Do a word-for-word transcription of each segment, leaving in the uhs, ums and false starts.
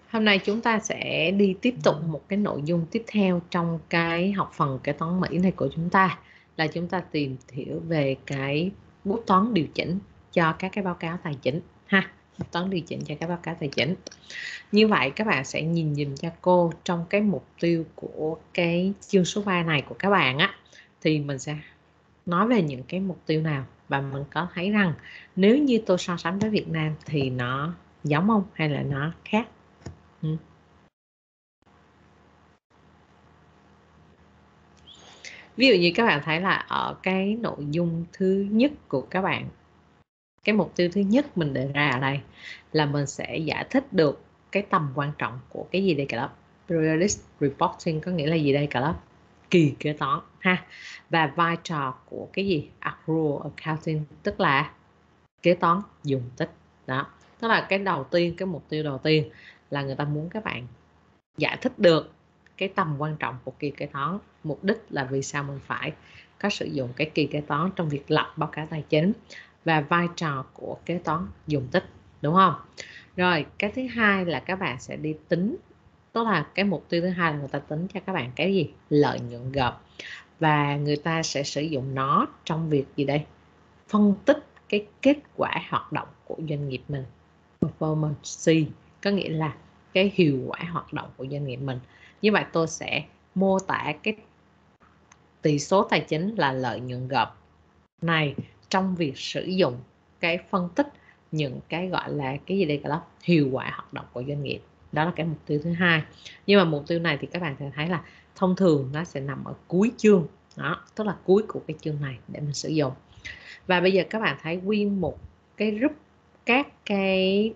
Hôm nay chúng ta sẽ đi tiếp tục một cái nội dung tiếp theo trong cái học phần kế toán Mỹ này của chúng ta, là chúng ta tìm hiểu về cái bút toán điều chỉnh cho các cái báo cáo tài chính ha. Bút toán điều chỉnh cho các báo cáo tài chính. Như vậy các bạn sẽ nhìn nhìn cho cô trong cái mục tiêu của cái chương số ba này của các bạn á, thì mình sẽ nói về những cái mục tiêu nào, và mình có thấy rằng nếu như tôi so sánh với Việt Nam thì nó giống không hay là nó khác? Ừ. Ví dụ như các bạn thấy là ở cái nội dung thứ nhất của các bạn, cái mục tiêu thứ nhất mình đề ra ở đây là mình sẽ giải thích được cái tầm quan trọng của cái gì đây cả lớp. Periodic reporting có nghĩa là gì đây cả lớp? Kỳ kế toán ha. Và vai trò của cái gì? Accrual accounting, tức là kế toán dùng tích. Đó, tức là cái đầu tiên, cái mục tiêu đầu tiên là người ta muốn các bạn giải thích được cái tầm quan trọng của kỳ kế toán. Mục đích là vì sao mình phải có sử dụng cái kỳ kế toán trong việc lập báo cáo tài chính, và vai trò của kế toán dùng tích, đúng không? Rồi cái thứ hai là các bạn sẽ đi tính, tức là cái mục tiêu thứ hai là người ta tính cho các bạn cái gì? Lợi nhuận gộp. Và người ta sẽ sử dụng nó trong việc gì đây? Phân tích cái kết quả hoạt động của doanh nghiệp mình, performance, có nghĩa là cái hiệu quả hoạt động của doanh nghiệp mình. Như vậy tôi sẽ mô tả cái tỷ số tài chính là lợi nhuận gộp này trong việc sử dụng cái phân tích những cái gọi là cái gì đây cả đó, hiệu quả hoạt động của doanh nghiệp. Đó là cái mục tiêu thứ hai. Nhưng mà mục tiêu này thì các bạn sẽ thấy là thông thường nó sẽ nằm ở cuối chương, đó, tức là cuối của cái chương này để mình sử dụng. Và bây giờ các bạn thấy nguyên một cái group các cái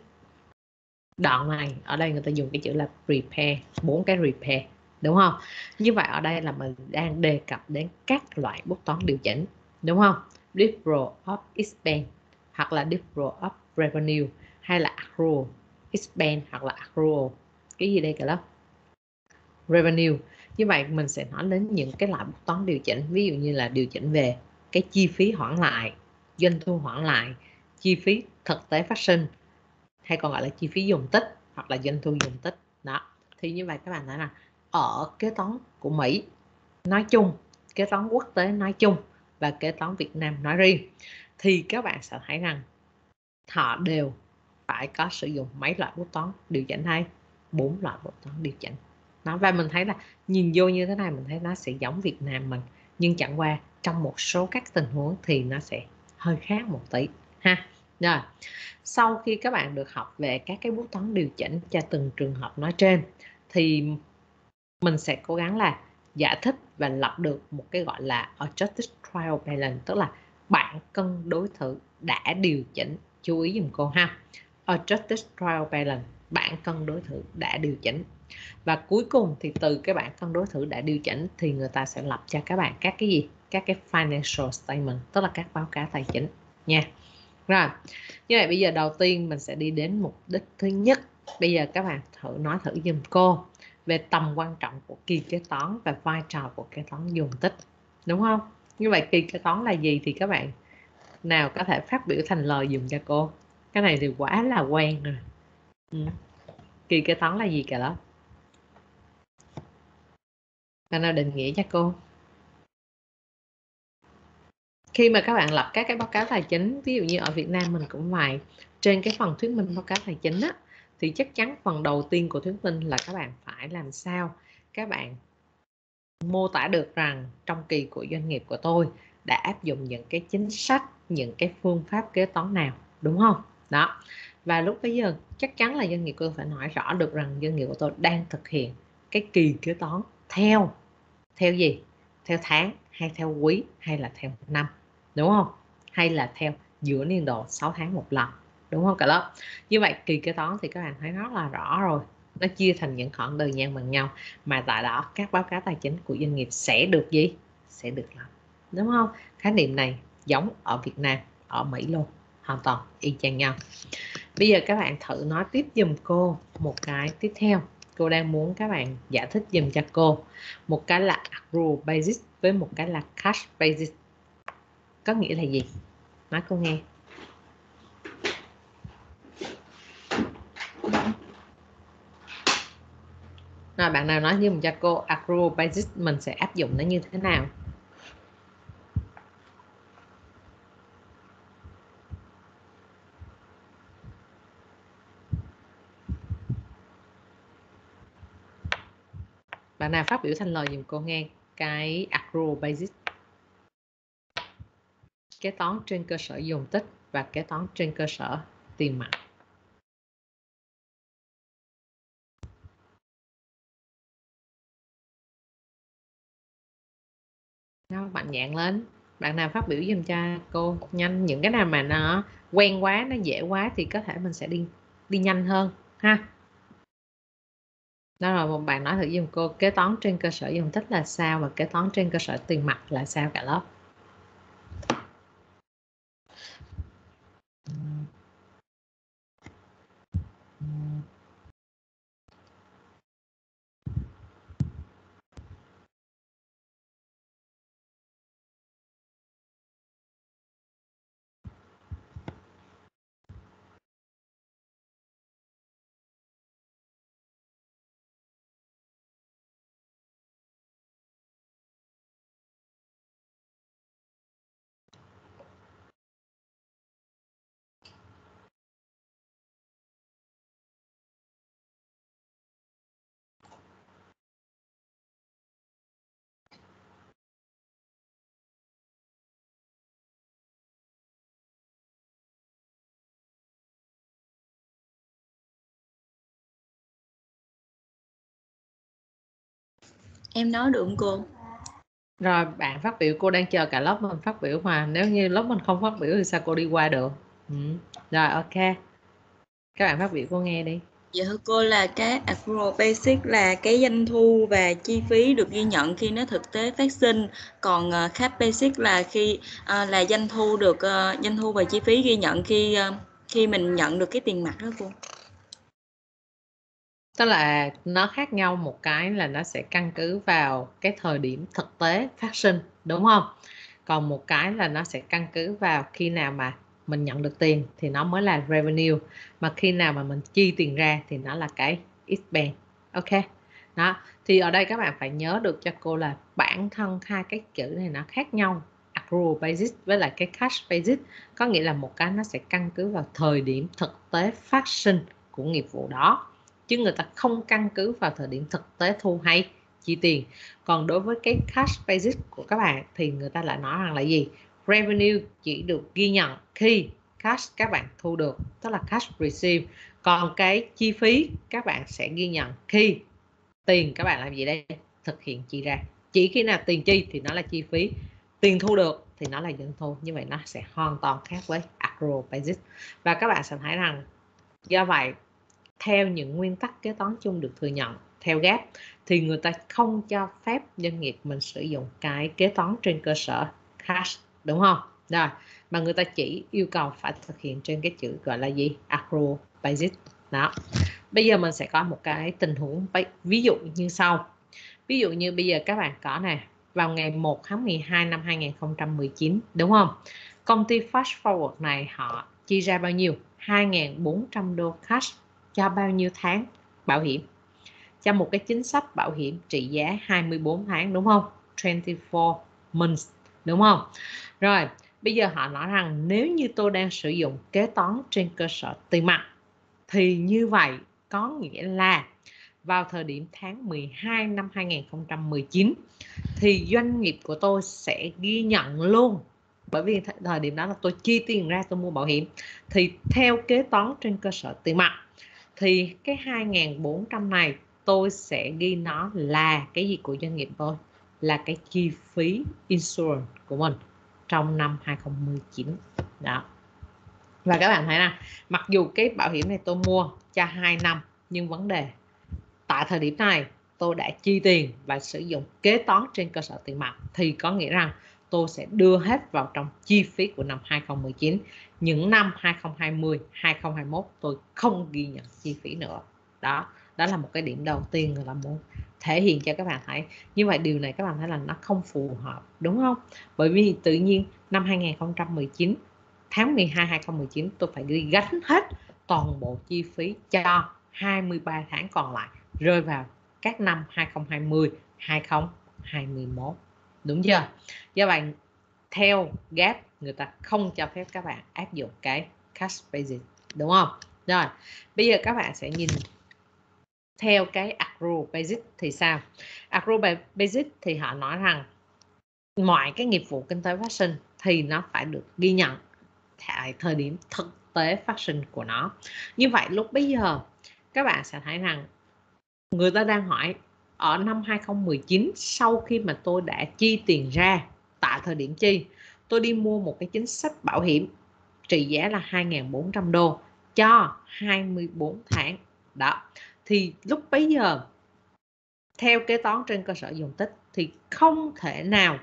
đoạn này, ở đây người ta dùng cái chữ là prepare, bốn cái repair, đúng không? Như vậy ở đây là mình đang đề cập đến các loại bút toán điều chỉnh, đúng không? Deferral of expense hoặc là deferral of revenue, hay là accrual expense hoặc là accrual cái gì đây cả lớp? Revenue. Như vậy mình sẽ nói đến những cái loại bút toán điều chỉnh, ví dụ như là điều chỉnh về cái chi phí hoãn lại, doanh thu hoãn lại, chi phí thực tế phát sinh, hay còn gọi là chi phí dùng tích hoặc là doanh thu dùng tích. Đó, thì như vậy các bạn thấy là ở kế toán của Mỹ nói chung, kế toán quốc tế nói chung và kế toán Việt Nam nói riêng, thì các bạn sẽ thấy rằng họ đều phải có sử dụng mấy loại bút toán điều chỉnh hay? Bốn loại bút toán điều chỉnh. Đó, và mình thấy là nhìn vô như thế này mình thấy nó sẽ giống Việt Nam mình, nhưng chẳng qua trong một số các tình huống thì nó sẽ hơi khác một tí ha. Rồi, sau khi các bạn được học về các cái bút toán điều chỉnh cho từng trường hợp nói trên, thì mình sẽ cố gắng là giải thích và lập được một cái gọi là adjusted trial balance, tức là bảng cân đối thử đã điều chỉnh. Chú ý dùm cô ha, adjusted trial balance, bảng cân đối thử đã điều chỉnh. Và cuối cùng thì từ cái bảng cân đối thử đã điều chỉnh thì người ta sẽ lập cho các bạn các cái gì? Các cái financial statement, tức là các báo cáo tài chính nha. Rồi, như vậy bây giờ đầu tiên mình sẽ đi đến mục đích thứ nhất. Bây giờ các bạn thử nói thử giùm cô về tầm quan trọng của kỳ kế toán và vai trò của kế toán dùng tích, đúng không? Như vậy kỳ kế toán là gì thì các bạn nào có thể phát biểu thành lời dùm cho cô. Cái này thì quá là quen rồi. Ừ. Kỳ kế toán là gì cả đó? Bạn nào định nghĩa cho cô? Khi mà các bạn lập các cái báo cáo tài chính, ví dụ như ở Việt Nam mình cũng vậy, trên cái phần thuyết minh báo cáo tài chính á, thì chắc chắn phần đầu tiên của thuyết minh là các bạn phải làm sao các bạn mô tả được rằng trong kỳ của doanh nghiệp của tôi đã áp dụng những cái chính sách, những cái phương pháp kế toán nào, đúng không? Đó, và lúc bây giờ chắc chắn là doanh nghiệp của tôi phải nói rõ được rằng doanh nghiệp của tôi đang thực hiện cái kỳ kế toán theo theo gì? Theo tháng hay theo quý hay là theo một năm, đúng không? Hay là theo giữa niên độ sáu tháng một lần, đúng không cả lớp? Như vậy kỳ kế toán thì các bạn thấy rất là rõ rồi, nó chia thành những khoản thời gian bằng nhau, mà tại đó các báo cáo tài chính của doanh nghiệp sẽ được gì? Sẽ được làm, đúng không? Khái niệm này giống ở Việt Nam, ở Mỹ luôn, hoàn toàn y chang nhau. Bây giờ các bạn thử nói tiếp giùm cô một cái tiếp theo. Cô đang muốn các bạn giải thích giùm cho cô. Một cái là accrual basis với một cái là cash basis. Có nghĩa là gì? Nói cô nghe. Rồi bạn nào nói với mình cho cô accrual basis mình sẽ áp dụng nó như thế nào? Bạn nào phát biểu thành lời dùm cô nghe cái accrual basis, kế toán trên cơ sở dùng tích và kế toán trên cơ sở tiền mặt. Nó mạnh dạn lên. Bạn nào phát biểu dùm cho cô nhanh, những cái nào mà nó quen quá, nó dễ quá thì có thể mình sẽ đi đi nhanh hơn ha. Đó, rồi một bạn nói thử dùm cô kế toán trên cơ sở dùng tích là sao và kế toán trên cơ sở tiền mặt là sao cả lớp. Em nói được không cô? Rồi bạn phát biểu, cô đang chờ cả lớp mình phát biểu mà, nếu như lớp mình không phát biểu thì sao cô đi qua được? Ừ. Rồi ok, các bạn phát biểu cô nghe đi. Dạ thưa cô, là cái accrual basic là cái doanh thu và chi phí được ghi nhận khi nó thực tế phát sinh, còn uh, cash basic là khi uh, là doanh thu được uh, doanh thu và chi phí ghi nhận khi uh, khi mình nhận được cái tiền mặt đó cô. Tức là nó khác nhau một cái là nó sẽ căn cứ vào cái thời điểm thực tế phát sinh, đúng không? Còn một cái là nó sẽ căn cứ vào khi nào mà mình nhận được tiền thì nó mới là revenue, mà khi nào mà mình chi tiền ra thì nó là cái expense. Ok, đó thì ở đây các bạn phải nhớ được cho cô là bản thân hai cái chữ này nó khác nhau, accrual basis với lại cái cash basis. Có nghĩa là một cái nó sẽ căn cứ vào thời điểm thực tế phát sinh của nghiệp vụ đó, chứ người ta không căn cứ vào thời điểm thực tế thu hay chi tiền. Còn đối với cái cash basis của các bạn thì người ta lại nói rằng là gì? Revenue chỉ được ghi nhận khi cash các bạn thu được, tức là cash receive. Còn cái chi phí các bạn sẽ ghi nhận khi tiền các bạn làm gì đây? Thực hiện chi ra. Chỉ khi nào tiền chi thì nó là chi phí, tiền thu được thì nó là doanh thu. Như vậy nó sẽ hoàn toàn khác với accrual basis. Và các bạn sẽ thấy rằng do vậy theo những nguyên tắc kế toán chung được thừa nhận theo giê a pê thì người ta không cho phép doanh nghiệp mình sử dụng cái kế toán trên cơ sở cash, đúng không? Rồi, mà người ta chỉ yêu cầu phải thực hiện trên cái chữ gọi là gì? Accrual basis. Đó. Bây giờ mình sẽ có một cái tình huống ví dụ như sau. Ví dụ như bây giờ các bạn có nè, vào ngày một tháng mười hai năm hai nghìn không trăm mười chín, đúng không? Công ty Fast Forward này họ chi ra bao nhiêu? hai nghìn bốn trăm đô cash cho bao nhiêu tháng bảo hiểm? Cho một cái chính sách bảo hiểm trị giá hai mươi bốn tháng, đúng không? hai mươi bốn months, đúng không? Rồi, bây giờ họ nói rằng nếu như tôi đang sử dụng kế toán trên cơ sở tiền mặt thì như vậy có nghĩa là vào thời điểm tháng mười hai năm hai nghìn không trăm mười chín thì doanh nghiệp của tôi sẽ ghi nhận luôn, bởi vì thời điểm đó là tôi chi tiền ra tôi mua bảo hiểm. Thì theo kế toán trên cơ sở tiền mặt thì cái hai nghìn bốn trăm này tôi sẽ ghi nó là cái gì của doanh nghiệp tôi? Là cái chi phí insurance của mình trong năm hai nghìn không trăm mười chín. Đó. Và các bạn thấy nè, mặc dù cái bảo hiểm này tôi mua cho hai năm, nhưng vấn đề tại thời điểm này tôi đã chi tiền và sử dụng kế toán trên cơ sở tiền mặt thì có nghĩa rằng tôi sẽ đưa hết vào trong chi phí của năm hai nghìn không trăm mười chín. Những năm hai nghìn không trăm hai mươi, hai nghìn không trăm hai mươi mốt tôi không ghi nhận chi phí nữa. Đó, đó là một cái điểm đầu tiên người ta muốn thể hiện cho các bạn thấy. Như vậy điều này các bạn thấy là nó không phù hợp, đúng không? Bởi vì tự nhiên năm hai nghìn không trăm mười chín, tháng mười hai hai nghìn không trăm mười chín tôi phải đi gánh hết toàn bộ chi phí cho hai mươi ba tháng còn lại rơi vào các năm hai không hai không, hai không hai mốt. Đúng chưa? Do vậy theo giê a pê người ta không cho phép các bạn áp dụng cái cash basis, đúng không? Rồi, bây giờ các bạn sẽ nhìn theo cái accrual basis thì sao? Accrual basis thì họ nói rằng mọi cái nghiệp vụ kinh tế phát sinh thì nó phải được ghi nhận tại thời điểm thực tế phát sinh của nó. Như vậy lúc bây giờ các bạn sẽ thấy rằng người ta đang hỏi ở năm hai không một chín, sau khi mà tôi đã chi tiền ra tại thời điểm chi, tôi đi mua một cái chính sách bảo hiểm trị giá là hai nghìn bốn trăm đô cho hai mươi bốn tháng đó, thì lúc bấy giờ theo kế toán trên cơ sở dùng tích thì không thể nào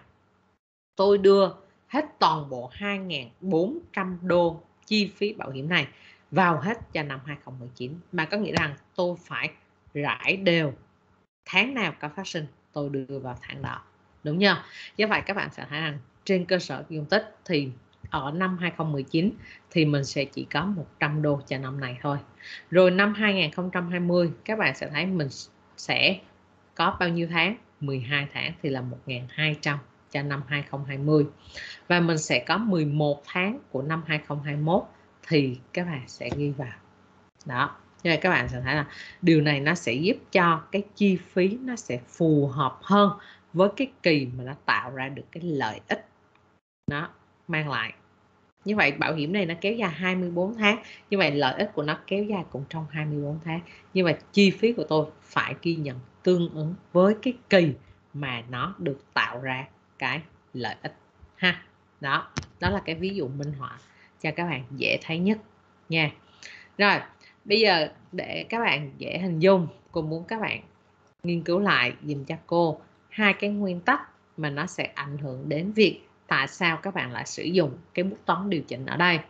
tôi đưa hết toàn bộ hai nghìn bốn trăm đô chi phí bảo hiểm này vào hết cho năm hai không một chín, mà có nghĩa rằng tôi phải rải đều tháng nào có phát sinh tôi đưa vào tháng đó, đúng chưa? Do vậy các bạn sẽ thấy rằng trên cơ sở dung tích thì ở năm hai không một chín thì mình sẽ chỉ có một trăm đô cho năm này thôi. Rồi năm hai không hai không các bạn sẽ thấy mình sẽ có bao nhiêu tháng? mười hai tháng thì là một nghìn hai trăm cho năm hai không hai không. Và mình sẽ có mười một tháng của năm hai không hai mốt thì các bạn sẽ ghi vào. Đó. Như vậy các bạn sẽ thấy là điều này nó sẽ giúp cho cái chi phí nó sẽ phù hợp hơn với cái kỳ mà nó tạo ra được cái lợi ích nó mang lại. Như vậy bảo hiểm này nó kéo dài hai mươi bốn tháng, như vậy lợi ích của nó kéo dài cũng trong hai mươi bốn tháng. Như vậy chi phí của tôi phải ghi nhận tương ứng với cái kỳ mà nó được tạo ra cái lợi ích ha. Đó, đó là cái ví dụ minh họa cho các bạn dễ thấy nhất nha. Rồi, bây giờ để các bạn dễ hình dung, cô muốn các bạn nghiên cứu lại dùm cho cô hai cái nguyên tắc mà nó sẽ ảnh hưởng đến việc tại sao các bạn lại sử dụng cái bút toán điều chỉnh ở đây.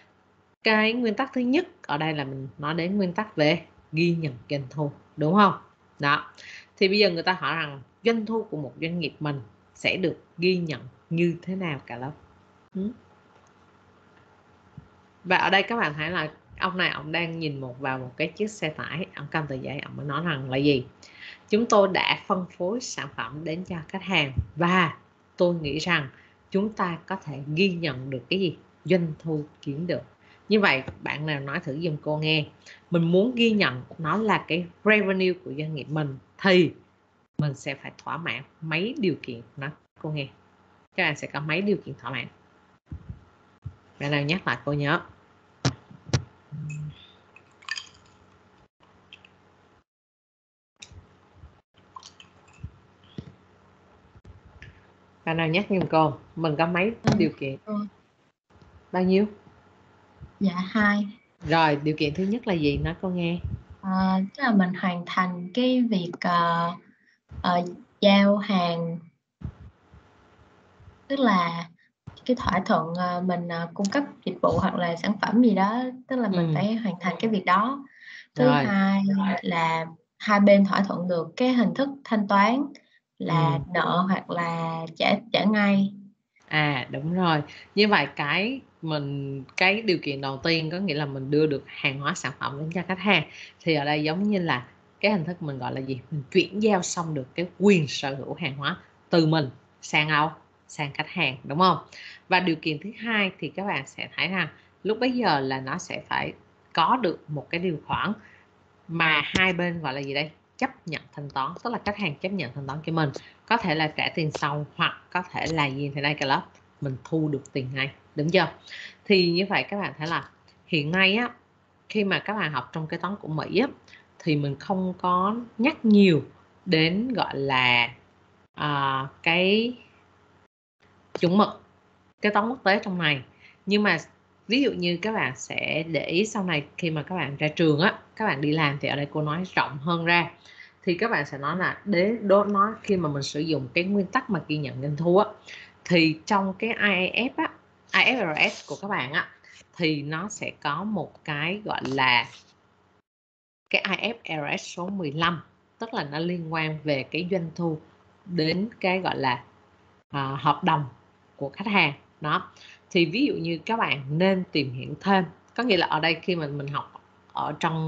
Cái nguyên tắc thứ nhất ở đây là mình nói đến nguyên tắc về ghi nhận doanh thu, đúng không? Đó. Thì bây giờ người ta hỏi rằng doanh thu của một doanh nghiệp mình sẽ được ghi nhận như thế nào cả lớp? Ừ. Và ở đây các bạn thấy là ông này ông đang nhìn một vào một cái chiếc xe tải, ông cầm tờ giấy, ông mới nói rằng là gì? Chúng tôi đã phân phối sản phẩm đến cho khách hàng và tôi nghĩ rằng chúng ta có thể ghi nhận được cái gì? Doanh thu kiếm được. Như vậy bạn nào nói thử giùm cô nghe, mình muốn ghi nhận nó là cái revenue của doanh nghiệp mình thì mình sẽ phải thỏa mãn mấy điều kiện đó cô nghe. Các bạn sẽ có mấy điều kiện thỏa mãn? Bạn nào nhắc lại cô nhớ. Bạn nào nhắc giùm cô, mình có mấy ừ. điều kiện? Ừ. Bao nhiêu? Dạ hai. Rồi, điều kiện thứ nhất là gì? Nói cô nghe. À, tức là mình hoàn thành cái việc uh, uh, giao hàng, tức là cái thỏa thuận uh, mình uh, cung cấp dịch vụ hoặc là sản phẩm gì đó, tức là mình ừ. phải hoàn thành cái việc đó. Thứ rồi. hai là hai bên thỏa thuận được cái hình thức thanh toán là ừ. nợ hoặc là trả trả ngay. À đúng rồi. Như vậy cái mình cái điều kiện đầu tiên có nghĩa là mình đưa được hàng hóa sản phẩm đến cho khách hàng. Thì ở đây giống như là cái hình thức mình gọi là gì? Mình chuyển giao xong được cái quyền sở hữu hàng hóa từ mình sang đâu? Sang khách hàng, đúng không? Và điều kiện thứ hai thì các bạn sẽ thấy rằng lúc bấy giờ là nó sẽ phải có được một cái điều khoản mà hai bên gọi là gì đây? Chấp nhận thanh toán, tức là khách hàng chấp nhận thanh toán cho mình, có thể là trả tiền sau hoặc có thể là gì thế này cả lớp mình thu được tiền ngay, đúng chưa? Thì như vậy các bạn thấy là hiện nay á, khi mà các bạn học trong kế toán của Mỹ á, thì mình không có nhắc nhiều đến gọi là à, cái chuẩn mực kế toán quốc tế trong này. Nhưng mà ví dụ như các bạn sẽ để ý sau này khi mà các bạn ra trường á, các bạn đi làm thì ở đây cô nói rộng hơn ra, thì các bạn sẽ nói là đến đó nói khi mà mình sử dụng cái nguyên tắc mà ghi nhận doanh thu á, thì trong cái i ép ép á, i ép rờ ét của các bạn á, thì nó sẽ có một cái gọi là cái i ép rờ ét số mười lăm, tức là nó liên quan về cái doanh thu đến cái gọi là à, hợp đồng của khách hàng đó. Thì ví dụ như các bạn nên tìm hiểu thêm, có nghĩa là ở đây khi mà mình học ở trong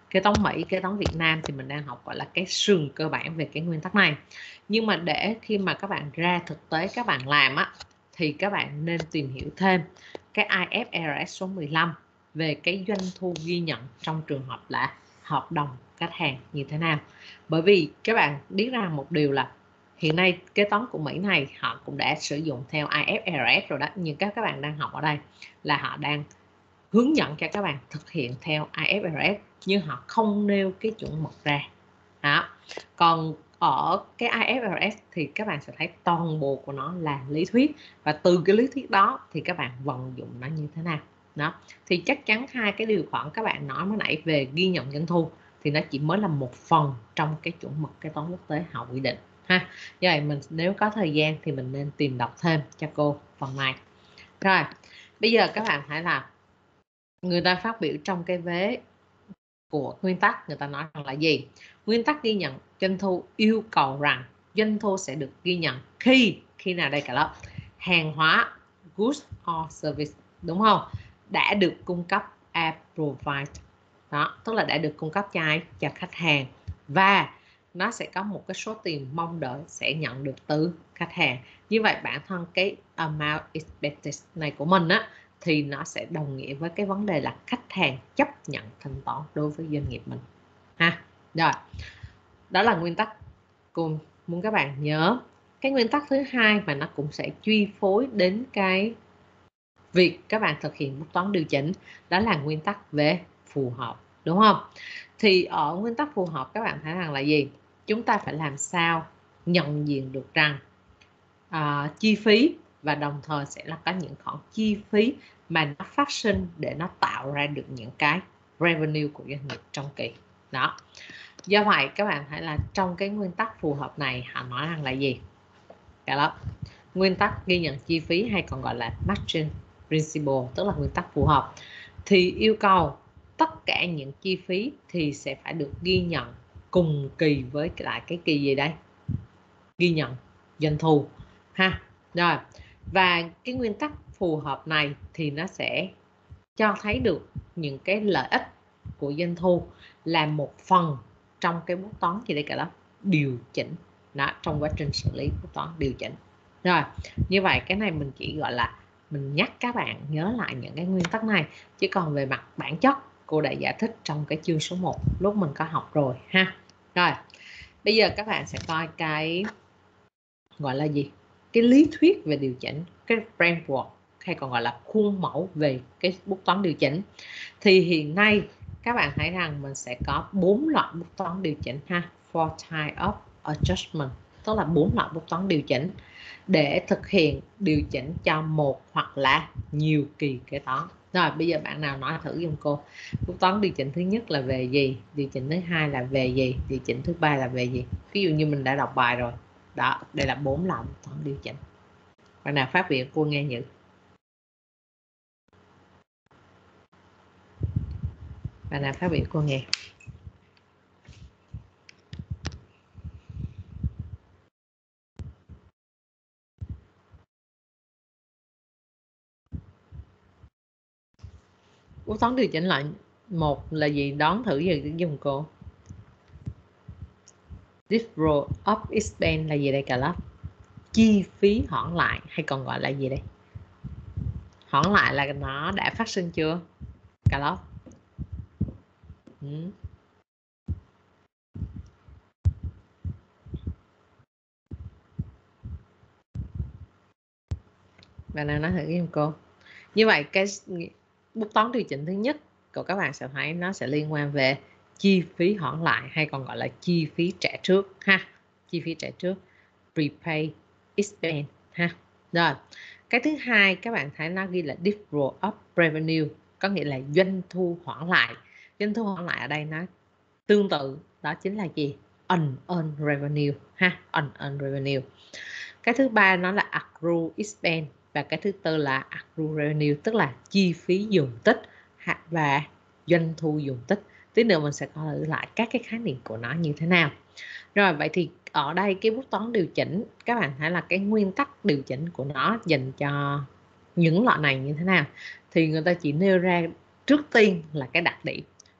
kế toán Mỹ, kế toán Việt Nam thì mình đang học gọi là cái sườn cơ bản về cái nguyên tắc này. Nhưng mà để khi mà các bạn ra thực tế các bạn làm á, thì các bạn nên tìm hiểu thêm cái I F R S số mười lăm về cái doanh thu ghi nhận trong trường hợp là hợp đồng khách hàng như thế nào. Bởi vì các bạn biết rằng một điều là hiện nay kế toán của Mỹ này họ cũng đã sử dụng theo I F R S rồi đó, nhưng các các bạn đang học ở đây là họ đang hướng dẫn cho các bạn thực hiện theo I F R S nhưng họ không nêu cái chuẩn mực ra đó. Còn ở cái I F R S thì các bạn sẽ thấy toàn bộ của nó là lý thuyết, và từ cái lý thuyết đó thì các bạn vận dụng nó như thế nào đó. Thì chắc chắn hai cái điều khoản các bạn nói mới nãy về ghi nhận doanh thu thì nó chỉ mới là một phần trong cái chuẩn mực kế toán quốc tế họ quy định ha. Do vậy mình nếu có thời gian thì mình nên tìm đọc thêm cho cô phần này. Rồi bây giờ các bạn thấy là người ta phát biểu trong cái vế của nguyên tắc, người ta nói rằng là gì? Nguyên tắc ghi nhận doanh thu yêu cầu rằng doanh thu sẽ được ghi nhận khi khi nào đây cả lớp hàng hóa goods or service, đúng không, đã được cung cấp as provide đó, tức là đã được cung cấp cho ai? Cho khách hàng, và nó sẽ có một cái số tiền mong đợi sẽ nhận được từ khách hàng. Như vậy bản thân cái amount expected này của mình á thì nó sẽ đồng nghĩa với cái vấn đề là khách hàng chấp nhận thanh toán đối với doanh nghiệp mình ha. Rồi đó là nguyên tắc cô muốn các bạn nhớ. Cái nguyên tắc thứ hai mà nó cũng sẽ chi phối đến cái việc các bạn thực hiện bút toán điều chỉnh, đó là nguyên tắc về phù hợp, đúng không? Thì ở nguyên tắc phù hợp các bạn thấy rằng là gì? Chúng ta phải làm sao nhận diện được rằng à, chi phí và đồng thời sẽ là có những khoản chi phí mà nó phát sinh để nó tạo ra được những cái revenue của doanh nghiệp trong kỳ đó. Do vậy các bạn thấy là trong cái nguyên tắc phù hợp này họ nói rằng là gì? Cả đó, nguyên tắc ghi nhận chi phí hay còn gọi là margin principle, tức là nguyên tắc phù hợp, thì yêu cầu tất cả những chi phí thì sẽ phải được ghi nhận cùng kỳ với lại cái kỳ gì đây? Ghi nhận doanh thu ha. Rồi, và cái nguyên tắc phù hợp này thì nó sẽ cho thấy được những cái lợi ích của doanh thu là một phần trong cái bút toán gì đây cả đó điều chỉnh đó, trong quá trình xử lý bút toán điều chỉnh. Rồi như vậy cái này mình chỉ gọi là mình nhắc các bạn nhớ lại những cái nguyên tắc này, chứ còn về mặt bản chất cô đã giải thích trong cái chương số một lúc mình có học rồi ha. Rồi bây giờ các bạn sẽ coi cái gọi là gì, cái lý thuyết về điều chỉnh, cái framework hay còn gọi là khuôn mẫu về cái bút toán điều chỉnh. Thì hiện nay các bạn thấy rằng mình sẽ có bốn loại bút toán điều chỉnh ha, four type of adjustment, tức là bốn loại bút toán điều chỉnh để thực hiện điều chỉnh cho một hoặc là nhiều kỳ kế toán. Rồi bây giờ bạn nào nói thử giùm cô, bút toán điều chỉnh thứ nhất là về gì, điều chỉnh thứ hai là về gì, điều chỉnh thứ ba là về gì. Ví dụ như mình đã đọc bài rồi đó, đây là bốn loại bút toán điều chỉnh. Bạn nào phát biểu cô nghe nhử. Bạn nào phát biểu cô nghe. Bút toán điều chỉnh lại một là gì, đón thử gì dùng cô. Difference of expense là gì đây cả lớp? Chi phí hoãn lại hay còn gọi là gì đây? Hoãn lại là nó đã phát sinh chưa cả lớp? Ừ. Bạn nào nói thử giùm cô. Như vậy cái bút toán điều chỉnh thứ nhất của các bạn sẽ thấy nó sẽ liên quan về chi phí hoãn lại hay còn gọi là chi phí trả trước ha, chi phí trả trước, prepaid expense ha. Rồi cái thứ hai các bạn thấy nó ghi là deferral of revenue, có nghĩa là doanh thu hoãn lại. Doanh thu hoãn lại ở đây nó tương tự, đó chính là gì? Unearned revenue ha, unearned revenue. Cái thứ ba nó là accrued expense, và cái thứ tư là accrued revenue, tức là chi phí dùng tích và doanh thu dùng tích. Tí nữa mình sẽ coi lại các cái khái niệm của nó như thế nào. Rồi vậy thì ở đây cái bút toán điều chỉnh các bạn thấy là cái nguyên tắc điều chỉnh của nó dành cho những loại này như thế nào, thì người ta chỉ nêu ra trước tiên là cái đặc điểm.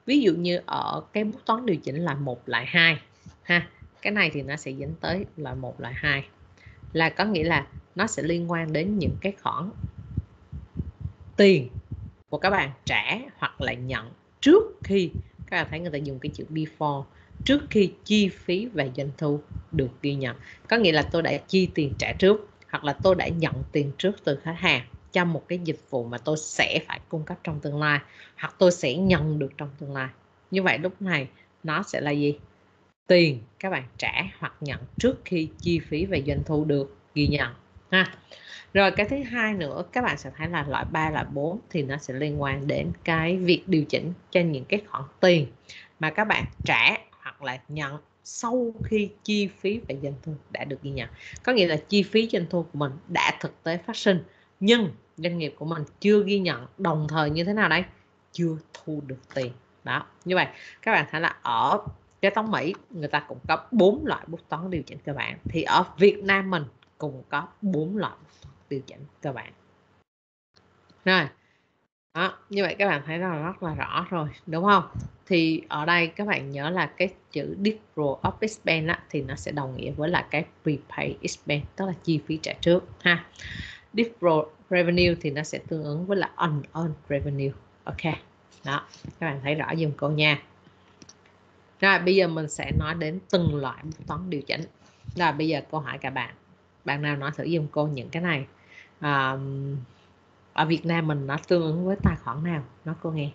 Ví dụ như ở cái bút toán điều chỉnh là một lại hai ha, cái này thì nó sẽ dẫn tới là một lại hai, là có nghĩa là nó sẽ liên quan đến những cái khoản tiền của các bạn trả hoặc là nhận trước khi, các bạn thấy người ta dùng cái chữ before, trước khi chi phí và doanh thu được ghi nhận. Có nghĩa là tôi đã chi tiền trả trước hoặc là tôi đã nhận tiền trước từ khách hàng cho một cái dịch vụ mà tôi sẽ phải cung cấp trong tương lai, hoặc tôi sẽ nhận được trong tương lai. Như vậy lúc này nó sẽ là gì? Tiền các bạn trả hoặc nhận trước khi chi phí và doanh thu được ghi nhận ha. Rồi cái thứ hai nữa, các bạn sẽ thấy là loại ba, loại bốn thì nó sẽ liên quan đến cái việc điều chỉnh cho những cái khoản tiền mà các bạn trả hoặc là nhận sau khi chi phí và doanh thu đã được ghi nhận. Có nghĩa là chi phí doanh thu của mình đã thực tế phát sinh nhưng doanh nghiệp của mình chưa ghi nhận, đồng thời như thế nào đây? Chưa thu được tiền. Đó, như vậy các bạn thấy là ở kế toán Mỹ người ta cũng có bốn loại bút toán điều chỉnh cơ bản, thì ở Việt Nam mình cũng có bốn loại điều chỉnh cơ bản. Rồi đó, như vậy các bạn thấy là rất là rõ rồi đúng không? Thì ở đây các bạn nhớ là cái chữ deferral of expense á, thì nó sẽ đồng nghĩa với là cái prepaid expense, tức là chi phí trả trước ha. Deferral revenue thì nó sẽ tương ứng với là unearned revenue. Ok, đó các bạn thấy rõ giùm cô nha. Rồi bây giờ mình sẽ nói đến từng loại bút toán điều chỉnh. Rồi bây giờ câu hỏi cả bạn, bạn nào nói thử giùm cô những cái này à, ở Việt Nam mình nó tương ứng với tài khoản nào, nói cô nghe.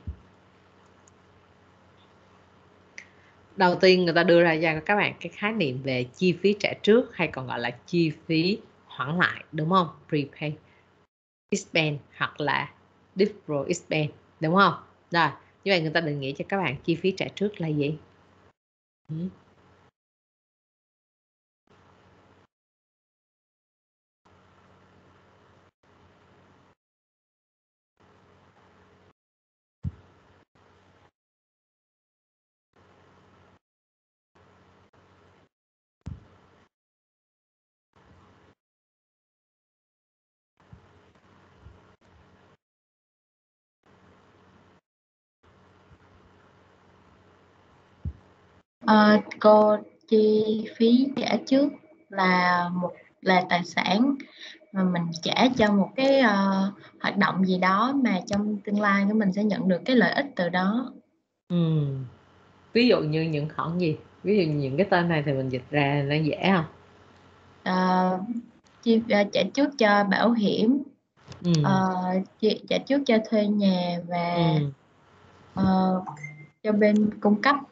Đầu tiên người ta đưa ra cho các bạn cái khái niệm về chi phí trả trước, hay còn gọi là chi phí hoãn lại, đúng không? Prepaid expense hoặc là deferred expense, đúng không? Rồi như vậy người ta định nghĩa cho các bạn chi phí trả trước là gì? Ừ. Ờ, cô chi phí trả trước là một là tài sản mà mình trả cho một cái uh, hoạt động gì đó mà trong tương lai của mình sẽ nhận được cái lợi ích từ đó. Ừ. Ví dụ như những khoản gì? Ví dụ như những cái tên này thì mình dịch ra nó dễ không? Uh, chi uh, trả trước cho bảo hiểm, Ừ. uh, chi, trả trước cho thuê nhà và Ừ. uh, cho bên cung cấp.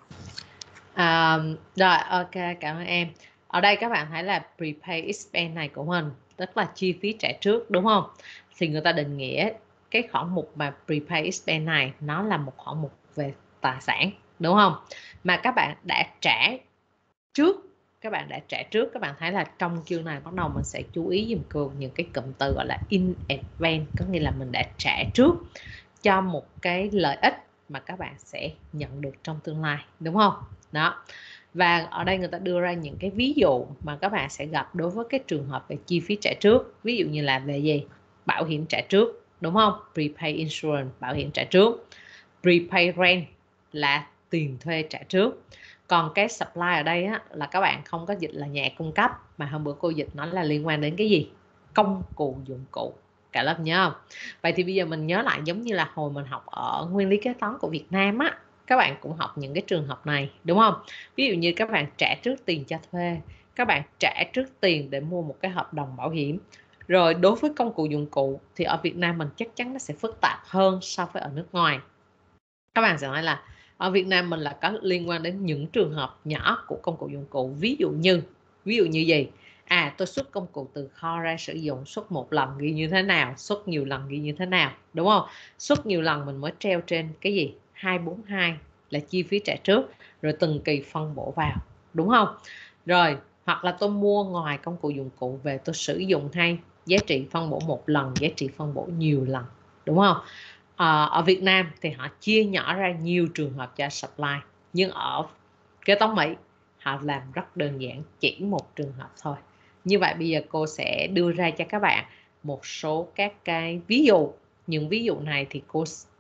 À, rồi ok, cảm ơn em. Ở đây các bạn thấy là prepaid expense này của mình, tức là chi phí trả trước, đúng không? Thì người ta định nghĩa cái khoản mục mà prepaid expense này nó là một khoản mục về tài sản, đúng không? Mà các bạn đã trả trước, các bạn đã trả trước, các bạn thấy là trong chương này bắt đầu mình sẽ chú ý dùm cô những cái cụm từ gọi là in advance, có nghĩa là mình đã trả trước cho một cái lợi ích mà các bạn sẽ nhận được trong tương lai, đúng không? Đó. Và ở đây người ta đưa ra những cái ví dụ mà các bạn sẽ gặp đối với cái trường hợp về chi phí trả trước. Ví dụ như là về gì? Bảo hiểm trả trước, đúng không? Prepaid insurance, bảo hiểm trả trước. Prepaid rent là tiền thuê trả trước. Còn cái supply ở đây á, là các bạn không có dịch là nhà cung cấp, mà hôm bữa cô dịch nó là liên quan đến cái gì? Công cụ dụng cụ. Cả lớp nhớ không? Vậy thì bây giờ mình nhớ lại giống như là hồi mình học ở nguyên lý kế toán của Việt Nam á, các bạn cũng học những cái trường hợp này, đúng không? Ví dụ như các bạn trả trước tiền cho thuê, các bạn trả trước tiền để mua một cái hợp đồng bảo hiểm. Rồi đối với công cụ dụng cụ thì ở Việt Nam mình chắc chắn nó sẽ phức tạp hơn so với ở nước ngoài. Các bạn sẽ nói là ở Việt Nam mình là có liên quan đến những trường hợp nhỏ của công cụ dụng cụ. Ví dụ như ví dụ như gì? À, tôi xuất công cụ từ kho ra sử dụng, xuất một lần ghi như thế nào, xuất nhiều lần ghi như thế nào, đúng không? Xuất nhiều lần mình mới treo trên cái gì? hai bốn hai là chi phí trả trước, rồi từng kỳ phân bổ vào, đúng không? Rồi, hoặc là tôi mua ngoài công cụ dụng cụ về tôi sử dụng, hay giá trị phân bổ một lần, giá trị phân bổ nhiều lần, đúng không? À, ở Việt Nam thì họ chia nhỏ ra nhiều trường hợp cho supply, nhưng ở kế toán Mỹ họ làm rất đơn giản, chỉ một trường hợp thôi. Như vậy bây giờ cô sẽ đưa ra cho các bạn một số các cái ví dụ. Những ví dụ này thì cô trích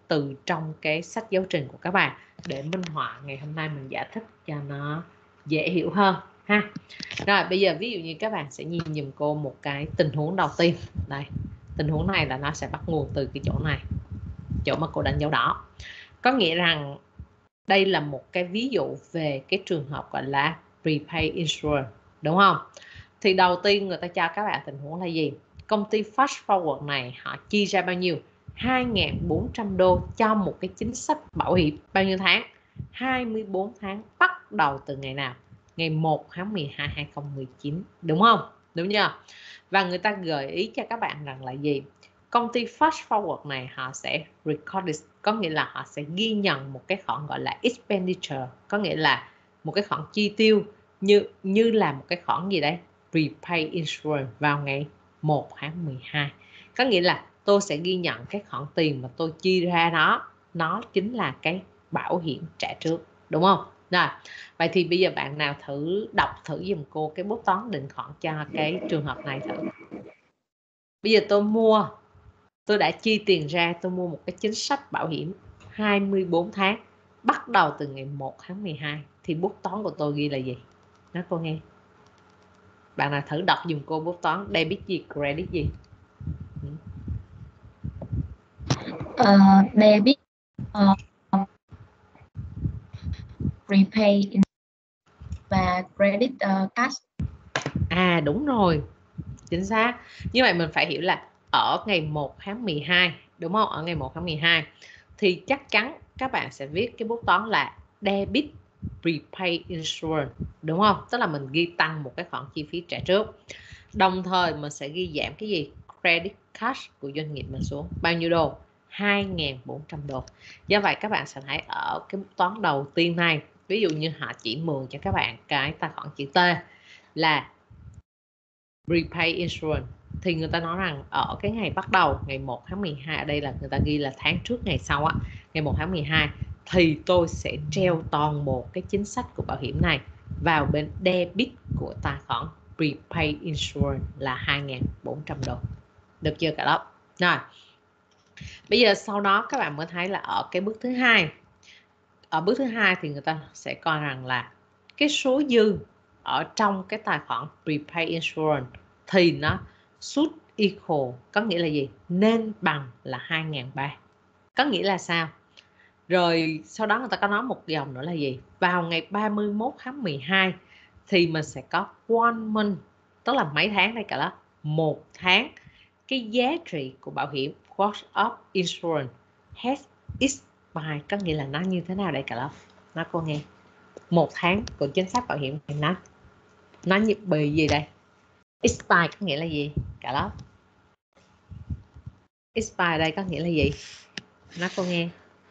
từ trong cái sách giáo trình của các bạn để minh họa ngày hôm nay mình giải thích cho nó dễ hiểu hơn ha. Rồi bây giờ ví dụ như các bạn sẽ nhìn giùm cô một cái tình huống đầu tiên. Đây, tình huống này là nó sẽ bắt nguồn từ cái chỗ này, chỗ mà cô đánh dấu đỏ. Có nghĩa rằng đây là một cái ví dụ về cái trường hợp gọi là prepaid insurance, đúng không? Thì đầu tiên người ta cho các bạn tình huống là gì? Công ty Fast Forward này họ chi ra bao nhiêu? hai nghìn bốn trăm đô cho một cái chính sách bảo hiểm bao nhiêu tháng? hai mươi bốn tháng, bắt đầu từ ngày nào? Ngày một tháng mười hai năm hai nghìn không trăm mười chín, đúng không? Đúng chưa? Và người ta gợi ý cho các bạn rằng là gì? Công ty Fast Forward này họ sẽ record, có nghĩa là họ sẽ ghi nhận một cái khoản gọi là expenditure, có nghĩa là một cái khoản chi tiêu như như là một cái khoản gì đấy, prepaid insurance vào ngày một tháng mười hai. Có nghĩa là tôi sẽ ghi nhận cái khoản tiền mà tôi chi ra đó, nó chính là cái bảo hiểm trả trước, đúng không? Rồi, vậy thì bây giờ bạn nào thử đọc thử giùm cô cái bút toán định khoản cho cái trường hợp này thử. Bây giờ tôi mua, tôi đã chi tiền ra, tôi mua một cái chính sách bảo hiểm hai mươi bốn tháng bắt đầu từ ngày một tháng mười hai, thì bút toán của tôi ghi là gì? Nói cô nghe. Bạn nào thử đọc dùm cô bút toán debit gì, credit gì? Uh, debit, uh, prepay và credit uh, cash. À đúng rồi, chính xác. Như vậy mình phải hiểu là ở ngày một tháng mười hai, đúng không? Ở ngày một tháng mười hai thì chắc chắn các bạn sẽ viết cái bút toán là debit prepaid insurance, đúng không? Tức là mình ghi tăng một cái khoản chi phí trả trước. Đồng thời mình sẽ ghi giảm cái gì? Credit cash của doanh nghiệp mình xuống. Bao nhiêu đô? hai nghìn bốn trăm đô. Do vậy các bạn sẽ thấy ở cái bút toán đầu tiên này, ví dụ như họ chỉ mượn cho các bạn cái tài khoản chữ T là prepaid insurance, thì người ta nói rằng ở cái ngày bắt đầu ngày một tháng mười hai, ở đây là người ta ghi là tháng trước ngày sau á, ngày một tháng mười hai, thì tôi sẽ treo toàn bộ cái chính sách của bảo hiểm này vào bên debit của tài khoản prepaid insurance là hai nghìn bốn trăm đô. Được chưa cả lớp? Rồi. Bây giờ sau đó các bạn mới thấy là ở cái bước thứ hai. Ở bước thứ hai thì người ta sẽ coi rằng là cái số dư ở trong cái tài khoản prepaid insurance thì nó should equal, có nghĩa là gì? Nên bằng là hai nghìn ba trăm. Có nghĩa là sao? Rồi sau đó người ta có nói một dòng nữa là gì? Vào ngày ba mươi mốt tháng mười hai thì mình sẽ có one month, tức là mấy tháng đây cả đó? Một tháng. Cái giá trị của bảo hiểm cost of insurance has expired, có nghĩa là nó như thế nào đây cả lớp? Nói cô nghe. Một tháng của chính sách bảo hiểm này nó nó như bị gì đây? Expire có nghĩa là gì cả lớp? Expire đây có nghĩa là gì? Nói cô nghe.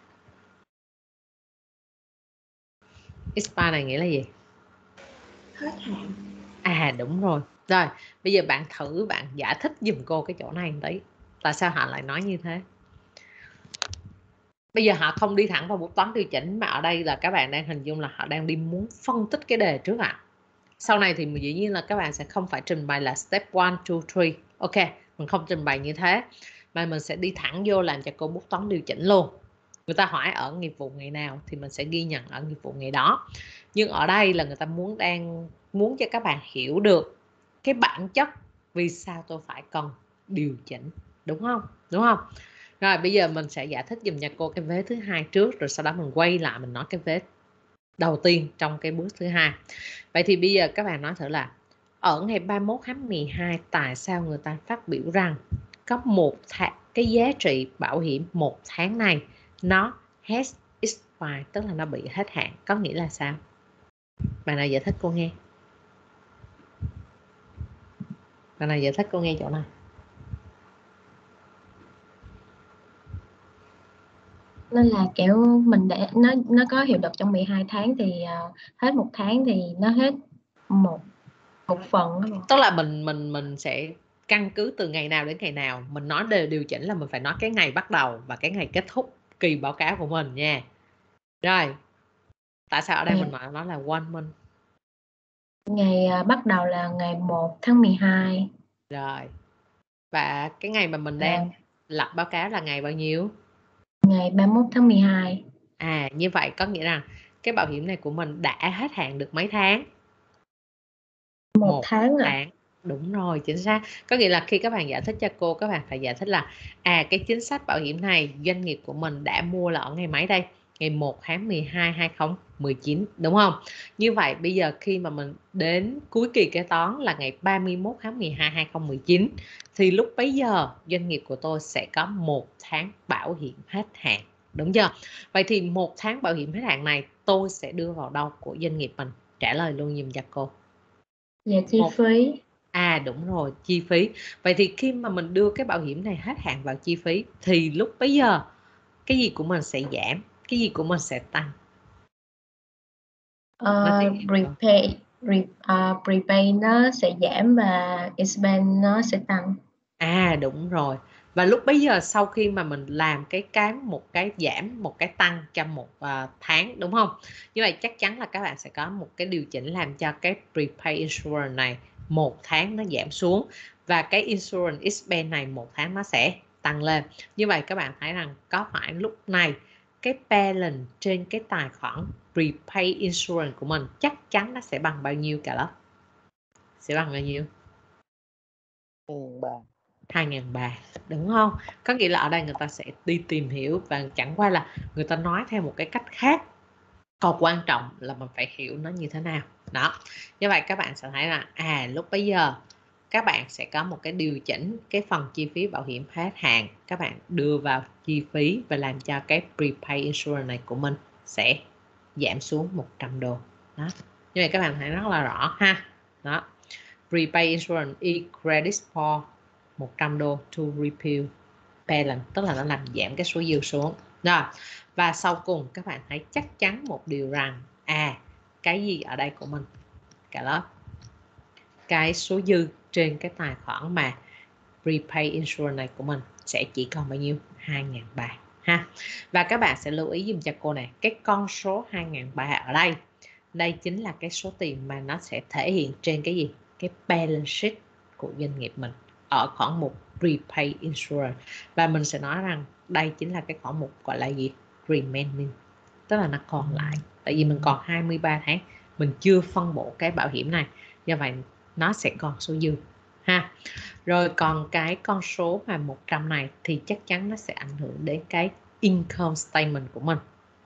Expire này nghĩa là gì? Hết hạn. À đúng rồi. Rồi bây giờ bạn thử bạn giải thích giùm cô cái chỗ này một tí. Tại sao họ lại nói như thế? Bây giờ họ không đi thẳng vào bút toán điều chỉnh, mà ở đây là các bạn đang hình dung là họ đang đi muốn phân tích cái đề trước ạ. À. Sau này thì dĩ nhiên là các bạn sẽ không phải trình bày là step one, two, three. Ok, mình không trình bày như thế, mà mình sẽ đi thẳng vô làm cho cô bút toán điều chỉnh luôn. Người ta hỏi ở nghiệp vụ ngày nào thì mình sẽ ghi nhận ở nghiệp vụ ngày đó. Nhưng ở đây là người ta muốn đang muốn cho các bạn hiểu được cái bản chất vì sao tôi phải cần điều chỉnh, đúng không? Đúng không? Rồi bây giờ mình sẽ giải thích dùm cho cô cái vế thứ hai trước, rồi sau đó mình quay lại mình nói cái vế đầu tiên trong cái bước thứ hai. Vậy thì bây giờ các bạn nói thử là ở ngày ba mươi mốt tháng mười hai tại sao người ta phát biểu rằng có một tháng, cái giá trị bảo hiểm một tháng này nó has expired, tức là nó bị hết hạn, có nghĩa là sao? Bạn nào giải thích cô nghe? Bạn nào giải thích cô nghe chỗ này? Nên là kiểu mình để nó nó có hiệu lực trong mười hai tháng thì uh, hết một tháng thì nó hết một một phần đó. Tức là mình mình mình sẽ căn cứ từ ngày nào đến ngày nào, mình nói đều điều chỉnh là mình phải nói cái ngày bắt đầu và cái ngày kết thúc kỳ báo cáo của mình nha. Rồi tại sao ở đây mình nói nó là one month? Ngày uh, bắt đầu là ngày một tháng mười hai. Rồi và cái ngày mà mình đang à. lập báo cáo là ngày bao nhiêu? ngày ba mươi mốt tháng mười hai. À, như vậy có nghĩa rằng cái bảo hiểm này của mình đã hết hạn được mấy tháng? Một, một tháng rồi. tháng. Đúng rồi, chính xác. Có nghĩa là khi các bạn giải thích cho cô, các bạn phải giải thích là à, cái chính sách bảo hiểm này doanh nghiệp của mình đã mua là ở ngày mấy đây? Ngày một tháng mười hai hai không một chín, đúng không? Như vậy bây giờ khi mà mình đến cuối kỳ kế toán là ngày ba mươi mốt tháng mười hai hai không một chín, thì lúc bấy giờ doanh nghiệp của tôi sẽ có một tháng bảo hiểm hết hạn, đúng chưa? Vậy thì một tháng bảo hiểm hết hạn này tôi sẽ đưa vào đâu của doanh nghiệp mình? Trả lời luôn giùm cho cô. Dạ, chi Một. phí. À đúng rồi, chi phí. Vậy thì khi mà mình đưa cái bảo hiểm này hết hạn vào chi phí thì lúc bấy giờ cái gì của mình sẽ giảm, cái gì của mình sẽ tăng? Uh, prepay, pre, uh, prepay nó sẽ giảm và expense nó sẽ tăng. À đúng rồi. Và lúc bấy giờ sau khi mà mình làm cái cái một cái giảm, một cái tăng trong một uh, tháng, đúng không? Như vậy chắc chắn là các bạn sẽ có một cái điều chỉnh làm cho cái prepay insurance này một tháng nó giảm xuống, và cái insurance expense này một tháng nó sẽ tăng lên. Như vậy các bạn thấy rằng có phải lúc này cái balance trên cái tài khoản prepay insurance của mình chắc chắn nó sẽ bằng bao nhiêu cả lớp? Sẽ bằng bao nhiêu? hai nghìn ba, đúng không? Có nghĩa là ở đây người ta sẽ đi tìm hiểu, và chẳng qua là người ta nói theo một cái cách khác, còn quan trọng là mình phải hiểu nó như thế nào. Đó, như vậy các bạn sẽ thấy là à, lúc bấy giờ các bạn sẽ có một cái điều chỉnh cái phần chi phí bảo hiểm hết hạn, các bạn đưa vào chi phí và làm cho cái prepay insurance này của mình sẽ giảm xuống một trăm đô. Đó, như vậy các bạn thấy rất là rõ ha. Đó, prepay insurance e-credit for một trăm đô to repeal balance, tức là nó làm giảm cái số dư xuống. Rồi, và sau cùng các bạn hãy chắc chắn một điều rằng à, cái gì ở đây của mình cả lớp, cái số dư trên cái tài khoản mà prepay insurance này của mình sẽ chỉ còn bao nhiêu? hai nghìn ba trăm ha. Và các bạn sẽ lưu ý dùm cho cô này, cái con số hai nghìn ba trăm ở đây, đây chính là cái số tiền mà nó sẽ thể hiện trên cái gì? Cái balance sheet của doanh nghiệp mình ở khoản mục prepay insurance. Và mình sẽ nói rằng đây chính là cái khoản mục gọi là gì? Remaining, tức là nó còn lại. Tại vì mình còn hai mươi ba tháng mình chưa phân bổ cái bảo hiểm này, do vậy nó sẽ còn số dư ha. Rồi còn cái con số mà một trăm này thì chắc chắn nó sẽ ảnh hưởng đến cái income statement của mình.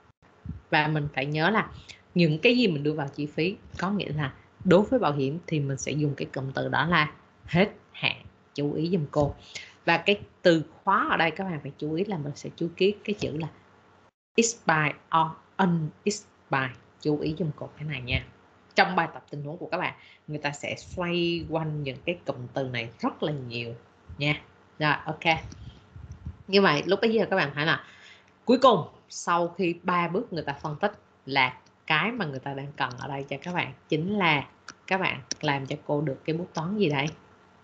Và mình phải nhớ là những cái gì mình đưa vào chi phí, có nghĩa là đối với bảo hiểm thì mình sẽ dùng cái cụm từ đó là hết hạn, chú ý giùm cô. Và cái từ khóa ở đây các bạn phải chú ý là mình sẽ chú ký cái chữ là expire or unexpired, chú ý giùm cô cái này nha. Trong bài tập tình huống của các bạn, người ta sẽ xoay quanh những cái cụm từ này rất là nhiều nha. Rồi, ok. Như vậy lúc bây giờ các bạn thấy là cuối cùng sau khi ba bước người ta phân tích là cái mà người ta đang cần ở đây cho các bạn chính là các bạn làm cho cô được cái bút toán gì đây?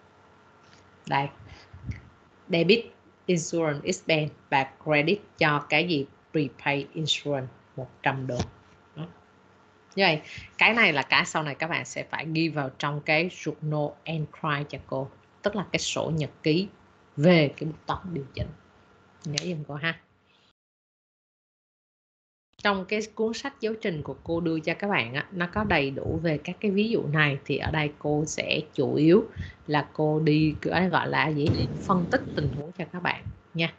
Đây, debit insurance expense và credit cho cái gì? Prepay insurance một trăm đô. Đó. Như vậy cái này là cái sau này các bạn sẽ phải ghi vào trong cái journal entry cho cô, tức là cái sổ nhật ký về cái bút toán điều chỉnh. Nhớ giùm cô ha. Trong cái cuốn sách giáo trình của cô đưa cho các bạn á, nó có đầy đủ về các cái ví dụ này, thì ở đây cô sẽ chủ yếu là cô đi gọi là gì? Phân tích tình huống cho các bạn nha.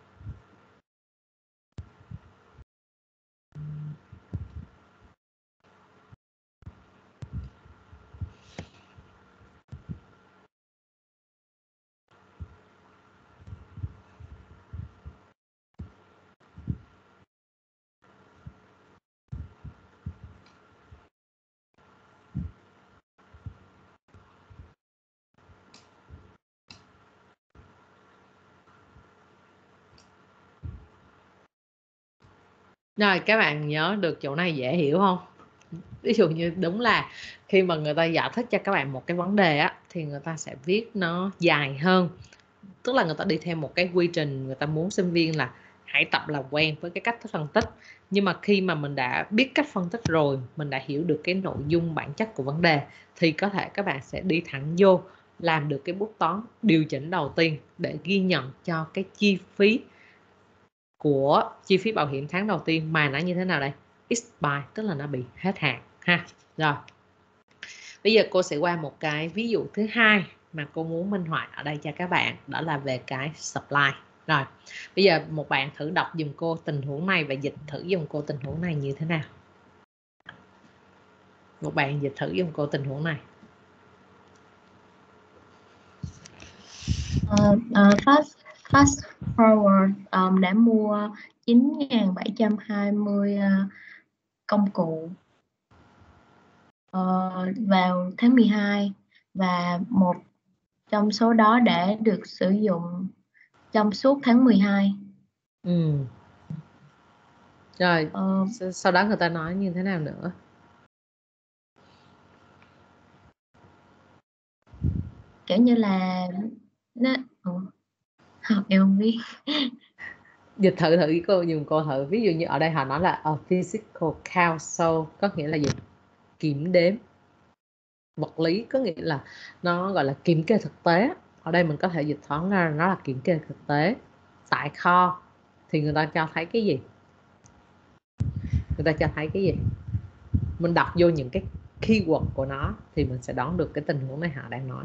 Rồi các bạn nhớ được chỗ này dễ hiểu không? Ví dụ như đúng là khi mà người ta giải thích cho các bạn một cái vấn đề á, thì người ta sẽ viết nó dài hơn, tức là người ta đi theo một cái quy trình, người ta muốn sinh viên là hãy tập làm quen với cái cách phân tích. Nhưng mà khi mà mình đã biết cách phân tích rồi, mình đã hiểu được cái nội dung bản chất của vấn đề, thì có thể các bạn sẽ đi thẳng vô làm được cái bút toán điều chỉnh đầu tiên để ghi nhận cho cái chi phí của chi phí bảo hiểm tháng đầu tiên mà nó như thế nào đây? Expire, tức là nó bị hết hạn ha. Rồi. Bây giờ cô sẽ qua một cái ví dụ thứ hai mà cô muốn minh họa ở đây cho các bạn, đó là về cái supply. Rồi, bây giờ một bạn thử đọc dùm cô tình huống này và dịch thử dùm cô tình huống này như thế nào. Một bạn dịch thử dùm cô tình huống này. Uh, uh, fast fast forward um, đã mua chín nghìn bảy trăm hai mươi uh, công cụ uh, vào tháng mười hai, và một trong số đó đã được sử dụng trong suốt tháng mười hai. Ừ. Rồi, uh, sau đó người ta nói như thế nào nữa? Kiểu như là nó ừ. em không biết. Dịch thử thử cô dùng cô thử. Ví dụ như ở đây họ nói là a physical count, so có nghĩa là gì? Kiểm đếm vật lý, có nghĩa là nó gọi là kiểm kê thực tế. Ở đây mình có thể dịch thoáng ra nó là kiểm kê thực tế. Tại kho thì người ta cho thấy cái gì? Người ta cho thấy cái gì? Mình đọc vô những cái keyword của nó thì mình sẽ đoán được cái tình huống này họ đang nói.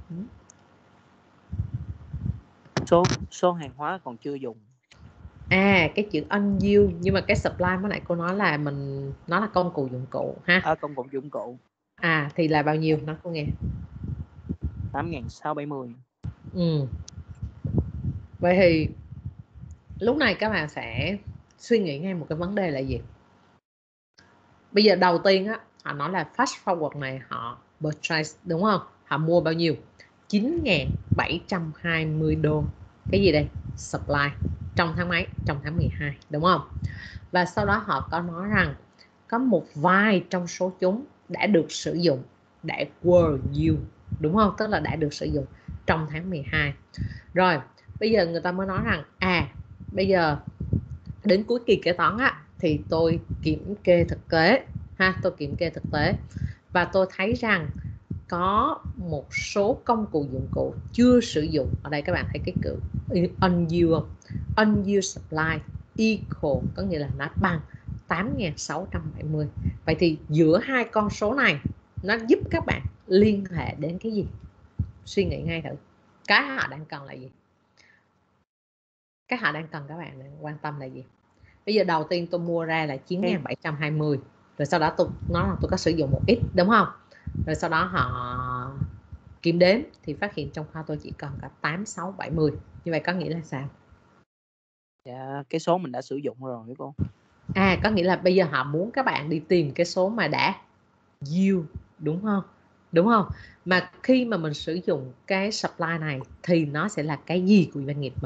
Số số hàng hóa còn chưa dùng. À, cái chữ unused, nhưng mà cái supply mới nãy cô nói là mình nó là công cụ dụng cụ ha. À, công cụ dụng cụ. À thì là bao nhiêu? Nói cô nghe. tám nghìn sáu trăm bảy mươi. Ừ. Vậy thì lúc này các bạn sẽ suy nghĩ ngay một cái vấn đề là gì? Bây giờ đầu tiên á, họ nói là fast forward này họ purchase đúng không? Họ mua bao nhiêu? chín nghìn bảy trăm hai mươi đô. Cái gì đây? Supply. Trong tháng mấy? Trong tháng mười hai, đúng không? Và sau đó họ có nói rằng có một vài trong số chúng đã được sử dụng, đã were used, đúng không? Tức là đã được sử dụng trong tháng mười hai. Rồi, bây giờ người ta mới nói rằng à, bây giờ đến cuối kỳ kế toán á, thì tôi kiểm kê thực tế ha, tôi kiểm kê thực tế và tôi thấy rằng có một số công cụ dụng cụ chưa sử dụng. Ở đây các bạn thấy cái chữ unused, unused supply equal, có nghĩa là nó bằng tám nghìn sáu trăm bảy mươi. Vậy thì giữa hai con số này nó giúp các bạn liên hệ đến cái gì? Suy nghĩ ngay thử. Cái họ đang cần là gì? Cái họ đang cần các bạn quan tâm là gì? Bây giờ đầu tiên tôi mua ra là chín nghìn bảy trăm hai mươi, rồi sau đó tôi nói là tôi có sử dụng một ít, đúng không? Rồi sau đó họ kiểm đếm thì phát hiện trong kho tôi chỉ còn cả tám sáu bảy mươi. Như vậy có nghĩa là sao? Dạ, cái số mình đã sử dụng rồi với cô. À, có nghĩa là bây giờ họ muốn các bạn đi tìm cái số mà đã use, đúng không? Đúng không? Mà khi mà mình sử dụng cái supply này thì nó sẽ là cái gì của doanh nghiệp mình?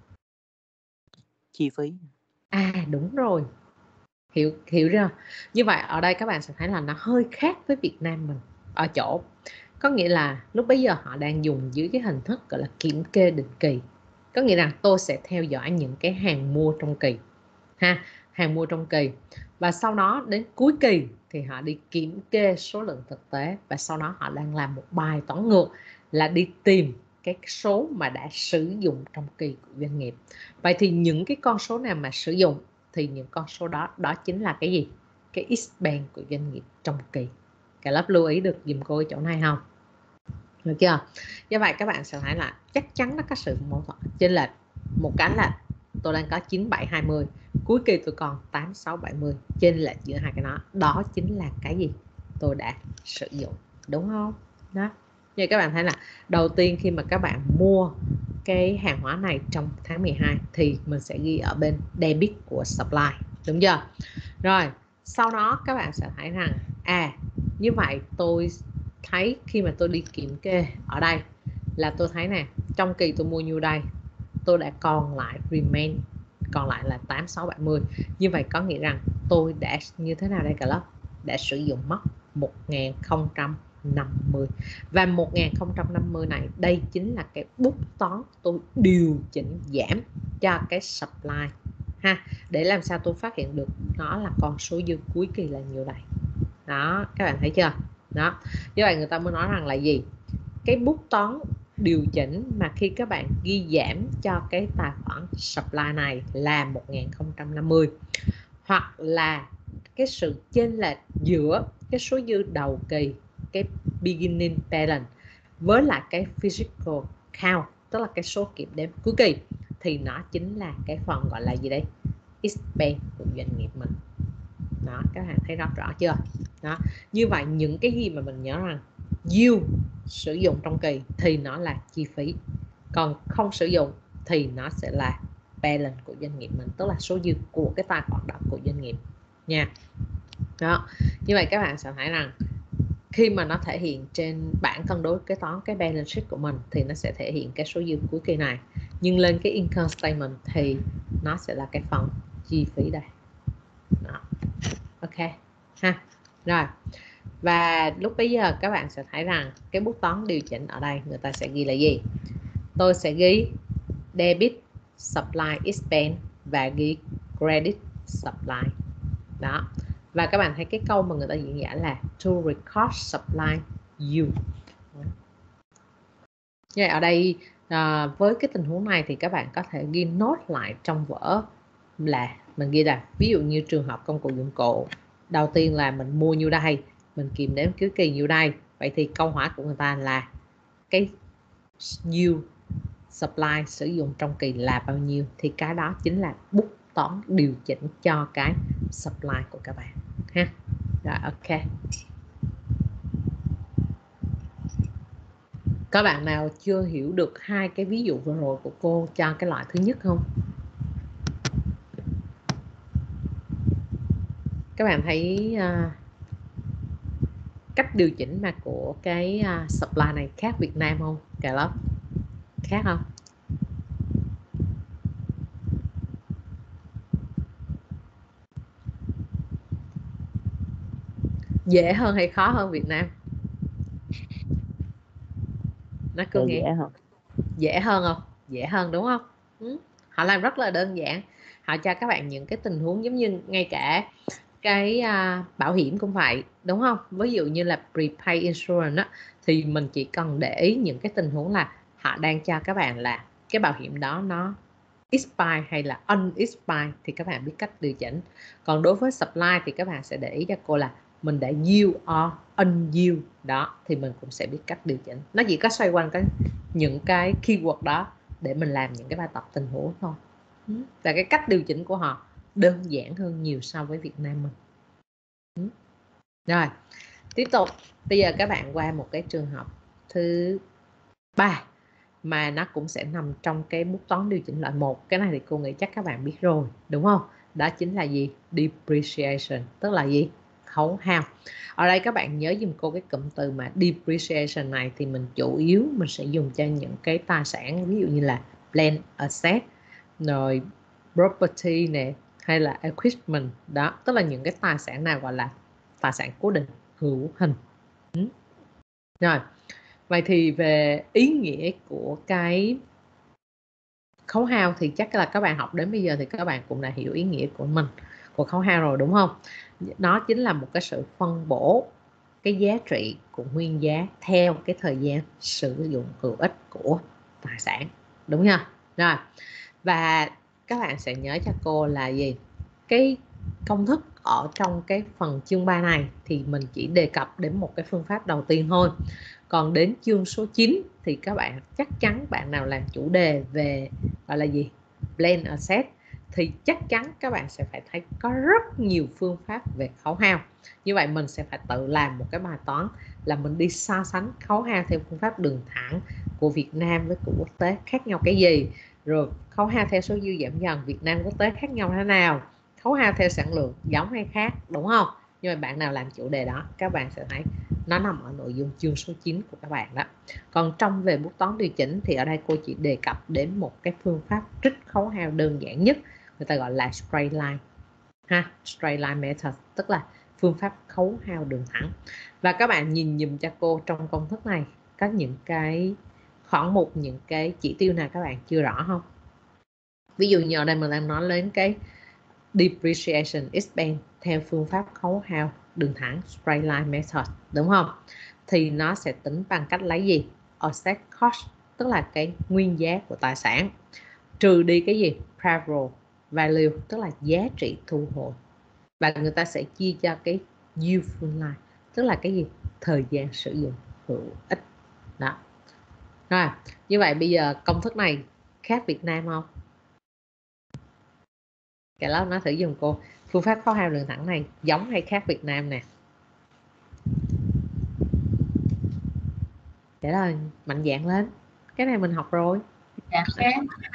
Chi phí. À, đúng rồi. Hiểu hiểu chưa? Như vậy ở đây các bạn sẽ thấy là nó hơi khác với Việt Nam mình ở chỗ, có nghĩa là lúc bấy giờ họ đang dùng dưới cái hình thức gọi là kiểm kê định kỳ. Có nghĩa rằng tôi sẽ theo dõi những cái hàng mua trong kỳ ha, hàng mua trong kỳ, và sau đó đến cuối kỳ thì họ đi kiểm kê số lượng thực tế, và sau đó họ đang làm một bài toán ngược là đi tìm cái số mà đã sử dụng trong kỳ của doanh nghiệp. Vậy thì những cái con số nào mà sử dụng thì những con số đó đó chính là cái gì? Cái expense của doanh nghiệp trong kỳ. Cả lớp lưu ý được dùm cô ở chỗ này không? Được chưa? Do vậy các bạn sẽ thấy là chắc chắn nó có sự mâu thuẫn chênh lệch. Một cái là tôi đang có chín bảy hai mươi, cuối kỳ tôi còn tám sáu bảy mươi, chênh lệch giữa hai cái đó, đó chính là cái gì tôi đã sử dụng, đúng không? Đó. Như các bạn thấy là đầu tiên khi mà các bạn mua cái hàng hóa này trong tháng mười hai thì mình sẽ ghi ở bên debit của supply, đúng chưa? Rồi sau đó các bạn sẽ thấy rằng à, như vậy tôi thấy khi mà tôi đi kiểm kê ở đây là tôi thấy nè, trong kỳ tôi mua nhiêu đây, tôi đã còn lại remain, còn lại là tám sáu bảy mươi. Như vậy có nghĩa rằng tôi đã như thế nào đây cả lớp? Đã sử dụng mất một nghìn không trăm năm mươi, và một nghìn không trăm năm mươi này đây chính là cái bút toán tôi điều chỉnh giảm cho cái supply ha, để làm sao tôi phát hiện được nó là con số dư cuối kỳ là nhiều đây. Đó, các bạn thấy chưa? Đó, như vậy người ta mới nói rằng là gì? Cái bút toán điều chỉnh mà khi các bạn ghi giảm cho cái tài khoản supply này là một nghìn không trăm năm mươi, hoặc là cái sự chênh lệch giữa cái số dư đầu kỳ, cái beginning balance, với lại cái physical count, tức là cái số kiểm đếm cuối kỳ, thì nó chính là cái phần gọi là gì đây? Expense của doanh nghiệp mình. Đó, các bạn thấy rất rõ chưa? Đó, như vậy những cái gì mà mình nhớ rằng yield sử dụng trong kỳ thì nó là chi phí, còn không sử dụng thì nó sẽ là balance của doanh nghiệp mình, tức là số dư của cái tài khoản đó của doanh nghiệp nha. Đó, như vậy các bạn sẽ thấy rằng khi mà nó thể hiện trên bảng cân đối kế toán, cái balance sheet của mình, thì nó sẽ thể hiện cái số dư cuối kỳ này, nhưng lên cái income statement thì nó sẽ là cái phần chi phí đây. Đó. Ok ha. Rồi, và lúc bây giờ các bạn sẽ thấy rằng cái bút toán điều chỉnh ở đây người ta sẽ ghi là gì? Tôi sẽ ghi debit supply expense và ghi credit supply. Đó, và các bạn thấy cái câu mà người ta diễn giải là to record supply yield. Như vậy ở đây à, với cái tình huống này thì các bạn có thể ghi nốt lại trong vở là mình ghi là ví dụ như trường hợp công cụ dụng cụ đầu tiên là mình mua nhiêu đây, mình kiểm đếm cuối kỳ nhiêu đây, vậy thì câu hỏi của người ta là cái yield supply sử dụng trong kỳ là bao nhiêu, thì cái đó chính là bút toán điều chỉnh cho cái supply của các bạn ha. Rồi, ok. Các bạn nào chưa hiểu được hai cái ví dụ vừa rồi của cô cho cái loại thứ nhất không? Các bạn thấy uh, cách điều chỉnh mà của cái uh, supply này khác Việt Nam không? Cả lớp khác không? Dễ hơn hay khó hơn Việt Nam? Nó cứ nghe dễ hơn. Dễ hơn không? Dễ hơn đúng không? Ừ. Họ làm rất là đơn giản. Họ cho các bạn những cái tình huống giống như ngay cả cái uh, bảo hiểm cũng vậy, đúng không? Ví dụ như là prepaid insurance á, thì mình chỉ cần để ý những cái tình huống là họ đang cho các bạn là cái bảo hiểm đó nó expire hay là unexpired thì các bạn biết cách điều chỉnh. Còn đối với supply thì các bạn sẽ để ý cho cô là mình để yield or unyield đó, thì mình cũng sẽ biết cách điều chỉnh. Nó chỉ có xoay quanh cái những cái keyword đó để mình làm những cái bài tập tình huống thôi. Và cái cách điều chỉnh của họ đơn giản hơn nhiều so với Việt Nam mình. Rồi, tiếp tục. Bây giờ các bạn qua một cái trường hợp thứ ba mà nó cũng sẽ nằm trong cái bút toán điều chỉnh loại một. Cái này thì cô nghĩ chắc các bạn biết rồi, đúng không? Đó chính là gì? Depreciation, tức là gì? Khấu hao. Ở đây các bạn nhớ dùm cô cái cụm từ mà depreciation này thì mình chủ yếu mình sẽ dùng cho những cái tài sản ví dụ như là plant asset, rồi property nè, hay là equipment đó, tức là những cái tài sản nào gọi là tài sản cố định hữu hình. ừ. Rồi, vậy thì về ý nghĩa của cái khấu hao thì chắc là các bạn học đến bây giờ thì các bạn cũng đã hiểu ý nghĩa của mình của khấu hao rồi, đúng không? Nó chính là một cái sự phân bổ cái giá trị của nguyên giá theo cái thời gian sử dụng hữu ích của tài sản, đúng nha. Rồi, và các bạn sẽ nhớ cho cô là gì? Cái công thức ở trong cái phần chương ba này thì mình chỉ đề cập đến một cái phương pháp đầu tiên thôi. Còn đến chương số chín thì các bạn chắc chắn bạn nào làm chủ đề về gọi là gì? Plan asset thì chắc chắn các bạn sẽ phải thấy có rất nhiều phương pháp về khấu hao. Như vậy mình sẽ phải tự làm một cái bài toán là mình đi so sánh khấu hao theo phương pháp đường thẳng của Việt Nam với của quốc tế khác nhau cái gì, rồi khấu hao theo số dư giảm dần Việt Nam quốc tế khác nhau thế nào, khấu hao theo sản lượng giống hay khác, đúng không? Nhưng mà bạn nào làm chủ đề đó các bạn sẽ thấy nó nằm ở nội dung chương số chín của các bạn đó. Còn trong về bút toán điều chỉnh thì ở đây cô chỉ đề cập đến một cái phương pháp trích khấu hao đơn giản nhất, người ta gọi là straight line ha, straight line method, tức là phương pháp khấu hao đường thẳng. Và các bạn nhìn dùm cho cô trong công thức này có những cái khoản mục, những cái chỉ tiêu nào các bạn chưa rõ không? Ví dụ như ở đây mình đang nói đến cái depreciation expense theo phương pháp khấu hao đường thẳng straight line method, đúng không? Thì nó sẽ tính bằng cách lấy gì? Offset cost tức là cái nguyên giá của tài sản, trừ đi cái gì? Prior value, tức là giá trị thu hồi. Và người ta sẽ chia cho cái useful life, tức là cái gì? Thời gian sử dụng hữu ích. Đó. Rồi, như vậy bây giờ công thức này khác Việt Nam không? Cái lớp nói thử giùm cô, phương pháp khấu hao đường thẳng này giống hay khác Việt Nam nè? Để là mạnh dạn lên. Cái này mình học rồi. Dạ khác.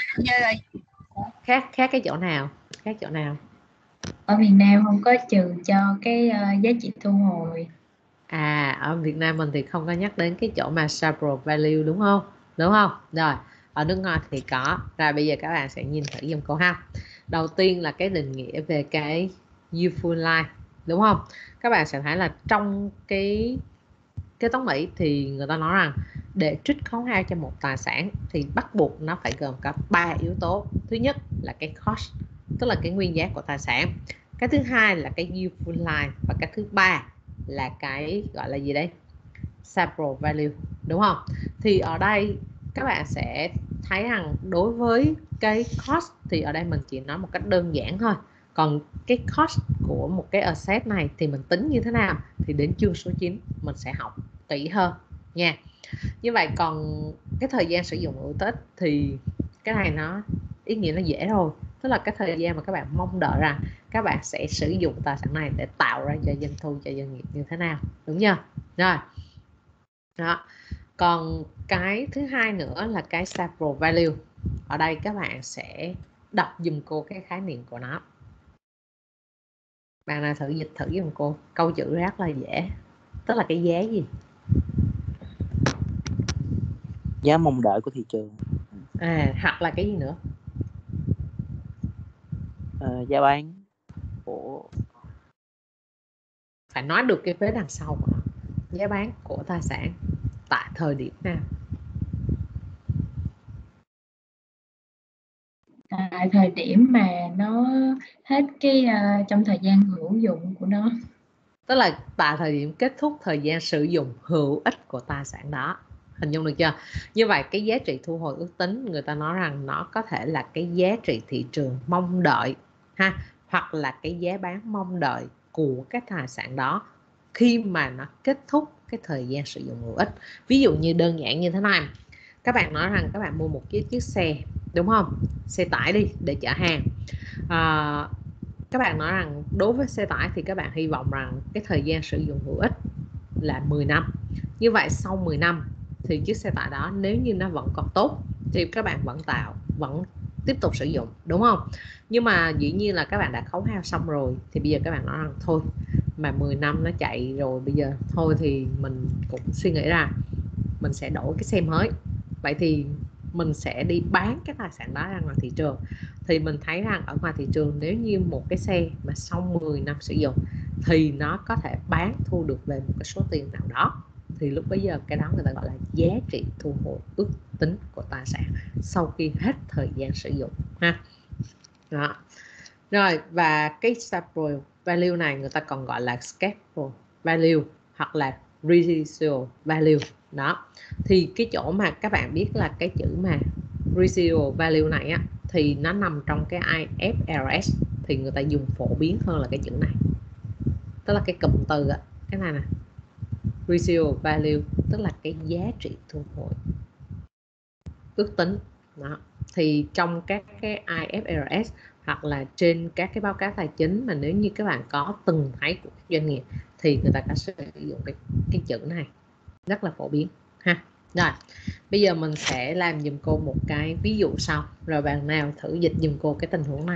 Khác khác cái chỗ nào? Khác chỗ nào? Ở Việt Nam không có trừ cho cái uh, giá trị thu hồi. À, ở Việt Nam mình thì không có nhắc đến cái chỗ mà Sharper value đúng không? Đúng không? Rồi, ở nước ngoài thì có. Rồi bây giờ các bạn sẽ nhìn thử giùm cô ha. Đầu tiên là cái định nghĩa về cái useful life, đúng không? Các bạn sẽ thấy là trong cái cái toán Mỹ thì người ta nói rằng để trích khấu hao cho một tài sản thì bắt buộc nó phải gồm có ba yếu tố. Thứ nhất là cái cost, tức là cái nguyên giá của tài sản. Cái thứ hai là cái useful life, và cái thứ ba là cái gọi là gì đấy? Sample value, đúng không? Thì ở đây các bạn sẽ thấy rằng đối với cái cost thì ở đây mình chỉ nói một cách đơn giản thôi. Còn cái cost của một cái asset này thì mình tính như thế nào thì đến chương số chín mình sẽ học kỹ hơn nha. Như vậy còn cái thời gian sử dụng hữu ích thì cái này nó ý nghĩa nó dễ rồi, tức là cái thời gian mà các bạn mong đợi rằng các bạn sẽ sử dụng tài sản này để tạo ra cho doanh thu cho doanh nghiệp như thế nào, đúng chưa? Rồi đó. Còn cái thứ hai nữa là cái sample value. Ở đây các bạn sẽ đọc dùm cô cái khái niệm của nó. Bạn nào thử dịch thử dùm cô, câu chữ rất là dễ, tức là cái giá gì? Giá mong đợi của thị trường. À, hoặc là cái gì nữa? À, giá bán của, phải nói được cái vế đằng sau của nó. Giá bán của tài sản tại thời điểm nào? Tại thời điểm mà nó hết cái uh, trong thời gian hữu dụng của nó, tức là tại thời điểm kết thúc thời gian sử dụng hữu ích của tài sản đó. Hình dung được chưa? Như vậy cái giá trị thu hồi ước tính người ta nói rằng nó có thể là cái giá trị thị trường mong đợi ha, hoặc là cái giá bán mong đợi của cái tài sản đó khi mà nó kết thúc cái thời gian sử dụng hữu ích. Ví dụ như đơn giản như thế này, các bạn nói rằng các bạn mua một chiếc chiếc xe, đúng không? Xe tải đi để chở hàng. à, các bạn nói rằng đối với xe tải thì các bạn hy vọng rằng cái thời gian sử dụng hữu ích là mười năm. Như vậy sau mười năm thì chiếc xe tải đó nếu như nó vẫn còn tốt thì các bạn vẫn tạo, vẫn tiếp tục sử dụng, đúng không? Nhưng mà dĩ nhiên là các bạn đã khấu hao xong rồi thì bây giờ các bạn nói rằng thôi mà mười năm nó chạy rồi, bây giờ thôi thì mình cũng suy nghĩ ra mình sẽ đổi cái xe mới. Vậy thì mình sẽ đi bán cái tài sản đó ra ngoài thị trường. Thì mình thấy rằng ở ngoài thị trường nếu như một cái xe mà sau mười năm sử dụng thì nó có thể bán thu được về một cái số tiền nào đó, thì lúc bấy giờ cái đó người ta gọi là giá trị thu hồi ước tính của tài sản sau khi hết thời gian sử dụng ha. Đó. Rồi, và cái sample value này người ta còn gọi là scalable value hoặc là residual value. Đó. Thì cái chỗ mà các bạn biết là cái chữ mà residual value này á thì nó nằm trong cái I F R S, thì người ta dùng phổ biến hơn là cái chữ này. Tức là cái cụm từ á, cái này nè. Residual value tức là cái giá trị thu hồi ước tính. Đó. Thì trong các cái I F R S hoặc là trên các cái báo cáo tài chính mà nếu như các bạn có từng thấy của các doanh nghiệp thì người ta có sử dụng cái, cái chữ này rất là phổ biến ha. Rồi bây giờ mình sẽ làm giùm cô một cái ví dụ sau, rồi bạn nào thử dịch giùm cô cái tình huống này.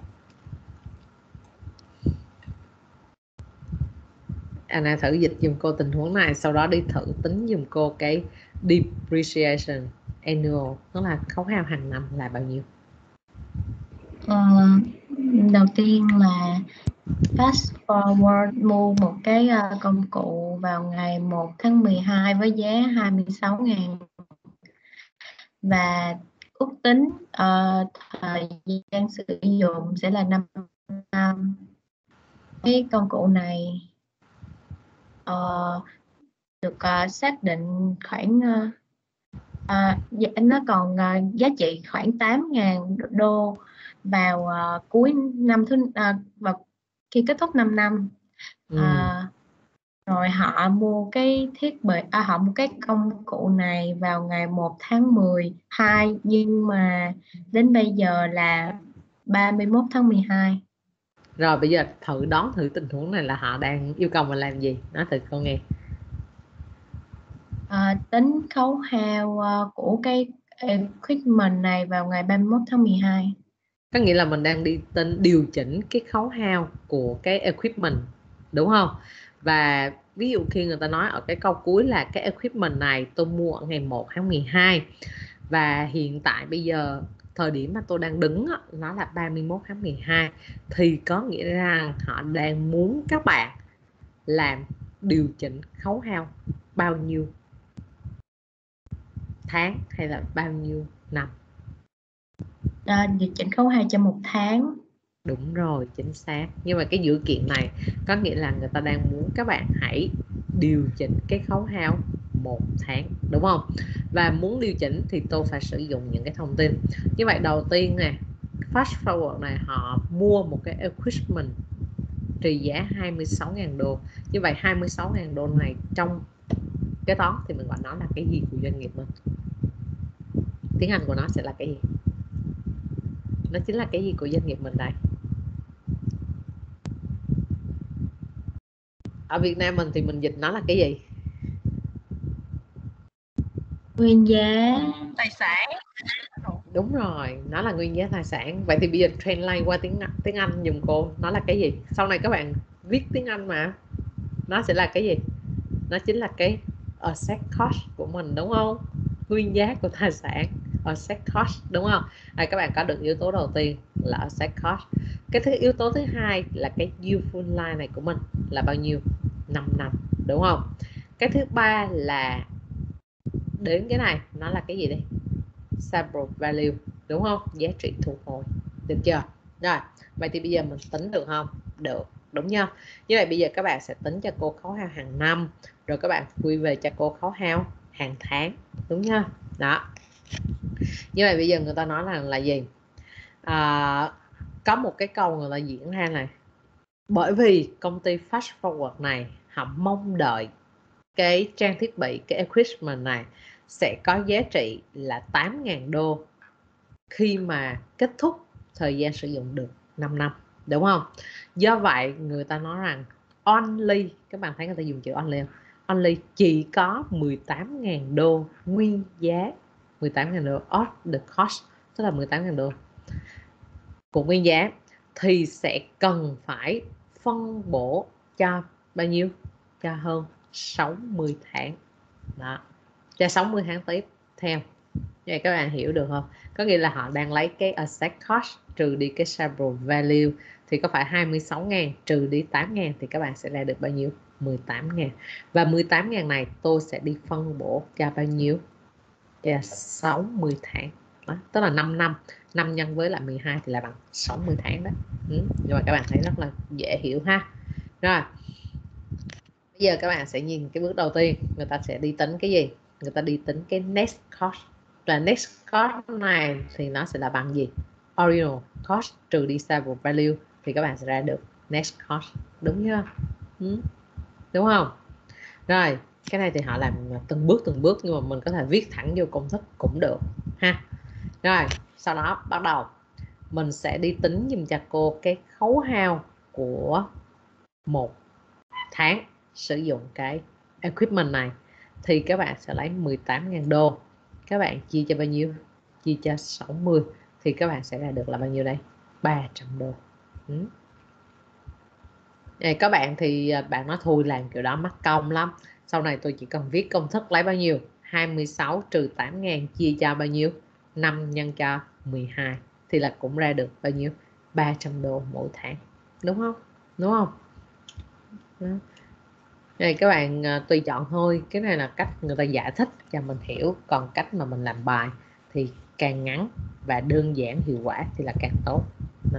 Anh nào thử dịch giùm cô tình huống này, sau đó đi thử tính giùm cô cái depreciation annual, tức là khấu hao hàng năm là bao nhiêu. ờ, đầu tiên là fast forward mua một cái uh, công cụ vào ngày một tháng mười hai với giá hai mươi sáu nghìn và ước tính uh, thời gian sử dụng sẽ là năm năm. Cái công cụ này uh, được uh, xác định khoảng uh, À, nó còn uh, giá trị khoảng tám nghìn đô vào uh, cuối năm thứ uh, vào khi kết thúc năm năm. Ừ. À, rồi họ mua cái thiết bị, à, họ mua cái công cụ này vào ngày một tháng mười hai, nhưng mà đến bây giờ là ba mươi mốt tháng mười hai. Rồi bây giờ thử đoán thử tình huống này là họ đang yêu cầu mình làm gì, nói thử con nghe. À, tính khấu hao uh, của cái equipment này vào ngày ba mươi mốt tháng mười hai. Có nghĩa là mình đang đi tính điều chỉnh cái khấu hao của cái equipment, đúng không? Và ví dụ khi người ta nói ở cái câu cuối là cái equipment này tôi mua ở ngày một tháng mười hai, và hiện tại bây giờ thời điểm mà tôi đang đứng đó, nó là ba mươi mốt tháng mười hai, thì có nghĩa rằng họ đang muốn các bạn làm điều chỉnh khấu hao bao nhiêu tháng hay là bao nhiêu năm? À, điều chỉnh khấu hao cho một tháng. Đúng rồi, chính xác. Nhưng mà cái dữ kiện này có nghĩa là người ta đang muốn các bạn hãy điều chỉnh cái khấu hao một tháng, đúng không? Và muốn điều chỉnh thì tôi phải sử dụng những cái thông tin. Như vậy đầu tiên nè, fast forward này họ mua một cái equipment trị giá hai mươi sáu nghìn đô. Như vậy hai mươi sáu nghìn đô này trong kế toán thì mình gọi nó là cái gì của doanh nghiệp mình? Tiếng Anh của nó sẽ là cái gì? Nó chính là cái gì của doanh nghiệp mình đây? Ở Việt Nam mình thì mình dịch nó là cái gì? Nguyên giá tài sản. Đúng rồi, nó là nguyên giá tài sản. Vậy thì bây giờ translate qua tiếng tiếng Anh dùm cô, nó là cái gì? Sau này các bạn viết tiếng Anh mà, nó sẽ là cái gì? Nó chính là cái asset cost của mình, đúng không? Nguyên giá của tài sản, asset cost, đúng không? À, các bạn có được yếu tố đầu tiên là asset cost. Cái thứ yếu tố thứ hai là cái useful life này của mình là bao nhiêu? năm năm, đúng không? Cái thứ ba là đến cái này, nó là cái gì đây? Sample value, đúng không? Giá trị thu hồi, được chưa? Rồi, vậy thì bây giờ mình tính được không? Được, đúng chưa? Như vậy bây giờ các bạn sẽ tính cho cô khấu hao hàng năm, rồi các bạn quy về cho cô khấu hao hàng tháng, đúng chưa? Đó. Như vậy bây giờ người ta nói là là gì? À, có một cái câu người ta diễn ra này. Bởi vì công ty Fast Forward này họ mong đợi cái trang thiết bị, cái equipment này sẽ có giá trị là tám nghìn đô khi mà kết thúc thời gian sử dụng được năm năm, đúng không? Do vậy người ta nói rằng only, các bạn thấy người ta dùng chữ only không? Only chỉ có mười tám nghìn đô nguyên giá, mười tám nghìn đô off the cost, tức là mười tám nghìn đô của nguyên giá, thì sẽ cần phải phân bổ cho bao nhiêu? Cho hơn sáu mươi tháng. Đó, cho sáu mươi tháng tiếp theo. Vậy các bạn hiểu được không? Có nghĩa là họ đang lấy cái asset cost trừ đi cái sample value, thì có phải hai mươi sáu nghìn trừ đi tám nghìn thì các bạn sẽ ra được bao nhiêu? mười tám nghìn. Và mười tám nghìn này tôi sẽ đi phân bổ cho bao nhiêu? Cho sáu mươi tháng. Đó, tức là năm năm, năm nhân với lại mười hai thì là bằng sáu mươi tháng đó. Ừ. Nhưng mà các bạn thấy rất là dễ hiểu ha. Rồi, bây giờ các bạn sẽ nhìn cái bước đầu tiên, người ta sẽ đi tính cái gì? Người ta đi tính cái next cost. Và next cost này thì nó sẽ là bằng gì? Original cost trừ đi sample value, thì các bạn sẽ ra được next cost, đúng chưa? Ừ. Đúng không? Rồi, cái này thì họ làm từng bước từng bước, nhưng mà mình có thể viết thẳng vô công thức cũng được ha. Rồi, sau đó bắt đầu mình sẽ đi tính giùm cho cô cái khấu hao của một tháng sử dụng cái equipment này, thì các bạn sẽ lấy mười tám nghìn đô, các bạn chia cho bao nhiêu? Chia cho sáu mươi, thì các bạn sẽ ra được là bao nhiêu đây? ba trăm đô. Ừ. Các bạn thì bạn nói thôi làm kiểu đó mất công lắm, sau này tôi chỉ cần viết công thức lấy bao nhiêu? hai mươi sáu trừ tám nghìn chia cho bao nhiêu? năm nhân cho mười hai, thì là cũng ra được bao nhiêu? ba trăm đô mỗi tháng, đúng không? Đúng không? Đó. Này các bạn uh, tùy chọn thôi, cái này là cách người ta giải thích cho mình hiểu, còn cách mà mình làm bài thì càng ngắn và đơn giản hiệu quả thì là càng tốt. Đó.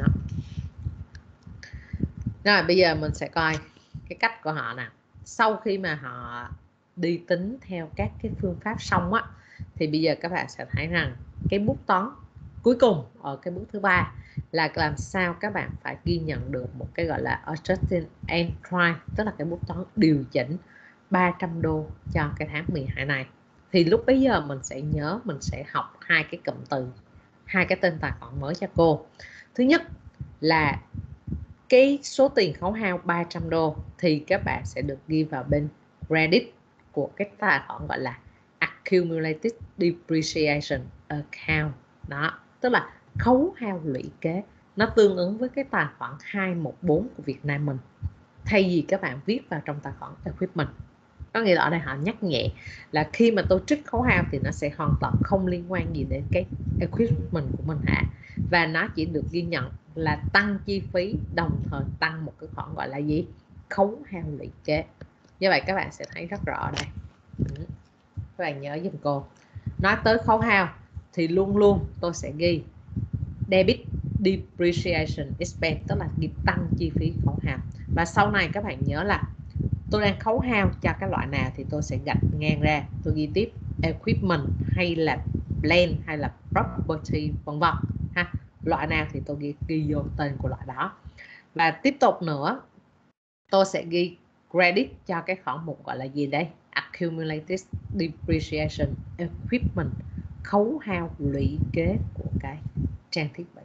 Rồi bây giờ mình sẽ coi cái cách của họ nè. Sau khi mà họ đi tính theo các cái phương pháp xong á, thì thì bây giờ các bạn sẽ thấy rằng cái bút toán cuối cùng ở cái bước thứ ba là làm sao các bạn phải ghi nhận được một cái gọi là adjusting entry, tức là cái bút toán điều chỉnh ba trăm đô cho cái tháng mười hai này. Thì lúc bấy giờ mình sẽ nhớ mình sẽ học hai cái cụm từ, hai cái tên tài khoản mới cho cô. Thứ nhất là cái số tiền khấu hao ba trăm đô thì các bạn sẽ được ghi vào bên credit của cái tài khoản gọi là accumulated depreciation account. Đó, tức là khấu hao lũy kế, nó tương ứng với cái tài khoản hai một bốn của Việt Nam mình, thay vì các bạn viết vào trong tài khoản equipment. Có nghĩa là ở đây họ nhắc nhẹ là khi mà tôi trích khấu hao thì nó sẽ hoàn toàn không liên quan gì đến cái equipment của mình hả, và nó chỉ được ghi nhận là tăng chi phí đồng thời tăng một cái khoản gọi là gì, khấu hao lũy kế. Như vậy các bạn sẽ thấy rất rõ ở đây. Các bạn nhớ giùm cô, nói tới khấu hao thì luôn luôn tôi sẽ ghi debit depreciation expense, tức là ghi tăng chi phí khấu hao. Và sau này các bạn nhớ là tôi đang khấu hao cho cái loại nào thì tôi sẽ gạch ngang ra, tôi ghi tiếp equipment hay là land hay là property vân vân ha, loại nào thì tôi ghi, ghi vô tên của loại đó. Và tiếp tục nữa tôi sẽ ghi credit cho cái khoản mục gọi là gì đây, accumulated depreciation equipment, khấu hao lũy kế của cái trang thiết bị.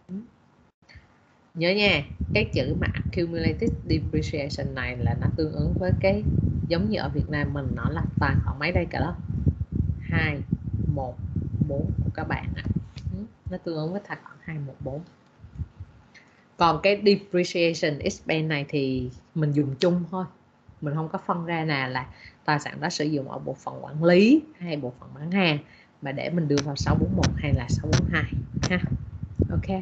Nhớ nha, cái chữ mà accumulated depreciation này là nó tương ứng với cái giống như ở Việt Nam mình, nó là tài khoản mấy đây cả đó, hai một bốn của các bạn ạ. Nó tương ứng với tài khoản hai một bốn. Còn cái depreciation expense này thì mình dùng chung thôi, mình không có phân ra nào là tài sản đó sử dụng ở bộ phận quản lý hay bộ phận bán hàng, mà để mình đưa vào sáu bốn một hay là sáu bốn hai ha. Ok.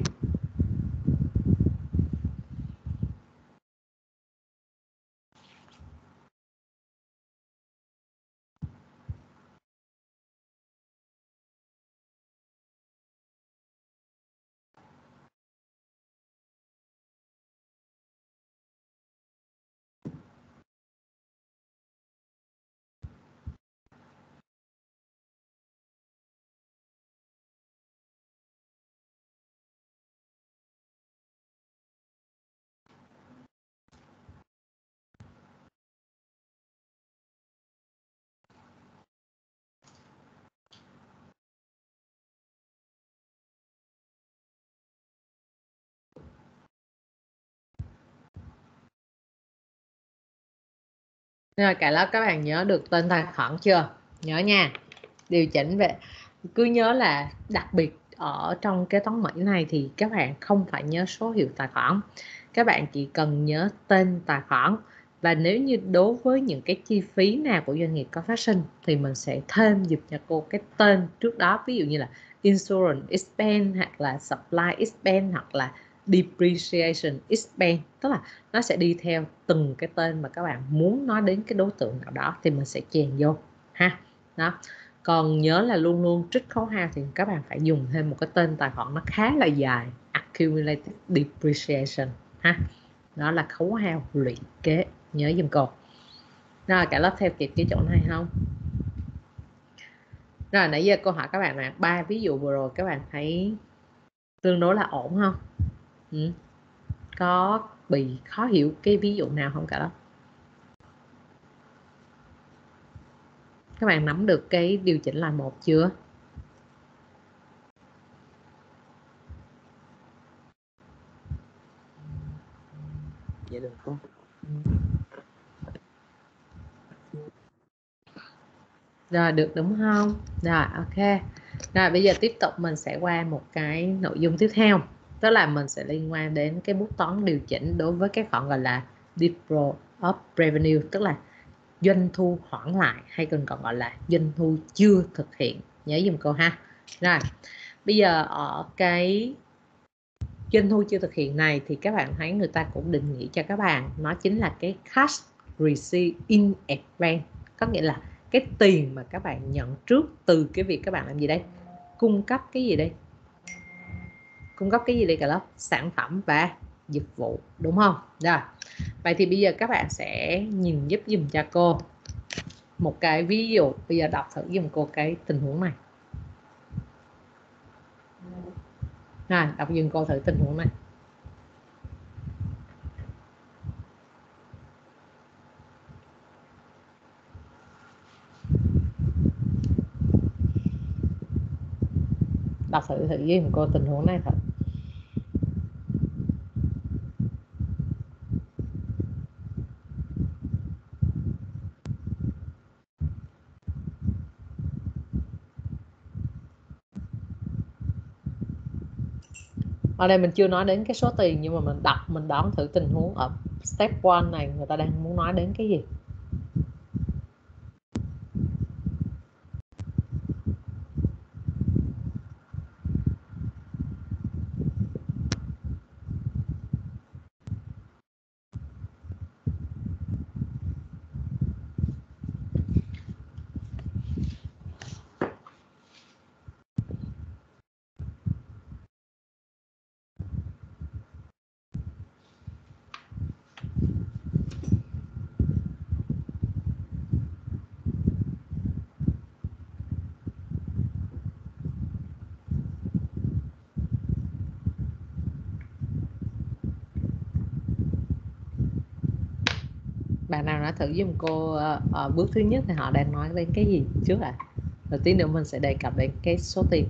Rồi cả lớp các bạn nhớ được tên tài khoản chưa? Nhớ nha. Điều chỉnh về, cứ nhớ là đặc biệt ở trong cái toán Mỹ này thì các bạn không phải nhớ số hiệu tài khoản, các bạn chỉ cần nhớ tên tài khoản. Và nếu như đối với những cái chi phí nào của doanh nghiệp có phát sinh thì mình sẽ thêm giúp cho cô cái tên trước đó, ví dụ như là insurance expense hoặc là supply expense hoặc là depreciation expense, tức là nó sẽ đi theo từng cái tên mà các bạn muốn nói đến cái đối tượng nào đó thì mình sẽ chèn vô ha. Đó. Còn nhớ là luôn luôn trích khấu hao thì các bạn phải dùng thêm một cái tên tài khoản nó khá là dài, accumulated depreciation ha. Đó là khấu hao lũy kế, nhớ giùm cô. Rồi cả lớp theo kịp cái chỗ này không? Rồi nãy giờ cô hỏi các bạn là ba ví dụ vừa rồi các bạn thấy tương đối là ổn không? Ừ. Có bị khó hiểu cái ví dụ nào không cả lớp? Các bạn nắm được cái điều chỉnh là một chưa? Dạ được cô. Rồi được đúng không? Rồi ok. Rồi bây giờ tiếp tục mình sẽ qua một cái nội dung tiếp theo. Tức là mình sẽ liên quan đến cái bút toán điều chỉnh đối với cái khoản gọi là deferral of revenue, tức là doanh thu hoãn lại hay còn còn gọi là doanh thu chưa thực hiện. Nhớ giùm cô ha. Rồi bây giờ ở cái doanh thu chưa thực hiện này thì các bạn thấy người ta cũng định nghĩa cho các bạn, nó chính là cái cash received in advance, có nghĩa là cái tiền mà các bạn nhận trước từ cái việc các bạn làm gì đây, cung cấp cái gì đây, cung cấp cái gì đây cả lớp, sản phẩm và dịch vụ, đúng không? Rồi vậy thì bây giờ các bạn sẽ nhìn giúp dùm cho cô một cái ví dụ. Bây giờ đọc thử giùm cô cái tình huống này. Này, đọc giùm cô thử tình huống này. Đọc thử thử giùm cô tình huống này thôi. Ở đây mình chưa nói đến cái số tiền, nhưng mà mình đọc, mình đoán thử tình huống ở step one này người ta đang muốn nói đến cái gì. Bạn nào nói thử giùm cô uh, bước thứ nhất thì họ đang nói đến cái gì trước ạ? À? Rồi tí nữa mình sẽ đề cập đến cái số tiền.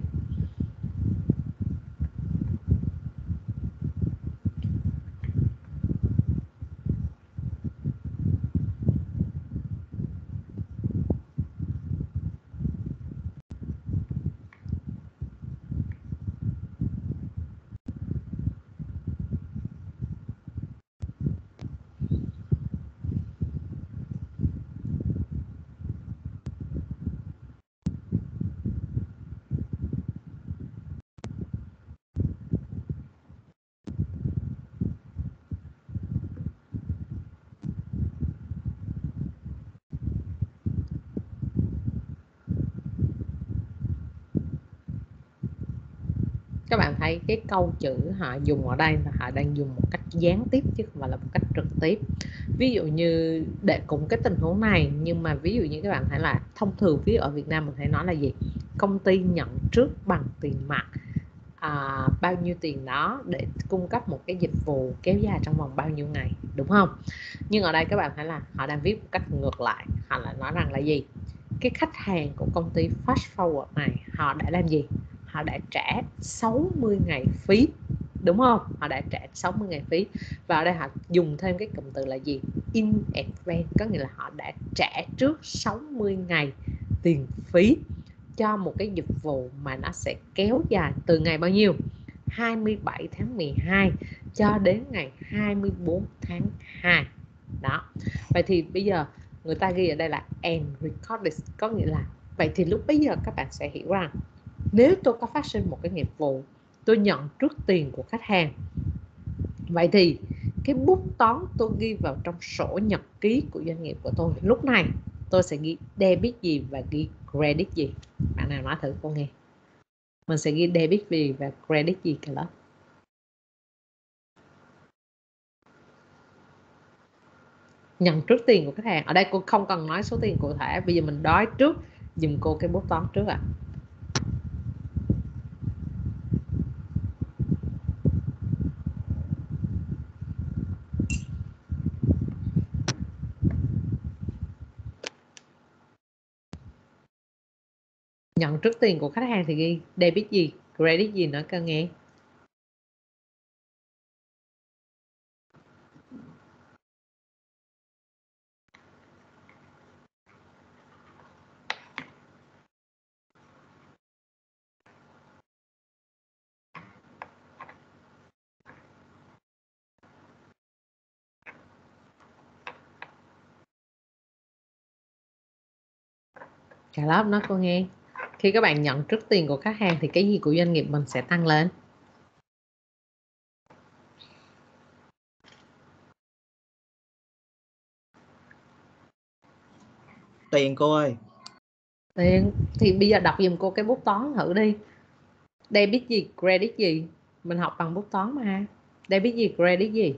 Các bạn thấy cái câu chữ họ dùng ở đây là họ đang dùng một cách gián tiếp chứ không phải là một cách trực tiếp. Ví dụ như để cùng cái tình huống này, nhưng mà ví dụ như các bạn thấy là thông thường ví dụ ở Việt Nam mình hay nói là gì? Công ty nhận trước bằng tiền mặt à, bao nhiêu tiền đó để cung cấp một cái dịch vụ kéo dài trong vòng bao nhiêu ngày, đúng không? Nhưng ở đây các bạn thấy là họ đang viết một cách ngược lại. Họ lại nói rằng là gì? Cái khách hàng của công ty Fast Forward này họ đã làm gì? Họ đã trả sáu mươi ngày phí, đúng không? Họ đã trả sáu mươi ngày phí. Và ở đây họ dùng thêm cái cụm từ là gì? In advance, có nghĩa là họ đã trả trước sáu mươi ngày tiền phí cho một cái dịch vụ mà nó sẽ kéo dài từ ngày bao nhiêu? hai mươi bảy tháng mười hai cho đến ngày hai mươi tư tháng hai. Đó. Vậy thì bây giờ người ta ghi ở đây là and recorded, có nghĩa là vậy thì lúc bây giờ các bạn sẽ hiểu rằng nếu tôi có phát sinh một cái nghiệp vụ, tôi nhận trước tiền của khách hàng, vậy thì cái bút toán tôi ghi vào trong sổ nhật ký của doanh nghiệp của tôi, lúc này tôi sẽ ghi debit gì và ghi credit gì? Bạn nào nói thử cô nghe. Mình sẽ ghi debit gì và credit gì cả đó. Nhận trước tiền của khách hàng. Ở đây cô không cần nói số tiền cụ thể, bây giờ mình nói trước dùm cô cái bút toán trước ạ. À. Nhận trước tiền của khách hàng thì ghi debit gì, credit gì nữa cơ nghe. Cả lớp nó cô nghe. Khi các bạn nhận trước tiền của khách hàng thì cái gì của doanh nghiệp mình sẽ tăng lên? Tiền cô ơi. Tiền. Thì bây giờ đọc giùm cô cái bút toán thử đi. Debit gì, credit gì? Mình học bằng bút toán mà. Debit gì, credit gì?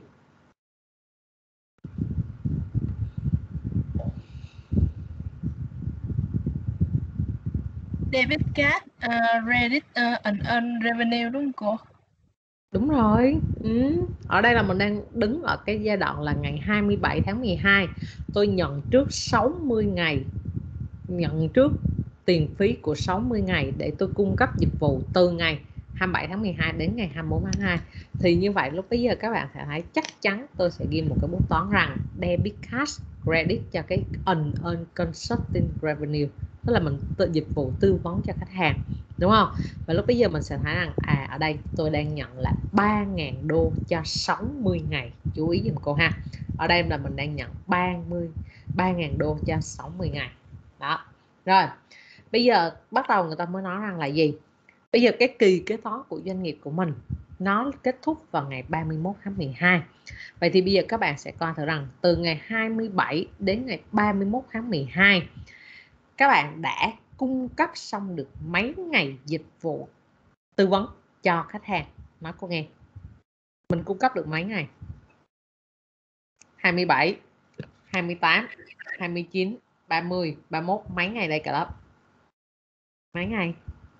debit card, uh, credit, uh, unearned revenue đúng không cô? Đúng rồi. Ừ. Ở đây là mình đang đứng ở cái giai đoạn là ngày hai mươi bảy tháng mười hai. Tôi nhận trước sáu mươi ngày, nhận trước tiền phí của sáu mươi ngày để tôi cung cấp dịch vụ từ ngày hai mươi bảy tháng mười hai đến ngày hai mươi bốn tháng hai. Thì như vậy lúc bây giờ các bạn sẽ thấy chắc chắn tôi sẽ ghi một cái bút toán rằng debit card credit cho cái unearned consulting revenue, tức là mình tự dịch vụ tư vấn cho khách hàng, đúng không? Và lúc bây giờ mình sẽ thấy rằng à ở đây tôi đang nhận là ba nghìn đô cho sáu mươi ngày. Chú ý giùm cô ha. Ở đây là mình đang nhận ba nghìn đô cho sáu mươi ngày. Đó. Rồi. Bây giờ bắt đầu người ta mới nói rằng là gì? Bây giờ cái kỳ kế toán của doanh nghiệp của mình nó kết thúc vào ngày ba mươi mốt tháng mười hai. Vậy thì bây giờ các bạn sẽ coi thử rằng từ ngày hai mươi bảy đến ngày ba mươi mốt tháng mười hai các bạn đã cung cấp xong được mấy ngày dịch vụ tư vấn cho khách hàng. Nói cô nghe, mình cung cấp được mấy ngày? hai mươi bảy, hai mươi tám, hai mươi chín, ba mươi, ba mươi mốt, mấy ngày đây cả lớp? Mấy ngày?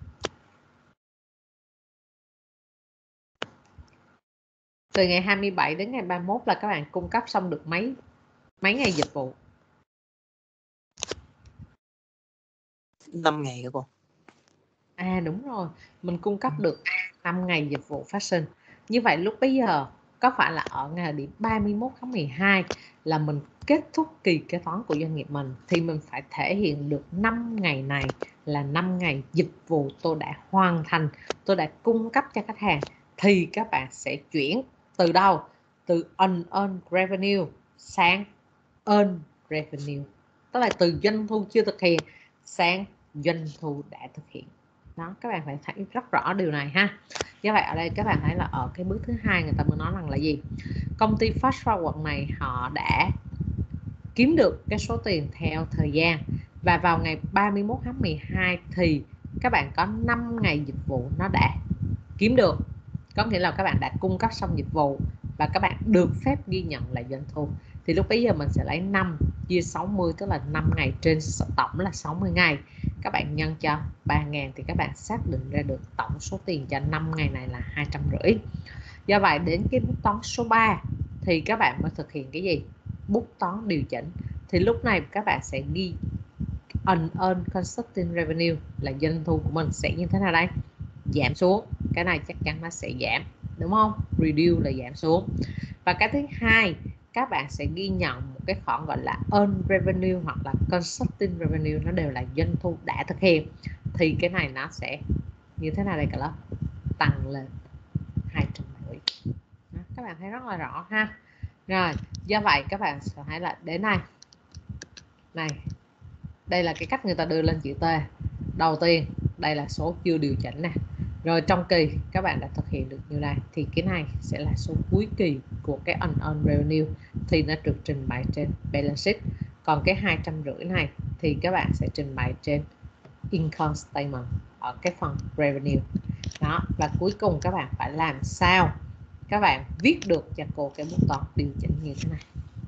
Từ ngày hai mươi bảy đến ngày ba mươi mốt là các bạn cung cấp xong được mấy mấy ngày dịch vụ? năm ngày hả cô? À đúng rồi, mình cung cấp được năm ngày dịch vụ phát sinh. Như vậy lúc bây giờ có phải là ở ngày điểm ba mươi mốt tháng mười hai là mình kết thúc kỳ kế toán của doanh nghiệp mình, thì mình phải thể hiện được năm ngày này là năm ngày dịch vụ tôi đã hoàn thành, tôi đã cung cấp cho khách hàng, thì các bạn sẽ chuyển từ đâu? Từ unearned revenue sang earned revenue, tức là từ doanh thu chưa thực hiện sang doanh thu đã thực hiện. Đó, các bạn phải thấy rất rõ điều này ha. Như vậy ở đây các bạn thấy là ở cái bước thứ hai người ta mới nói rằng là gì? Công ty Fast Forward này họ đã kiếm được cái số tiền theo thời gian, và vào ngày ba mươi mốt tháng mười hai thì các bạn có năm ngày dịch vụ nó đã kiếm được. Có nghĩa là các bạn đã cung cấp xong dịch vụ và các bạn được phép ghi nhận là doanh thu. Thì lúc bây giờ mình sẽ lấy năm chia sáu mươi, tức là năm ngày trên tổng là sáu mươi ngày. Các bạn nhân cho ba nghìn thì các bạn xác định ra được tổng số tiền cho năm ngày này là hai trăm rưỡi. Do vậy đến cái bút toán số ba thì các bạn mới thực hiện cái gì? Bút toán điều chỉnh. Thì lúc này các bạn sẽ ghi unearned consulting revenue là doanh thu của mình sẽ như thế nào đây? Giảm xuống. Cái này chắc chắn nó sẽ giảm, đúng không? Reduce là giảm xuống. Và cái thứ hai, các bạn sẽ ghi nhận một cái khoản gọi là earned revenue hoặc là consulting revenue, nó đều là doanh thu đã thực hiện. Thì cái này nó sẽ như thế nào đây cả lớp? Tăng lên hai trăm rưỡi. Các bạn thấy rất là rõ ha. Rồi, do vậy các bạn sẽ thấy là đến này. Này. Đây là cái cách người ta đưa lên chữ T. Đầu tiên, đây là số chưa điều chỉnh nè. Rồi trong kỳ các bạn đã thực hiện được như này thì cái này sẽ là số cuối kỳ của cái unearned revenue, thì nó được trình bày trên balance sheet. Còn cái hai trăm rưỡi này thì các bạn sẽ trình bày trên income statement ở cái phần revenue. Đó, và cuối cùng các bạn phải làm sao các bạn viết được cho cô cái bút toán điều chỉnh như thế này.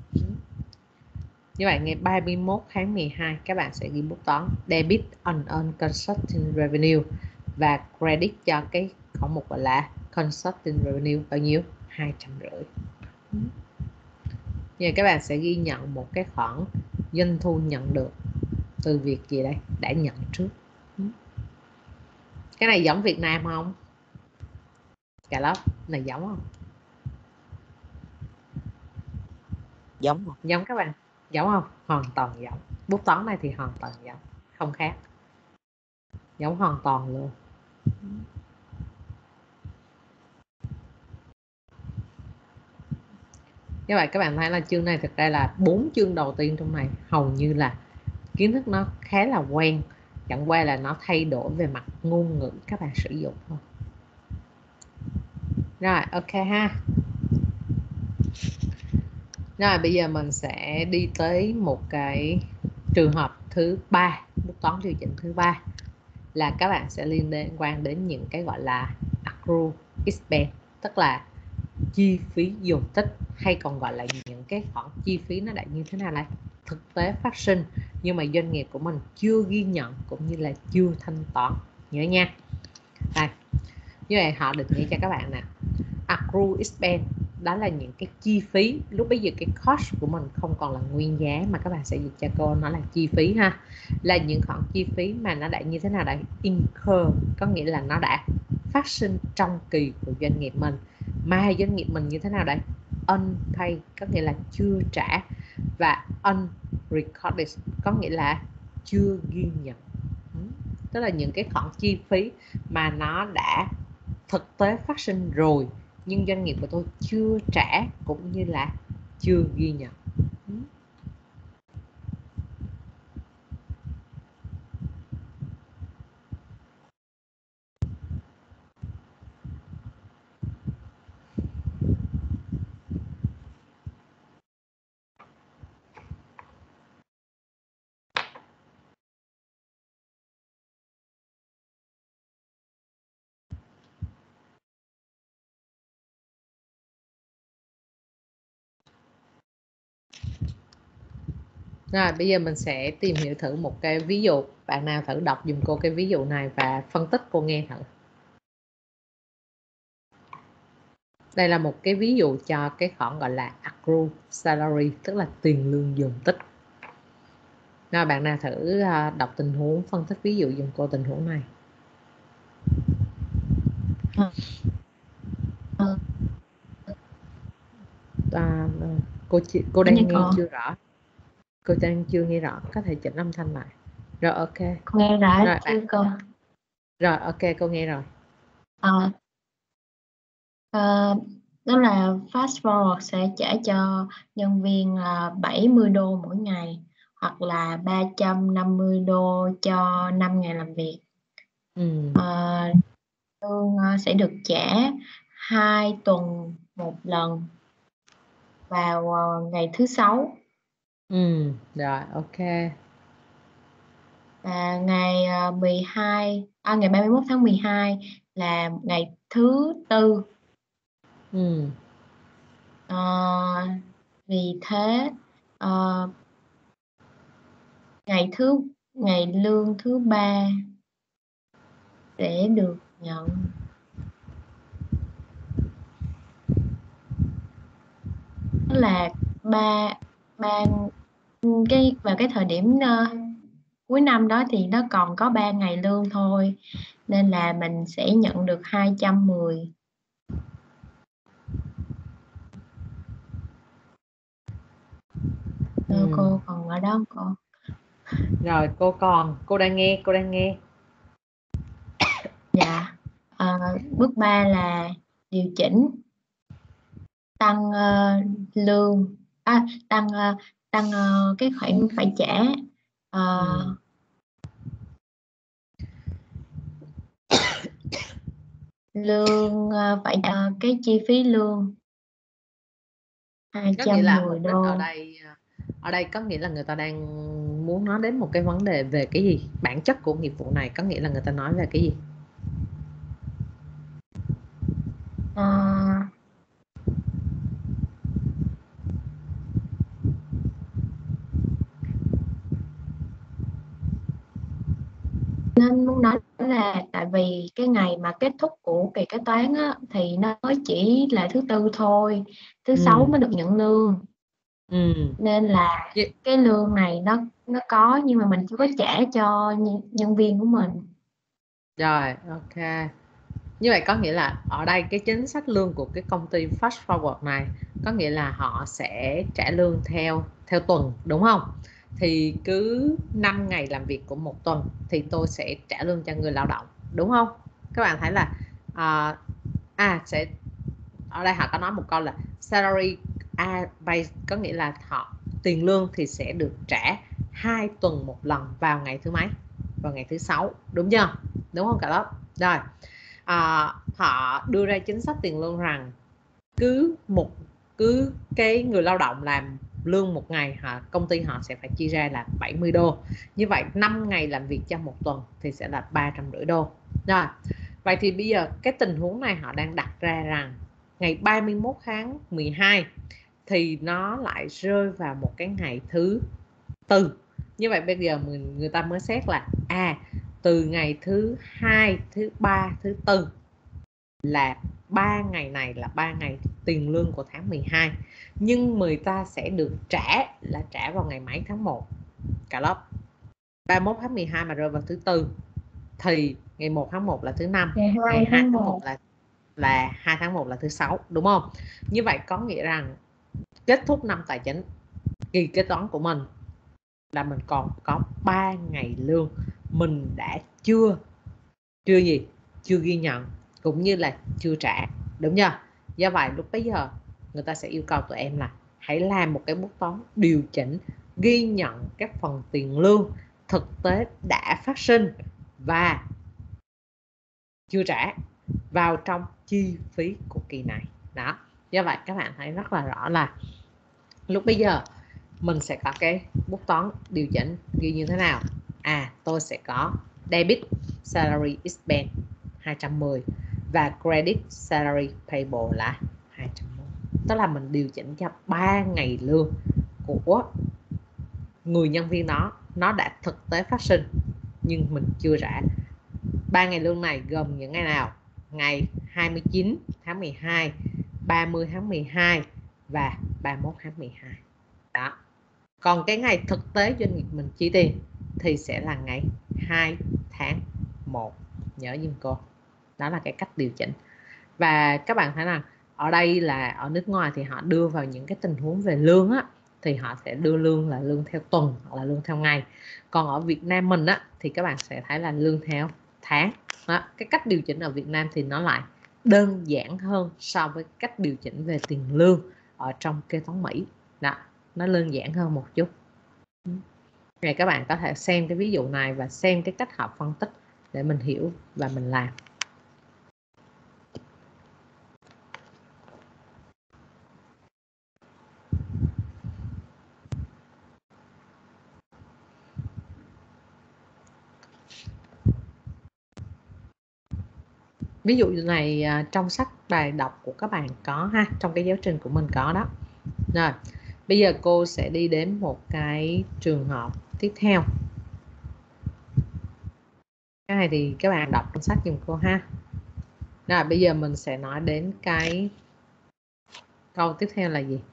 Như vậy ngày ba mươi mốt tháng mười hai các bạn sẽ ghi bút toán debit unearned consulting revenue và credit cho cái khoản mục gọi là consulting revenue bao nhiêu? hai trăm rưỡi. Như các bạn sẽ ghi nhận một cái khoản doanh thu nhận được từ việc gì đây? Đã nhận trước. Cái này giống Việt Nam không? Cả lớp này giống không? Giống không? Giống các bạn. Giống không? Hoàn toàn giống. Bút toán này thì hoàn toàn giống, không khác. Giống hoàn toàn luôn. Như vậy các bạn thấy là chương này thực ra là bốn chương đầu tiên trong này hầu như là kiến thức nó khá là quen, chẳng qua là nó thay đổi về mặt ngôn ngữ các bạn sử dụng thôi. Rồi ok ha. Rồi bây giờ mình sẽ đi tới một cái trường hợp thứ ba, bút toán điều chỉnh thứ ba là các bạn sẽ liên đến quan đến những cái gọi là accrued expense, tức là chi phí dùng tích, hay còn gọi là những cái khoản chi phí nó đã như thế nào đây? Thực tế phát sinh. Như nhưng mà doanh nghiệp của mình chưa ghi nhận cũng như là chưa thanh toán, nhớ nha. Đây, như vậy họ định nghĩa cho các bạn nè, accrued expense đó là những cái chi phí, lúc bây giờ cái cost của mình không còn là nguyên giá mà các bạn sẽ dịch cho cô nó là chi phí ha, là những khoản chi phí mà nó đã như thế nào đây, incur có nghĩa là nó đã phát sinh trong kỳ của doanh nghiệp mình, mà doanh nghiệp mình như thế nào đây, unpaid có nghĩa là chưa trả, và unrecorded có nghĩa là chưa ghi nhận. Tức là những cái khoản chi phí mà nó đã thực tế phát sinh rồi nhưng doanh nghiệp của tôi chưa trả cũng như là chưa ghi nhận. Rồi bây giờ mình sẽ tìm hiểu thử một cái ví dụ. Bạn nào thử đọc dùm cô cái ví dụ này và phân tích cô nghe thử. Đây là một cái ví dụ cho cái khoản gọi là accrued salary, tức là tiền lương dồn tích. Rồi bạn nào thử đọc tình huống, phân tích ví dụ dùm cô tình huống này. À, cô cô đang nghe cô. chưa rõ. Cô đang chưa nghe rõ, có thể chỉnh âm thanh lại. Rồi ok. Cô nghe rõ rồi, chưa cô? Rồi ok, cô nghe rồi. À, à, đó là fast forward sẽ trả cho nhân viên là bảy mươi đô mỗi ngày hoặc là ba trăm năm mươi đô cho năm ngày làm việc. Ừ. À, lương sẽ được trả hai tuần một lần vào ngày thứ sáu. Ừ, rồi ok. Và ngày mười hai à, ngày ba mươi mốt tháng mười hai là ngày thứ tư. Ừ. À, vì thế à, ngày thứ ngày lương thứ ba sẽ được nhận. Đó là ba ba cái vào cái thời điểm uh, cuối năm đó thì nó còn có ba ngày lương thôi, nên là mình sẽ nhận được hai trăm mười. Ừ. Cô còn ở đó không cô? Rồi cô còn, cô đang nghe, cô đang nghe. Dạ, à, bước ba là điều chỉnh, tăng uh, lương, à, tăng uh, tăng uh, cái khoản phải trả. Uh, ừ. Lương uh, phải uh, cái chi phí lương hai trăm mười đô. Ở đây ở đây có nghĩa là người ta đang muốn nói đến một cái vấn đề về cái gì? Bản chất của nghiệp vụ này có nghĩa là người ta nói về cái gì? À, nên muốn nói là tại vì cái ngày mà kết thúc của kỳ kế toán á, thì nó mới chỉ là thứ tư thôi, thứ ừ. sáu mới được nhận lương. Ừ. Nên là yeah. cái lương này nó nó có nhưng mà mình chưa có trả cho nhân viên của mình. Rồi ok. Như vậy có nghĩa là ở đây cái chính sách lương của cái công ty Fast Forward này có nghĩa là họ sẽ trả lương theo theo tuần, đúng không? Thì cứ năm ngày làm việc của một tuần thì tôi sẽ trả lương cho người lao động, đúng không? Các bạn thấy là à, à sẽ ở đây họ có nói một câu là salary base, có nghĩa là họ tiền lương thì sẽ được trả hai tuần một lần vào ngày thứ mấy? Vào ngày thứ sáu, đúng chưa? Đúng không cả lớp? Rồi. À, họ đưa ra chính sách tiền lương rằng cứ một cứ cái người lao động làm lương một ngày, họ công ty họ sẽ phải chia ra là bảy mươi đô. Như vậy năm ngày làm việc trong một tuần thì sẽ là ba trăm rưỡi đô. Rồi. Vậy thì bây giờ cái tình huống này họ đang đặt ra rằng ngày ba mươi mốt tháng mười hai thì nó lại rơi vào một cái ngày thứ tư. Như vậy bây giờ người, người ta mới xét là à từ ngày thứ hai, thứ ba, thứ tư là ba ngày này là ba ngày tiền lương của tháng mười hai, nhưng người ta sẽ được trả là trả vào ngày mấy tháng một cả lớp. ba mươi mốt tháng mười hai mà rơi vào thứ tư thì ngày một tháng một là thứ năm, ngày hai tháng một một là là hai tháng một là thứ sáu, đúng không? Như vậy có nghĩa rằng kết thúc năm tài chính, kỳ kế toán của mình là mình còn có ba ngày lương mình đã chưa chưa gì chưa ghi nhận cũng như là chưa trả, đúng chưa? Do vậy lúc bấy giờ người ta sẽ yêu cầu tụi em là hãy làm một cái bút toán điều chỉnh ghi nhận các phần tiền lương thực tế đã phát sinh và chưa trả vào trong chi phí của kỳ này. Đó, do vậy các bạn thấy rất là rõ là lúc bây giờ mình sẽ có cái bút toán điều chỉnh ghi như thế nào. À, tôi sẽ có debit salary expense hai trăm mười và credit salary payable là hai trăm mười. Tức là mình điều chỉnh cho ba ngày lương của người nhân viên đó nó đã thực tế phát sinh nhưng mình chưa trả. Ba ngày lương này gồm những ngày nào? Ngày hai mươi chín tháng mười hai, ba mươi tháng mười hai và ba mươi mốt tháng mười hai. Đó. Còn cái ngày thực tế doanh nghiệp mình chi tiền thì sẽ là ngày hai tháng một. Nhớ giùm cô. Đó là cái cách điều chỉnh. Và các bạn thấy là ở đây là ở nước ngoài thì họ đưa vào những cái tình huống về lương á, thì họ sẽ đưa lương là lương theo tuần hoặc là lương theo ngày. Còn ở Việt Nam mình á thì các bạn sẽ thấy là lương theo tháng. Đó. Cái cách điều chỉnh ở Việt Nam thì nó lại đơn giản hơn so với cách điều chỉnh về tiền lương ở trong kế toán Mỹ. Đó, nó đơn giản hơn một chút. Thì các bạn có thể xem cái ví dụ này và xem cái cách họ phân tích để mình hiểu và mình làm. Ví dụ này trong sách bài đọc của các bạn có ha, trong cái giáo trình của mình có đó. Rồi, bây giờ cô sẽ đi đến một cái trường hợp tiếp theo. Cái này thì các bạn đọc trong sách giùm cô ha. Rồi, bây giờ mình sẽ nói đến cái câu tiếp theo là gì?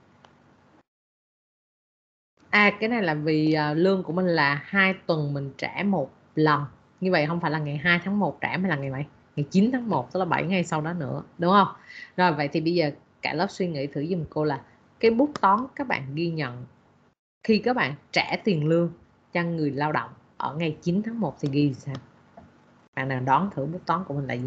À, cái này là vì uh, lương của mình là hai tuần mình trả một lần. Như vậy không phải là ngày hai tháng một trả mà là ngày mấy? Ngày chín tháng một, tức là bảy ngày sau đó nữa, đúng không? Rồi, vậy thì bây giờ cả lớp suy nghĩ thử giùm cô là cái bút toán các bạn ghi nhận khi các bạn trả tiền lương cho người lao động ở ngày chín tháng một thì ghi sao? Bạn nào đoán thử bút toán của mình là gì?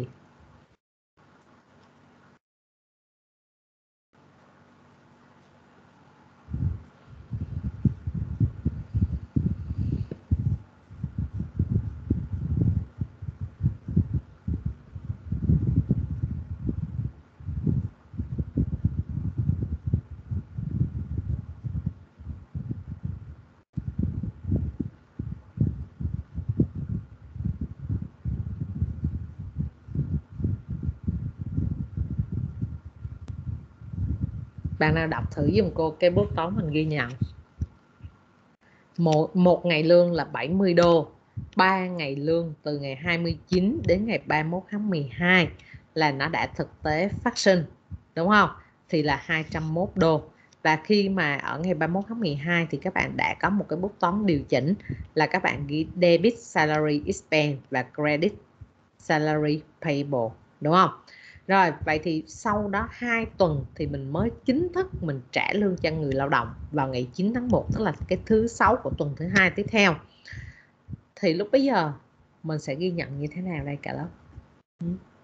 Bạn nào đọc thử giùm cô cái bút toán mình ghi nhận. Một, một ngày lương là bảy mươi đô. ba ngày lương từ ngày hai mươi chín đến ngày ba mươi mốt tháng mười hai là nó đã thực tế phát sinh, đúng không? Thì là hai trăm mốt đô. Và khi mà ở ngày ba mươi mốt tháng mười hai thì các bạn đã có một cái bút toán điều chỉnh là các bạn ghi debit salary expense và credit salary payable, đúng không? Rồi, vậy thì sau đó hai tuần thì mình mới chính thức mình trả lương cho người lao động vào ngày chín tháng một, tức là cái thứ sáu của tuần thứ hai tiếp theo. Thì lúc bấy giờ mình sẽ ghi nhận như thế nào đây cả lớp? Ừ.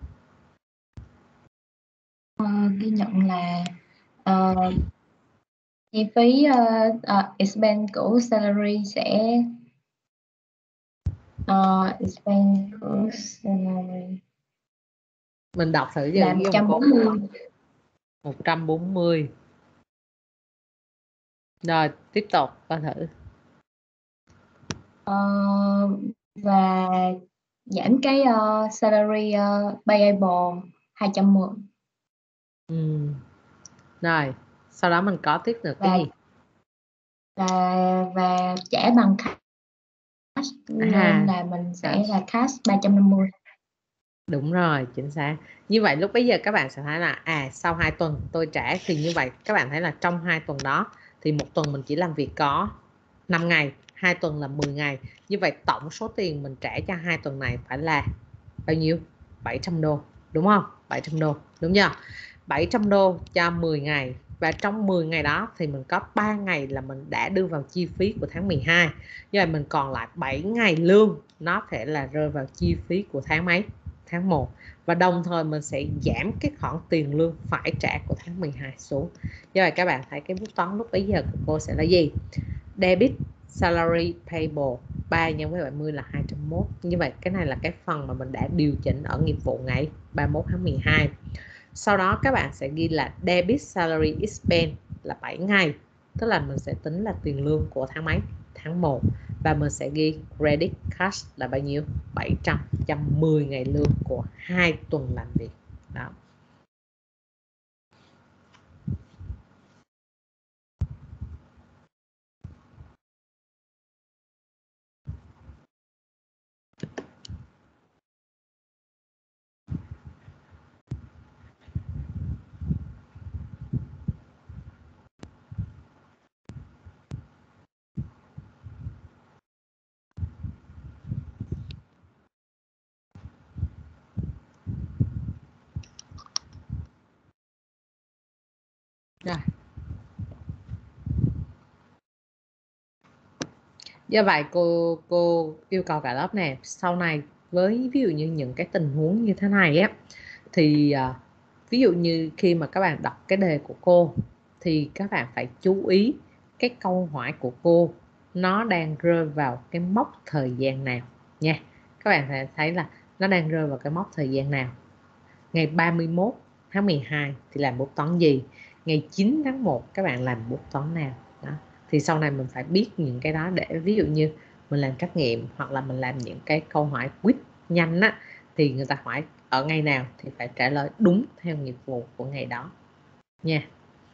Ờ, ghi nhận là uh, chi phí uh, uh, expense của salary sẽ uh, expense của salary mình đọc thử là một trăm bốn mươi. một trăm bốn mươi. Rồi tiếp tục coi thử. Uh, và giảm cái uh, salary uh, payable hai trăm mười. Ừ. Rồi sau đó mình có tiếp được và, cái gì? và và trả bằng cash nên À, là mình sẽ cash. là cash ba trăm năm mươi. Đúng rồi, chính xác. Như vậy lúc bây giờ các bạn sẽ thấy là à sau hai tuần tôi trả, thì như vậy các bạn thấy là trong hai tuần đó thì một tuần mình chỉ làm việc có năm ngày, hai tuần là mười ngày. Như vậy tổng số tiền mình trả cho hai tuần này phải là bao nhiêu? bảy trăm đô, đúng không? bảy trăm đô, đúng chưa? bảy trăm đô cho mười ngày, và trong mười ngày đó thì mình có ba ngày là mình đã đưa vào chi phí của tháng mười hai. Như vậy mình còn lại bảy ngày lương, nó sẽ là rơi vào chi phí của tháng mấy? Tháng một. Và đồng thời mình sẽ giảm cái khoản tiền lương phải trả của tháng mười hai xuống. Như vậy các bạn thấy cái bút toán lúc bấy giờ của cô sẽ là gì? Debit salary payable ba nhân với bảy mươi là hai trăm mốt. Như vậy cái này là cái phần mà mình đã điều chỉnh ở nghiệp vụ ngày ba mươi mốt tháng mười hai. Sau đó các bạn sẽ ghi là debit salary expense là bảy ngày, tức là mình sẽ tính là tiền lương của tháng mấy? Tháng một. Và mình sẽ ghi credit cash là bao nhiêu? bảy trăm cho mười ngày lương của hai tuần làm việc. Đó. Rồi. Do vậy cô cô yêu cầu cả lớp nè, sau này với ví dụ như những cái tình huống như thế này á, thì à, ví dụ như khi mà các bạn đọc cái đề của cô thì các bạn phải chú ý cái câu hỏi của cô nó đang rơi vào cái mốc thời gian nào nha. Các bạn phải thấy là nó đang rơi vào cái mốc thời gian nào. Ngày ba mươi mốt tháng mười hai thì làm bút toán gì, ngày chín tháng một các bạn làm bút toán nào. Đó. Thì sau này mình phải biết những cái đó, để ví dụ như mình làm trắc nghiệm hoặc là mình làm những cái câu hỏi quiz nhanh á, thì người ta hỏi ở ngày nào thì phải trả lời đúng theo nghiệp vụ của ngày đó nha.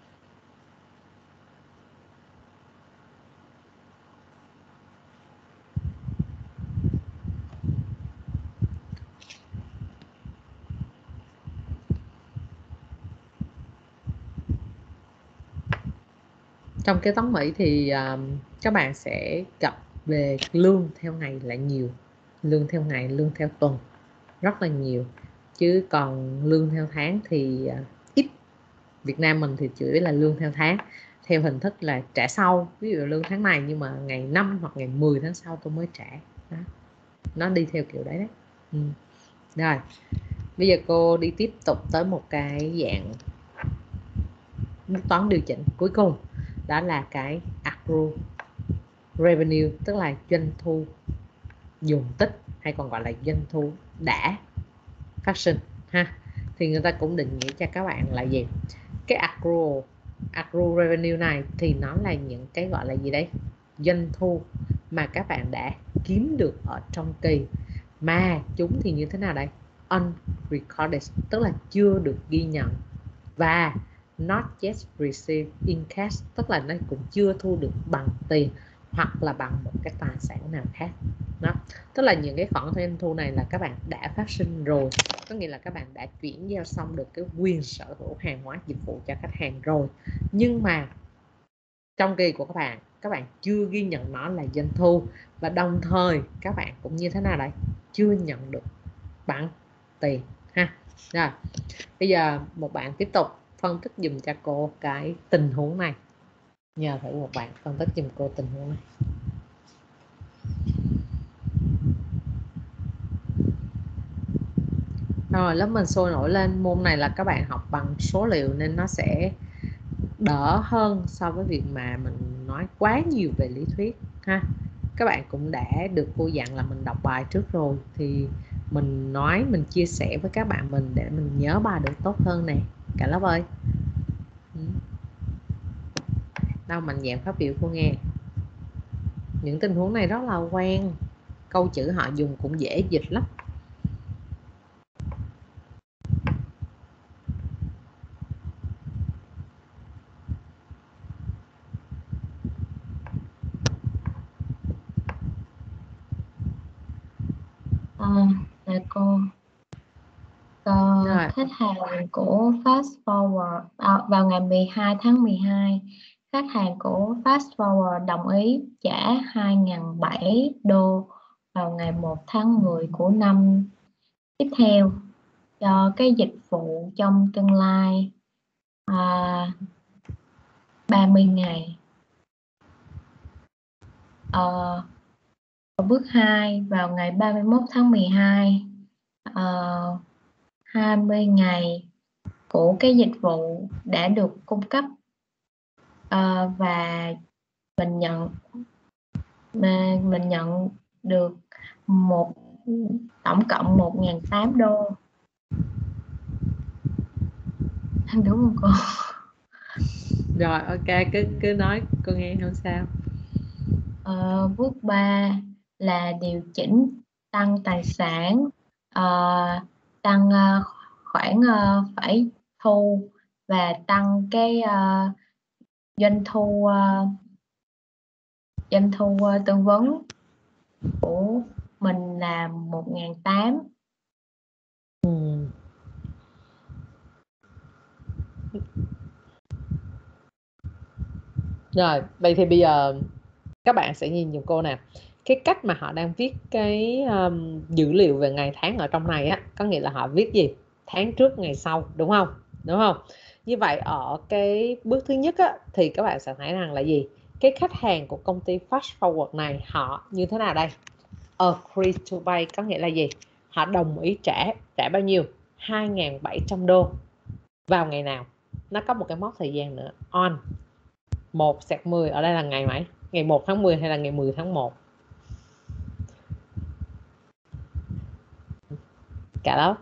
Trong kế toán Mỹ thì um, các bạn sẽ gặp về lương theo ngày là nhiều, lương theo ngày, lương theo tuần rất là nhiều, chứ còn lương theo tháng thì uh, ít. Việt Nam mình thì chủ yếu là lương theo tháng, theo hình thức là trả sau, ví dụ lương tháng này nhưng mà ngày năm hoặc ngày mười tháng sau tôi mới trả. Đó. Nó đi theo kiểu đấy đấy. Ừ. Rồi bây giờ cô đi tiếp tục tới một cái dạng bút toán điều chỉnh cuối cùng, đó là cái accrued revenue, tức là doanh thu dùng tích, hay còn gọi là doanh thu đã phát sinh ha. Thì người ta cũng định nghĩa cho các bạn là gì? Cái accrual accrued revenue này thì nó là những cái gọi là gì đấy, doanh thu mà các bạn đã kiếm được ở trong kỳ, mà chúng thì như thế nào đây? Unrecorded, tức là chưa được ghi nhận, và not yet received in cash, tức là nó cũng chưa thu được bằng tiền hoặc là bằng một cái tài sản nào khác. Đó. Tức là những cái khoản doanh thu này là các bạn đã phát sinh rồi, có nghĩa là các bạn đã chuyển giao xong được cái quyền sở hữu hàng hóa dịch vụ cho khách hàng rồi, nhưng mà trong kỳ của các bạn, các bạn chưa ghi nhận nó là doanh thu, và đồng thời các bạn cũng như thế nào đây, chưa nhận được bằng tiền ha. Rồi bây giờ một bạn tiếp tục phân tích dùm cho cô cái tình huống này, nhờ thử một bạn phân tích dùm cô tình huống này. Rồi lớp mình sôi nổi lên, môn này là các bạn học bằng số liệu nên nó sẽ đỡ hơn so với việc mà mình nói quá nhiều về lý thuyết ha. Các bạn cũng đã được cô dặn là mình đọc bài trước rồi, thì mình nói, mình chia sẻ với các bạn mình để mình nhớ bài được tốt hơn nè cả lớp ơi. Đâu mạnh dạn phát biểu cô nghe. Những tình huống này rất là quen, câu chữ họ dùng cũng dễ dịch lắm. là cô. Còn Rồi. khách hàng của Fast Forward à, vào ngày mười hai tháng mười hai, khách hàng của Fast Forward đồng ý trả hai nghìn bảy trăm đô vào ngày một tháng mười của năm tiếp theo cho cái dịch vụ trong tương lai à, ba mươi ngày. Ờ, bước hai, vào ngày ba mươi mốt tháng mười hai, uh, hai mươi ngày của cái dịch vụ đã được cung cấp uh, và mình nhận mà mình nhận được một tổng cộng một nghìn tám trăm đô. Đúng không cô? Rồi ok, cứ cứ nói cô nghe không sao. Ờ, bước ba là điều chỉnh tăng tài sản, uh, tăng uh, khoản uh, phải thu và tăng cái uh, doanh thu uh, doanh thu uh, tư vấn của mình là một nghìn tám trăm. Ừ. Rồi, vậy thì bây giờ các bạn sẽ nhìn giùm cô nè. Cái cách mà họ đang viết cái um, dữ liệu về ngày tháng ở trong này á, có nghĩa là họ viết gì? Tháng trước ngày sau, đúng không? Đúng không? Như vậy ở cái bước thứ nhất á, thì các bạn sẽ thấy rằng là gì? Cái khách hàng của công ty Fast Forward này họ như thế nào đây? Agree to pay có nghĩa là gì? Họ đồng ý trả. Trả bao nhiêu? hai nghìn bảy trăm đô. Vào ngày nào? Nó có một cái mốc thời gian nữa. On một xẹt mười, ở đây là ngày mấy? Ngày một tháng mười hay là ngày mười tháng một? Cả đó.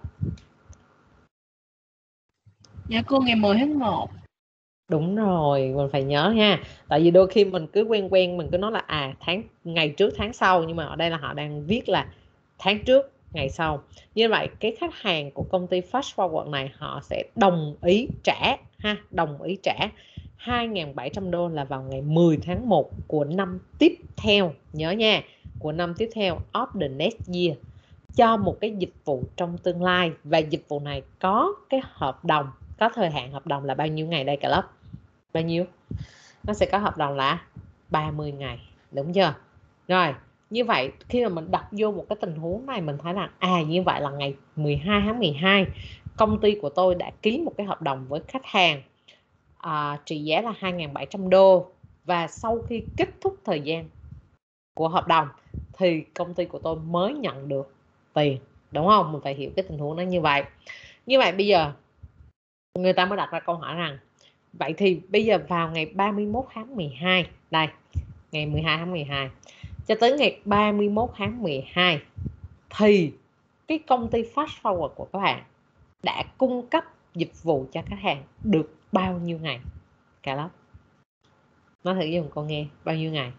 Dạ cô, ngày mười tháng một. Đúng rồi, mình phải nhớ nha. Tại vì đôi khi mình cứ quen quen mình cứ nói là à tháng ngày trước tháng sau, nhưng mà ở đây là họ đang viết là tháng trước ngày sau. Như vậy cái khách hàng của công ty Fast Forward này họ sẽ đồng ý trả ha, đồng ý trả hai nghìn bảy trăm đô là vào ngày mười tháng một của năm tiếp theo. Nhớ nha, của năm tiếp theo, of the next year, cho một cái dịch vụ trong tương lai. Và dịch vụ này có cái hợp đồng, có thời hạn hợp đồng là bao nhiêu ngày đây cả lớp? Bao nhiêu? Nó sẽ có hợp đồng là ba mươi ngày, đúng chưa? Rồi, như vậy khi mà mình đặt vô một cái tình huống này, mình thấy là à như vậy là ngày mười hai tháng mười hai công ty của tôi đã ký một cái hợp đồng với khách hàng à, trị giá là hai nghìn bảy trăm đô, và sau khi kết thúc thời gian của hợp đồng thì công ty của tôi mới nhận được tiền, đúng không? Mình phải hiểu cái tình huống đó như vậy. Như vậy bây giờ người ta mới đặt ra câu hỏi rằng vậy thì bây giờ vào ngày ba mươi mốt tháng mười hai, đây ngày mười hai tháng mười hai cho tới ngày ba mươi mốt tháng mười hai thì cái công ty Fast Forward của các bạn đã cung cấp dịch vụ cho khách hàng được bao nhiêu ngày? Cả lớp nói thử dùng con nghe, bao nhiêu ngày?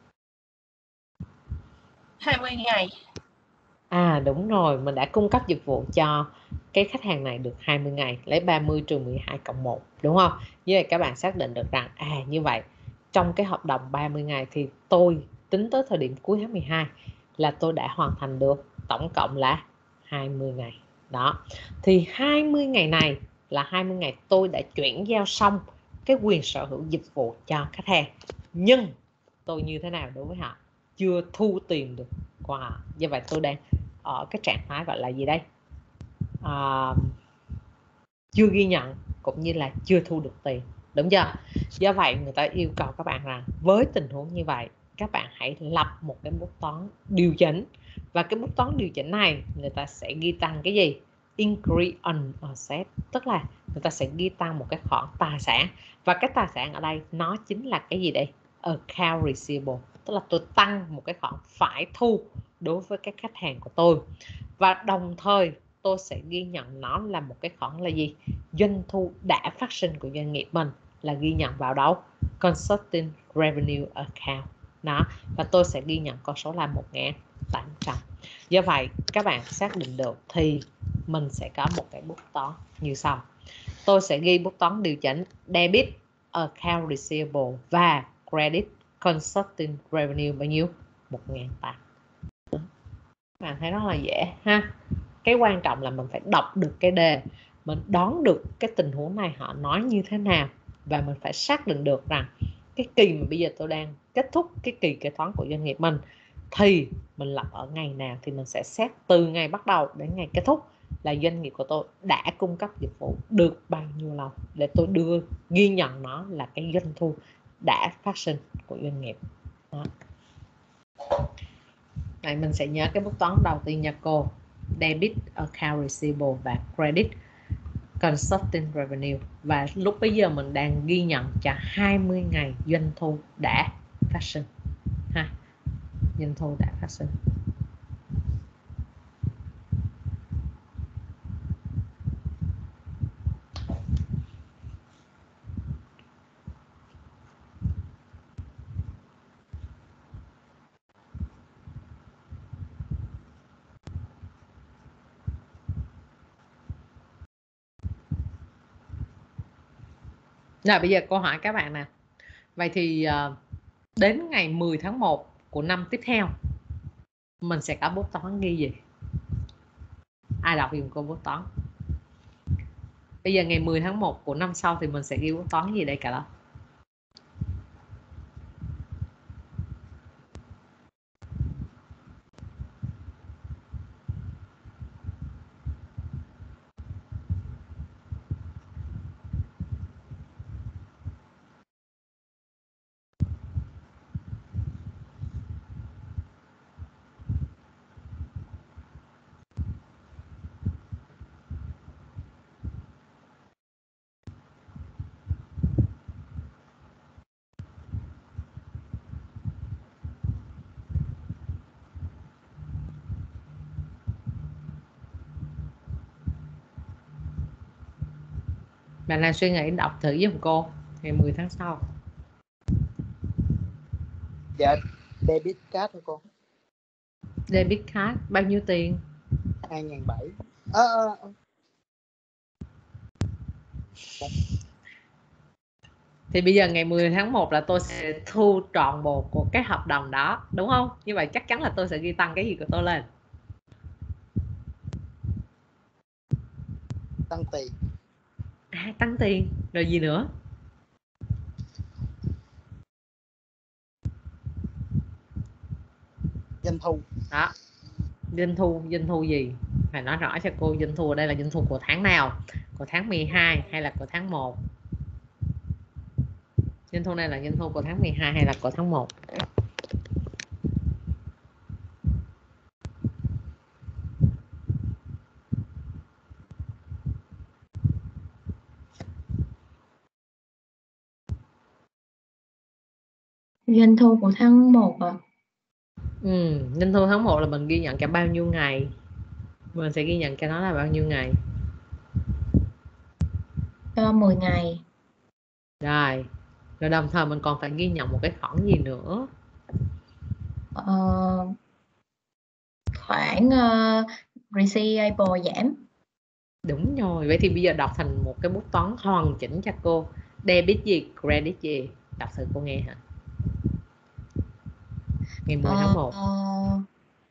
hai mươi ngày. À đúng rồi, mình đã cung cấp dịch vụ cho cái khách hàng này được hai mươi ngày, lấy ba mươi trừ mười hai cộng một, đúng không? Như vậy các bạn xác định được rằng à như vậy trong cái hợp đồng ba mươi ngày thì tôi tính tới thời điểm cuối tháng mười hai là tôi đã hoàn thành được tổng cộng là hai mươi ngày. Đó. Thì hai mươi ngày này là hai mươi ngày tôi đã chuyển giao xong cái quyền sở hữu dịch vụ cho khách hàng. Nhưng tôi như thế nào đối với họ? Chưa thu tiền được qua họ. Do vậy tôi đang ở cái trạng thái gọi là gì đây? À, chưa ghi nhận cũng như là chưa thu được tiền, đúng chưa? Do vậy người ta yêu cầu các bạn rằng với tình huống như vậy, các bạn hãy lập một cái bút toán điều chỉnh, và cái bút toán điều chỉnh này người ta sẽ ghi tăng cái gì? Increase on asset, tức là người ta sẽ ghi tăng một cái khoản tài sản, và cái tài sản ở đây nó chính là cái gì đây? Account receivable, tức là tôi tăng một cái khoản phải thu đối với các khách hàng của tôi, và đồng thời tôi sẽ ghi nhận nó là một cái khoản là gì? Doanh thu đã phát sinh của doanh nghiệp mình là ghi nhận vào đâu? Consulting Revenue Account. Đó, và tôi sẽ ghi nhận con số là một nghìn tám trăm. Do vậy các bạn xác định được thì mình sẽ có một cái bút toán như sau. Tôi sẽ ghi bút toán điều chỉnh debit account receivable và credit consulting revenue bao nhiêu? một nghìn tám trăm. Các bạn thấy rất là dễ ha. Cái quan trọng là mình phải đọc được cái đề, mình đoán được cái tình huống này họ nói như thế nào, và mình phải xác định được rằng cái kỳ mà bây giờ tôi đang kết thúc cái kỳ kế toán của doanh nghiệp mình thì mình lập ở ngày nào, thì mình sẽ xét từ ngày bắt đầu đến ngày kết thúc là doanh nghiệp của tôi đã cung cấp dịch vụ được bao nhiêu lâu, để tôi đưa ghi nhận nó là cái doanh thu đã phát sinh của doanh nghiệp. Đó. Này, mình sẽ nhớ cái bút toán đầu tiên nha cô: debit account receivable và credit consulting revenue. Và lúc bây giờ mình đang ghi nhận cho hai mươi ngày doanh thu đã phát sinh ha, doanh thu đã phát sinh. Rồi bây giờ câu hỏi các bạn nè. Vậy thì uh, đến ngày mười tháng một của năm tiếp theo mình sẽ có bút toán ghi gì? Ai đọc dùng cô bút toán? Bây giờ ngày mười tháng một của năm sau thì mình sẽ ghi bút toán gì đây cả đó? Bạn nào suy nghĩ đọc thử giùm cô ngày mười tháng sau. Dạ, debit card thôi cô. Debit card bao nhiêu tiền? hai nghìn bảy trăm. À, à, à. Thì bây giờ ngày mười tháng một là tôi sẽ thu trọn bộ của cái hợp đồng đó, đúng không? Như vậy chắc chắn là tôi sẽ ghi tăng cái gì của tôi lên? Tăng tiền. À, tăng tiền. Rồi gì nữa? Doanh thu. Đó. Doanh thu, doanh thu gì? Phải nói rõ cho cô, doanh thu ở đây là doanh thu của tháng nào? Của tháng mười hai hay là của tháng một? Doanh thu này là doanh thu của tháng mười hai hay là của tháng một? Doanh thu của tháng một ạ. À? Ừ, doanh thu tháng một là mình ghi nhận cả bao nhiêu ngày? Mình sẽ ghi nhận cái đó là bao nhiêu ngày? Cho mười ngày. Rồi. Rồi đồng thời mình còn phải ghi nhận một cái khoản gì nữa? Ờ, khoản uh, receivable giảm. Đúng rồi. Vậy thì bây giờ đọc thành một cái bút toán hoàn chỉnh cho cô. Debit gì, credit gì? Đọc thử cô nghe hả? Ngày mười tháng một. Uh,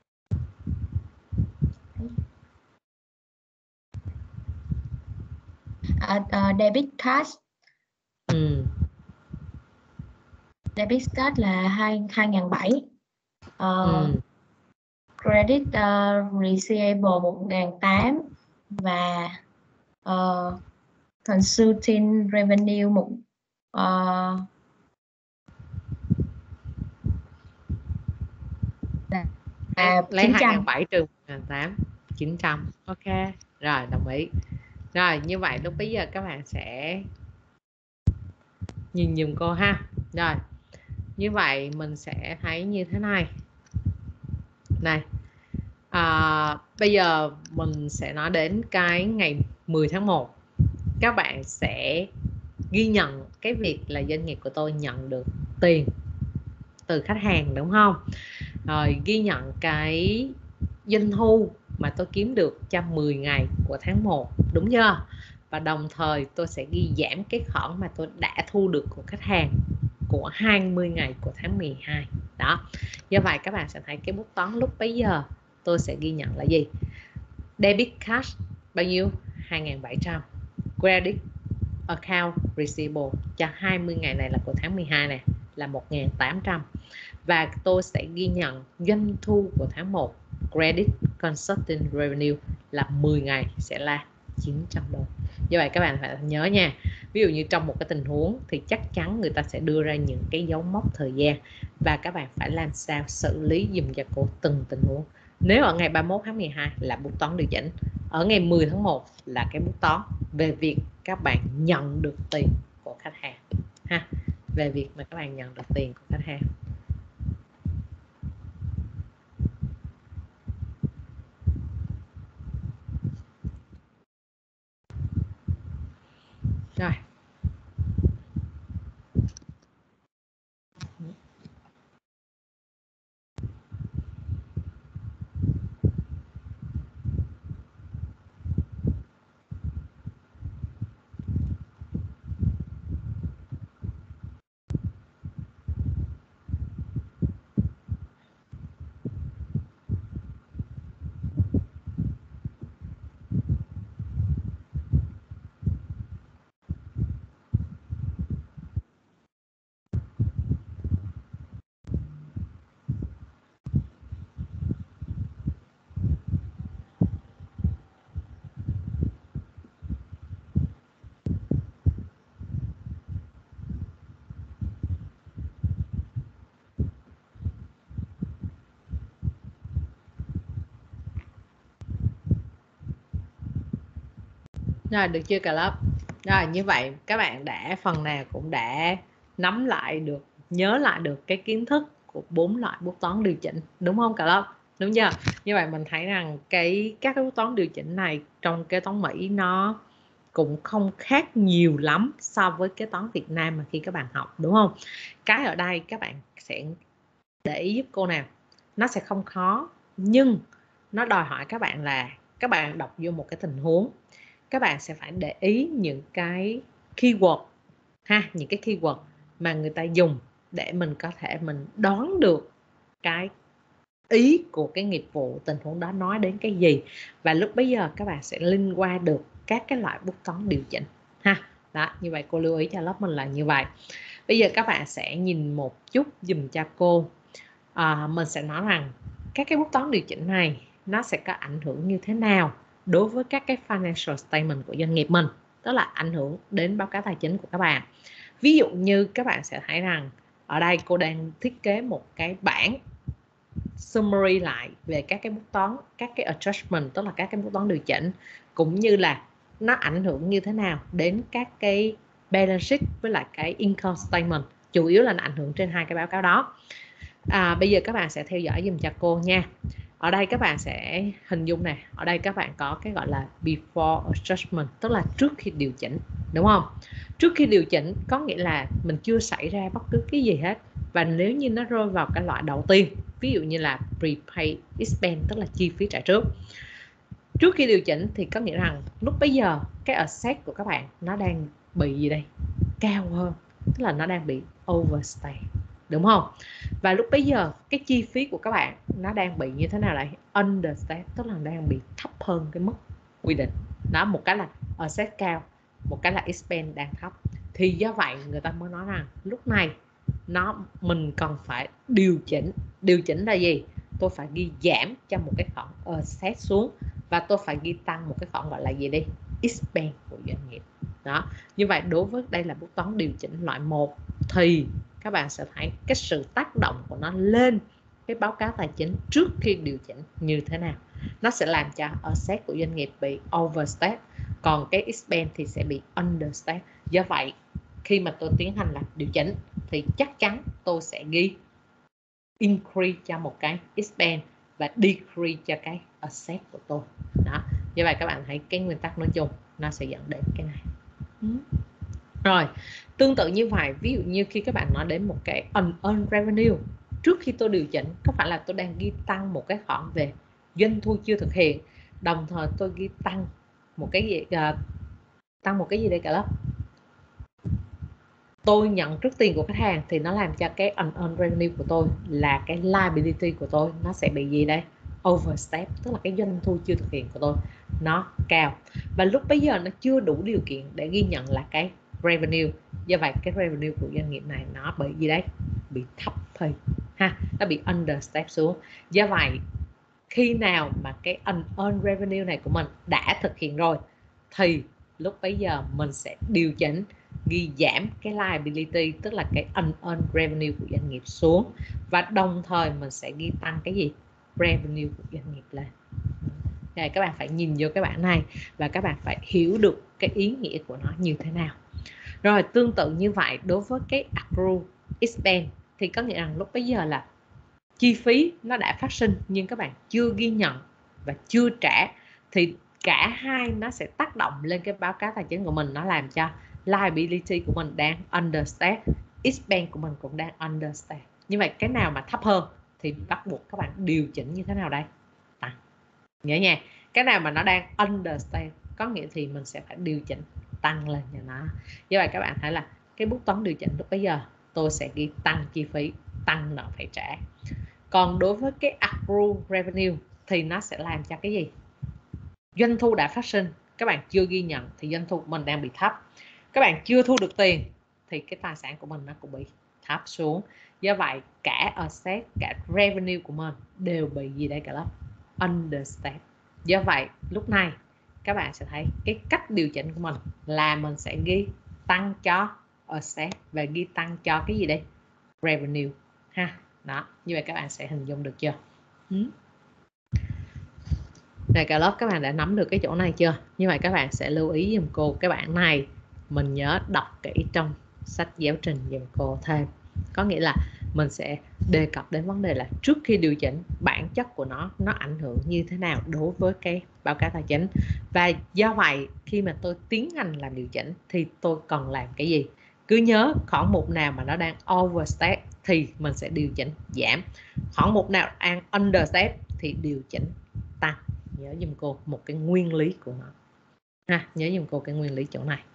uh, uh, debit card. Ừ. Debit card là hai hai nghìn bảy trăm. Uh, ừ. Credit uh, receivable một nghìn tám trăm và uh, consulting revenue một uh, Lấy, lấy chín trăm. hai nghìn bảy trăm trừ một nghìn tám trăm, chín trăm. Ok. Rồi, đồng ý. Rồi, như vậy lúc bây giờ các bạn sẽ nhìn dùm cô ha. Rồi, như vậy mình sẽ thấy như thế này. Này, à, bây giờ mình sẽ nói đến cái ngày mười tháng một. Các bạn sẽ ghi nhận cái việc là doanh nghiệp của tôi nhận được tiền từ khách hàng, đúng không? Rồi ghi nhận cái doanh thu mà tôi kiếm được trong mười ngày của tháng một, đúng chưa? Và đồng thời tôi sẽ ghi giảm cái khoản mà tôi đã thu được của khách hàng của hai mươi ngày của tháng mười hai. Đó. Do vậy các bạn sẽ thấy cái bút toán lúc bấy giờ tôi sẽ ghi nhận là gì? Debit cash bao nhiêu? hai nghìn bảy trăm. Credit account receivable cho hai mươi ngày này là của tháng mười hai này là một nghìn tám trăm. Và tôi sẽ ghi nhận doanh thu của tháng một, credit consulting revenue là mười ngày sẽ là chín trăm đô. Như vậy các bạn phải nhớ nha. Ví dụ như trong một cái tình huống thì chắc chắn người ta sẽ đưa ra những cái dấu mốc thời gian và các bạn phải làm sao xử lý dùm cho cô từng tình huống. Nếu ở ngày ba mươi mốt tháng mười hai là bút toán điều chỉnh, ở ngày mười tháng một là cái bút toán về việc các bạn nhận được tiền của khách hàng ha, về việc mà các bạn nhận được tiền của khách hàng. Rồi. Rồi, được chưa cả lớp? Rồi, như vậy các bạn đã phần nào cũng đã nắm lại được, nhớ lại được cái kiến thức của bốn loại bút toán điều chỉnh, đúng không cả lớp? Đúng chưa? Như vậy mình thấy rằng cái các cái bút toán điều chỉnh này trong kế toán Mỹ nó cũng không khác nhiều lắm so với kế toán Việt Nam mà khi các bạn học, đúng không? Cái ở đây các bạn sẽ để ý giúp cô nào, nó sẽ không khó nhưng nó đòi hỏi các bạn là các bạn đọc vô một cái tình huống, các bạn sẽ phải để ý những cái keyword ha, những cái keyword mà người ta dùng để mình có thể mình đoán được cái ý của cái nghiệp vụ tình huống đó nói đến cái gì, và lúc bấy giờ các bạn sẽ liên quan được các cái loại bút toán điều chỉnh ha. Đó, như vậy cô lưu ý cho lớp mình là như vậy. Bây giờ các bạn sẽ nhìn một chút dùm cho cô. À, mình sẽ nói rằng các cái bút toán điều chỉnh này nó sẽ có ảnh hưởng như thế nào đối với các cái financial statement của doanh nghiệp mình, tức là ảnh hưởng đến báo cáo tài chính của các bạn. Ví dụ như các bạn sẽ thấy rằng ở đây cô đang thiết kế một cái bảng summary lại về các cái bút toán, các cái adjustment, tức là các cái bút toán điều chỉnh, cũng như là nó ảnh hưởng như thế nào đến các cái balance sheet với lại cái income statement. Chủ yếu là nó ảnh hưởng trên hai cái báo cáo đó. À, bây giờ các bạn sẽ theo dõi dùm cho cô nha. Ở đây các bạn sẽ hình dung nè, ở đây các bạn có cái gọi là before adjustment, tức là trước khi điều chỉnh, đúng không? Trước khi điều chỉnh có nghĩa là mình chưa xảy ra bất cứ cái gì hết, và nếu như nó rơi vào cái loại đầu tiên, ví dụ như là prepaid expense, tức là chi phí trả trước, trước khi điều chỉnh thì có nghĩa rằng lúc bấy giờ cái asset của các bạn nó đang bị gì đây? Cao hơn, tức là nó đang bị overstay, đúng không? Và lúc bấy giờ cái chi phí của các bạn nó đang bị như thế nào lại? Understay, tức là đang bị thấp hơn cái mức quy định. Đó, một cái là asset cao, một cái là expense đang thấp. Thì do vậy người ta mới nói rằng lúc này nó mình cần phải điều chỉnh. Điều chỉnh là gì? Tôi phải ghi giảm cho một cái khoản asset xuống, và tôi phải ghi tăng một cái khoản gọi là gì đi? Expense của doanh nghiệp. Đó, như vậy đối với đây là bút toán điều chỉnh loại một thì các bạn sẽ thấy cái sự tác động của nó lên cái báo cáo tài chính trước khi điều chỉnh như thế nào. Nó sẽ làm cho asset của doanh nghiệp bị overstate, còn cái expense thì sẽ bị understate. Do vậy khi mà tôi tiến hành là điều chỉnh thì chắc chắn tôi sẽ ghi increase cho một cái expense và decrease cho cái asset của tôi. Đó, như vậy các bạn thấy cái nguyên tắc nói chung nó sẽ dẫn đến cái này. Rồi, tương tự như vậy, ví dụ như khi các bạn nói đến một cái unearned revenue, trước khi tôi điều chỉnh có phải là tôi đang ghi tăng một cái khoản về doanh thu chưa thực hiện, đồng thời tôi ghi tăng một cái gì uh, tăng một cái gì đây cả lớp? Tôi nhận trước tiền của khách hàng thì nó làm cho cái unearned revenue của tôi là cái liability của tôi nó sẽ bị gì đây? overstep, tức là cái doanh thu chưa thực hiện của tôi nó cao, và lúc bấy giờ nó chưa đủ điều kiện để ghi nhận là cái revenue. Do vậy cái revenue của doanh nghiệp này nó bị gì đấy, bị thấp thôi ha, nó bị understep xuống. Do vậy khi nào mà cái unearned revenue này của mình đã thực hiện rồi thì lúc bấy giờ mình sẽ điều chỉnh, ghi giảm cái liability, tức là cái unearned revenue của doanh nghiệp xuống, và đồng thời mình sẽ ghi tăng cái gì, revenue của doanh nghiệp lên. Thì các bạn phải nhìn vô cái bảng này và các bạn phải hiểu được cái ý nghĩa của nó như thế nào. Rồi tương tự như vậy đối với cái accrue expense thì có nghĩa rằng lúc bấy giờ là chi phí nó đã phát sinh nhưng các bạn chưa ghi nhận và chưa trả, thì cả hai nó sẽ tác động lên cái báo cáo tài chính của mình, nó làm cho liability của mình đang understated, expense của mình cũng đang understated. Như vậy cái nào mà thấp hơn thì bắt buộc các bạn điều chỉnh như thế nào đây, tăng. Nhớ nha, cái nào mà nó đang understated có nghĩa thì mình sẽ phải điều chỉnh tăng lên cho nó. Như vậy các bạn thấy là cái bút toán điều chỉnh lúc bây giờ tôi sẽ ghi tăng chi phí, tăng nợ phải trả. Còn đối với cái accrue revenue thì nó sẽ làm cho cái gì, doanh thu đã phát sinh các bạn chưa ghi nhận thì doanh thu của mình đang bị thấp, các bạn chưa thu được tiền thì cái tài sản của mình nó cũng bị thấp xuống. Do vậy cả asset cả revenue của mình đều bị gì đây cả lớp, understated. Do vậy lúc này các bạn sẽ thấy cái cách điều chỉnh của mình là mình sẽ ghi tăng cho asset và ghi tăng cho cái gì đây, revenue ha. Đó, như vậy các bạn sẽ hình dung được chưa? Ừ. Này cả lớp các bạn đã nắm được cái chỗ này chưa? Như vậy các bạn sẽ lưu ý giùm cô cái bảng này, mình nhớ đọc kỹ trong sách giáo trình giùm cô thêm. Có nghĩa là mình sẽ đề cập đến vấn đề là trước khi điều chỉnh bản chất của nó nó ảnh hưởng như thế nào đối với cái báo cáo tài chính, và do vậy khi mà tôi tiến hành làm điều chỉnh thì tôi cần làm cái gì. Cứ nhớ khoản mục nào mà nó đang overstep thì mình sẽ điều chỉnh giảm, khoản mục nào đang understep thì điều chỉnh tăng. Nhớ giùm cô một cái nguyên lý của nó ha, nhớ giùm cô cái nguyên lý chỗ này.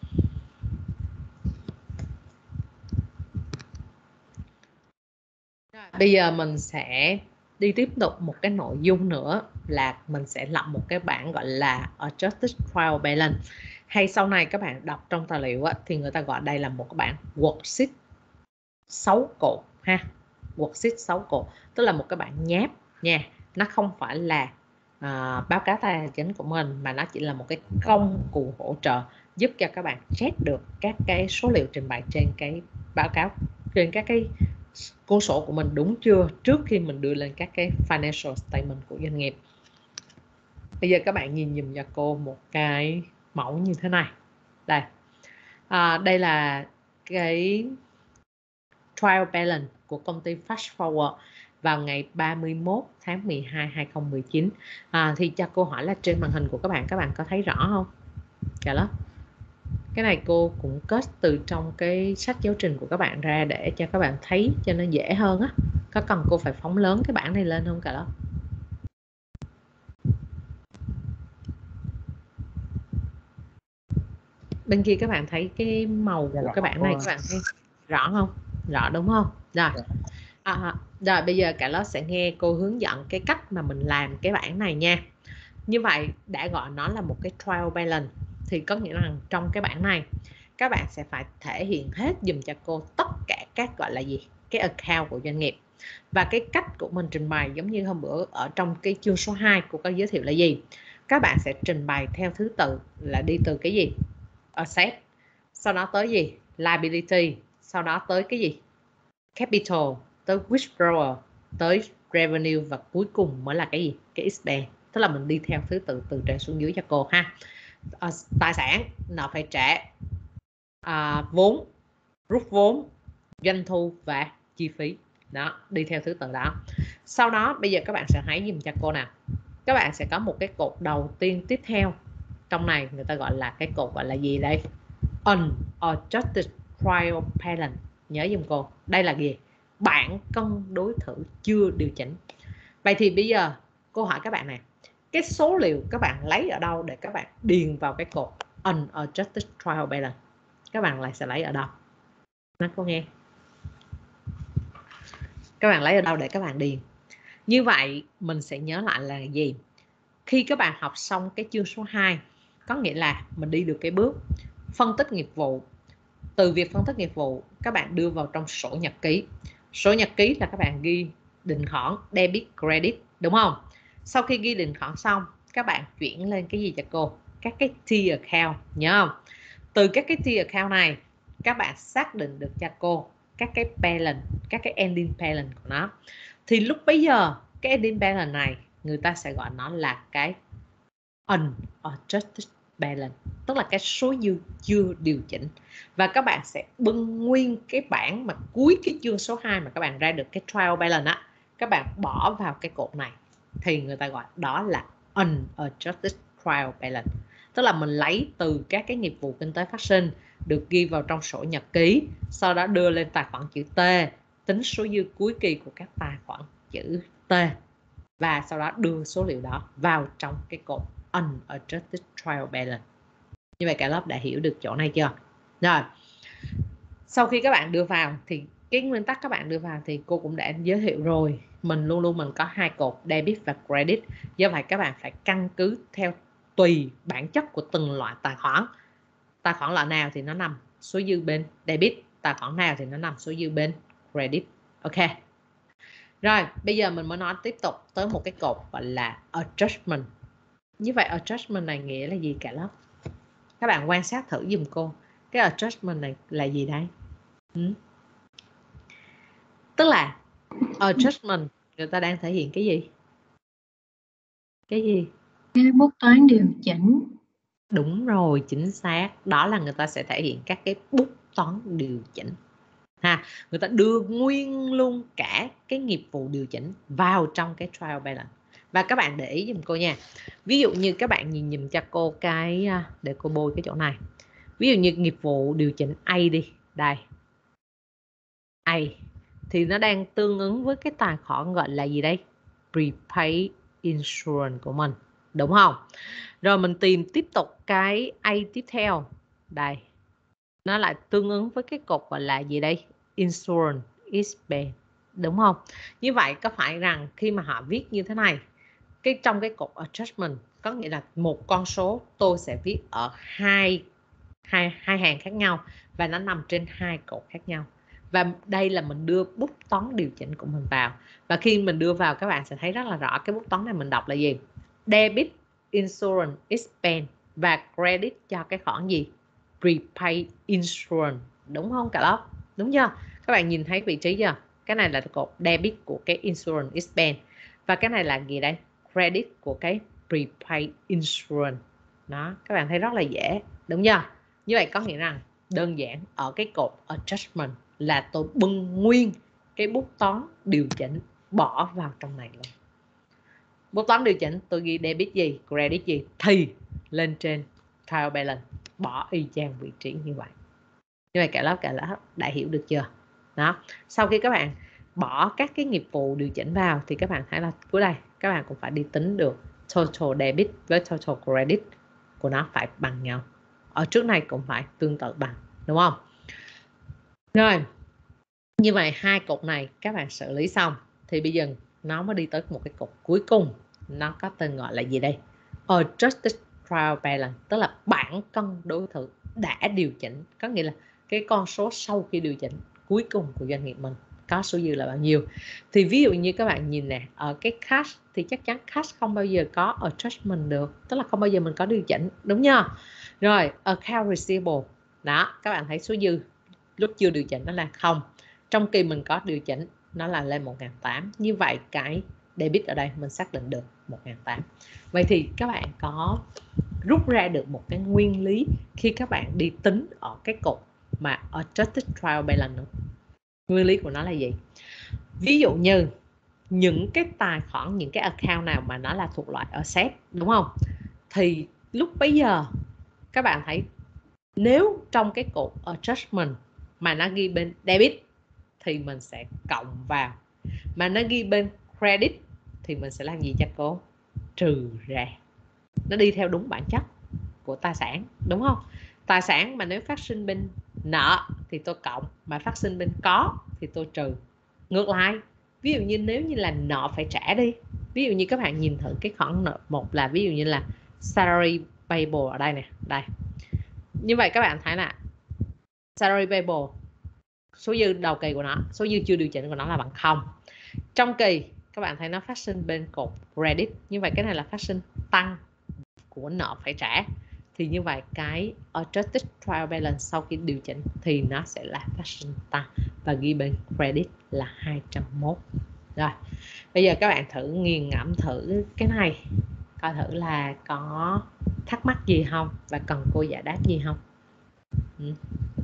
Bây giờ mình sẽ đi tiếp tục một cái nội dung nữa là mình sẽ lập một cái bảng gọi là Adjusted Trial Balance, hay sau này các bạn đọc trong tài liệu á, thì người ta gọi đây là một cái bảng worksheet sáu cột ha, worksheet sáu cột, tức là một cái bảng nháp nha, nó không phải là à, báo cáo tài chính của mình mà nó chỉ là một cái công cụ hỗ trợ giúp cho các bạn check được các cái số liệu trình bày trên cái báo cáo, trên các cái cuốn sổ của mình đúng chưa trước khi mình đưa lên các cái financial statement của doanh nghiệp. Bây giờ các bạn nhìn dùm cho cô một cái mẫu như thế này. Đây, à, đây là cái trial balance của công ty Fast Forward vào ngày ba mươi mốt tháng mười hai hai nghìn không trăm mười chín. À, thì cho cô hỏi là trên màn hình của các bạn, các bạn có thấy rõ không? Dạ đó. Cái này cô cũng kết từ trong cái sách giáo trình của các bạn ra để cho các bạn thấy cho nó dễ hơn á. Có cần cô phải phóng lớn cái bảng này lên không cả đó? Bên kia các bạn thấy cái màu của cái bảng này các bạn thấy rõ không? Rõ đúng không? Rồi. À, rồi bây giờ cả lớp sẽ nghe cô hướng dẫn cái cách mà mình làm cái bảng này nha. Như vậy đã gọi nó là một cái trial balance thì có nghĩa là trong cái bảng này các bạn sẽ phải thể hiện hết dùm cho cô tất cả các gọi là gì, cái account của doanh nghiệp. Và cái cách của mình trình bày giống như hôm bữa ở trong cái chương số hai cô có giới thiệu là gì, các bạn sẽ trình bày theo thứ tự là đi từ cái gì, asset, sau đó tới gì, liability, sau đó tới cái gì, capital, tới withdrawal, tới revenue, và cuối cùng mới là cái gì, cái expense. Tức là mình đi theo thứ tự từ trên xuống dưới cho cô ha. À, tài sản, nợ phải trả, à, vốn, rút vốn, doanh thu và chi phí. Đó, đi theo thứ tự đó. Sau đó bây giờ các bạn sẽ hãy dùm cho cô nào. Các bạn sẽ có một cái cột đầu tiên tiếp theo. Trong này người ta gọi là cái cột gọi là gì đây? Unadjusted trial balance. Nhớ dùm cô. Đây là gì? Bảng cân đối thử chưa điều chỉnh. Vậy thì bây giờ cô hỏi các bạn này, cái số liệu các bạn lấy ở đâu để các bạn điền vào cái cột Unadjusted trial balance? Các bạn lại sẽ lấy ở đâu? Nói cô nghe. Các bạn lấy ở đâu để các bạn điền? Như vậy mình sẽ nhớ lại là gì? Khi các bạn học xong cái chương số hai, có nghĩa là mình đi được cái bước phân tích nghiệp vụ. Từ việc phân tích nghiệp vụ, các bạn đưa vào trong sổ nhật ký. Sổ nhật ký là các bạn ghi định khoản debit, credit, đúng không? Sau khi ghi định khoản xong, các bạn chuyển lên cái gì cho cô? Các cái T account, nhớ không? Từ các cái T account này, các bạn xác định được cho cô các cái balance, các cái ending balance của nó. Thì lúc bấy giờ, cái ending balance này, người ta sẽ gọi nó là cái unadjusted balance, tức là cái số dư chưa điều chỉnh. Và các bạn sẽ bưng nguyên cái bảng mà cuối cái chương số hai mà các bạn ra được cái trial balance á, các bạn bỏ vào cái cột này thì người ta gọi đó là unadjusted trial balance. Tức là mình lấy từ các cái nghiệp vụ kinh tế phát sinh được ghi vào trong sổ nhật ký, sau đó đưa lên tài khoản chữ T, tính số dư cuối kỳ của các tài khoản chữ T, và sau đó đưa số liệu đó vào trong cái cột unadjusted trial balance. Như vậy cả lớp đã hiểu được chỗ này chưa? Rồi, sau khi các bạn đưa vào thì cái nguyên tắc các bạn đưa vào thì cô cũng đã giới thiệu rồi. Mình luôn luôn mình có hai cột debit và credit. Do vậy các bạn phải căn cứ theo tùy bản chất của từng loại tài khoản. Tài khoản loại nào thì nó nằm số dư bên debit, tài khoản nào thì nó nằm số dư bên credit. Ok. Rồi, bây giờ mình mới nói tiếp tục tới một cái cột gọi là adjustment. Như vậy adjustment này nghĩa là gì cả lớp? Các bạn quan sát thử giùm cô. Cái adjustment này là gì đây? Ừ. Tức là adjustment người ta đang thể hiện cái gì? Cái gì? Cái bút toán điều chỉnh. Đúng rồi, chính xác. Đó là người ta sẽ thể hiện các cái bút toán điều chỉnh. Ha, người ta đưa nguyên luôn cả cái nghiệp vụ điều chỉnh vào trong cái trial balance. Và các bạn để ý giùm cô nha. Ví dụ như các bạn nhìn nhìn cho cô cái, để cô bôi cái chỗ này. Ví dụ như nghiệp vụ điều chỉnh A đi, đây. A thì nó đang tương ứng với cái tài khoản gọi là gì đây? Prepaid insurance của mình, đúng không? Rồi mình tìm tiếp tục cái A tiếp theo. Đây. Nó lại tương ứng với cái cột gọi là gì đây? Insurance expense, đúng không? Như vậy có phải rằng khi mà họ viết như thế này, cái trong cái cột adjustment có nghĩa là một con số tôi sẽ viết ở hai hai hai hàng khác nhau và nó nằm trên hai cột khác nhau. Và đây là mình đưa bút toán điều chỉnh của mình vào. Và khi mình đưa vào các bạn sẽ thấy rất là rõ cái bút toán này mình đọc là gì? Debit insurance expense và credit cho cái khoản gì? Prepaid insurance, đúng không cả lớp? Đúng chưa? Các bạn nhìn thấy vị trí chưa? Cái này là cột debit của cái insurance expense và cái này là gì đây? Credit của cái prepaid insurance. Đó, các bạn thấy rất là dễ, đúng chưa? Như vậy có nghĩa rằng đơn giản ở cái cột adjustment là tôi bưng nguyên cái bút toán điều chỉnh bỏ vào trong này luôn. Bút toán điều chỉnh tôi ghi debit gì, credit gì thì lên trên trial balance bỏ y chang vị trí như vậy. Như vậy cả lớp cả lớp đã hiểu được chưa? Đó. Sau khi các bạn bỏ các cái nghiệp vụ điều chỉnh vào thì các bạn thấy là cuối đây các bạn cũng phải đi tính được total debit với total credit của nó phải bằng nhau. Ở trước này cũng phải tương tự bằng, đúng không? Rồi. Như vậy hai cột này các bạn xử lý xong thì bây giờ nó mới đi tới một cái cột cuối cùng. Nó có tên gọi là gì đây? Adjusted trial balance, tức là bảng cân đối thử đã điều chỉnh, có nghĩa là cái con số sau khi điều chỉnh cuối cùng của doanh nghiệp mình có số dư là bao nhiêu. Thì ví dụ như các bạn nhìn nè, ở cái cash thì chắc chắn cash không bao giờ có adjustment được, tức là không bao giờ mình có điều chỉnh, đúng chưa? Rồi account receivable, đó các bạn thấy số dư lúc chưa điều chỉnh nó là không, trong kỳ mình có điều chỉnh nó là lên một nghìn tám trăm. Như vậy cái debit ở đây mình xác định được một nghìn tám trăm. Vậy thì các bạn có rút ra được một cái nguyên lý khi các bạn đi tính ở cái cột mà adjusted trial balance. Nguyên lý của nó là gì? Ví dụ như những cái tài khoản, những cái account nào mà nó là thuộc loại asset, đúng không? Thì lúc bấy giờ các bạn thấy nếu trong cái cột adjustment mà nó ghi bên debit thì mình sẽ cộng vào, mà nó ghi bên credit thì mình sẽ làm gì cho cô? Trừ ra. Nó đi theo đúng bản chất của tài sản, đúng không? Tài sản mà nếu phát sinh bên nợ thì tôi cộng, mà phát sinh bên có thì tôi trừ. Ngược lại, ví dụ như nếu như là nợ phải trả đi, ví dụ như các bạn nhìn thử cái khoản nợ một là ví dụ như là salary payable ở đây nè, đây. Như vậy các bạn thấy là salary payable, số dư đầu kỳ của nó, số dư chưa điều chỉnh của nó là bằng không. Trong kỳ các bạn thấy nó phát sinh bên cột credit, như vậy cái này là phát sinh tăng của nợ phải trả, thì như vậy cái adjusted trial balance sau khi điều chỉnh thì nó sẽ là phát sinh tăng và ghi bên credit là hai trăm mốt. Rồi bây giờ các bạn thử nghiền ngẫm thử cái này coi thử là có thắc mắc gì không và cần cô giải đáp gì không. Ừ.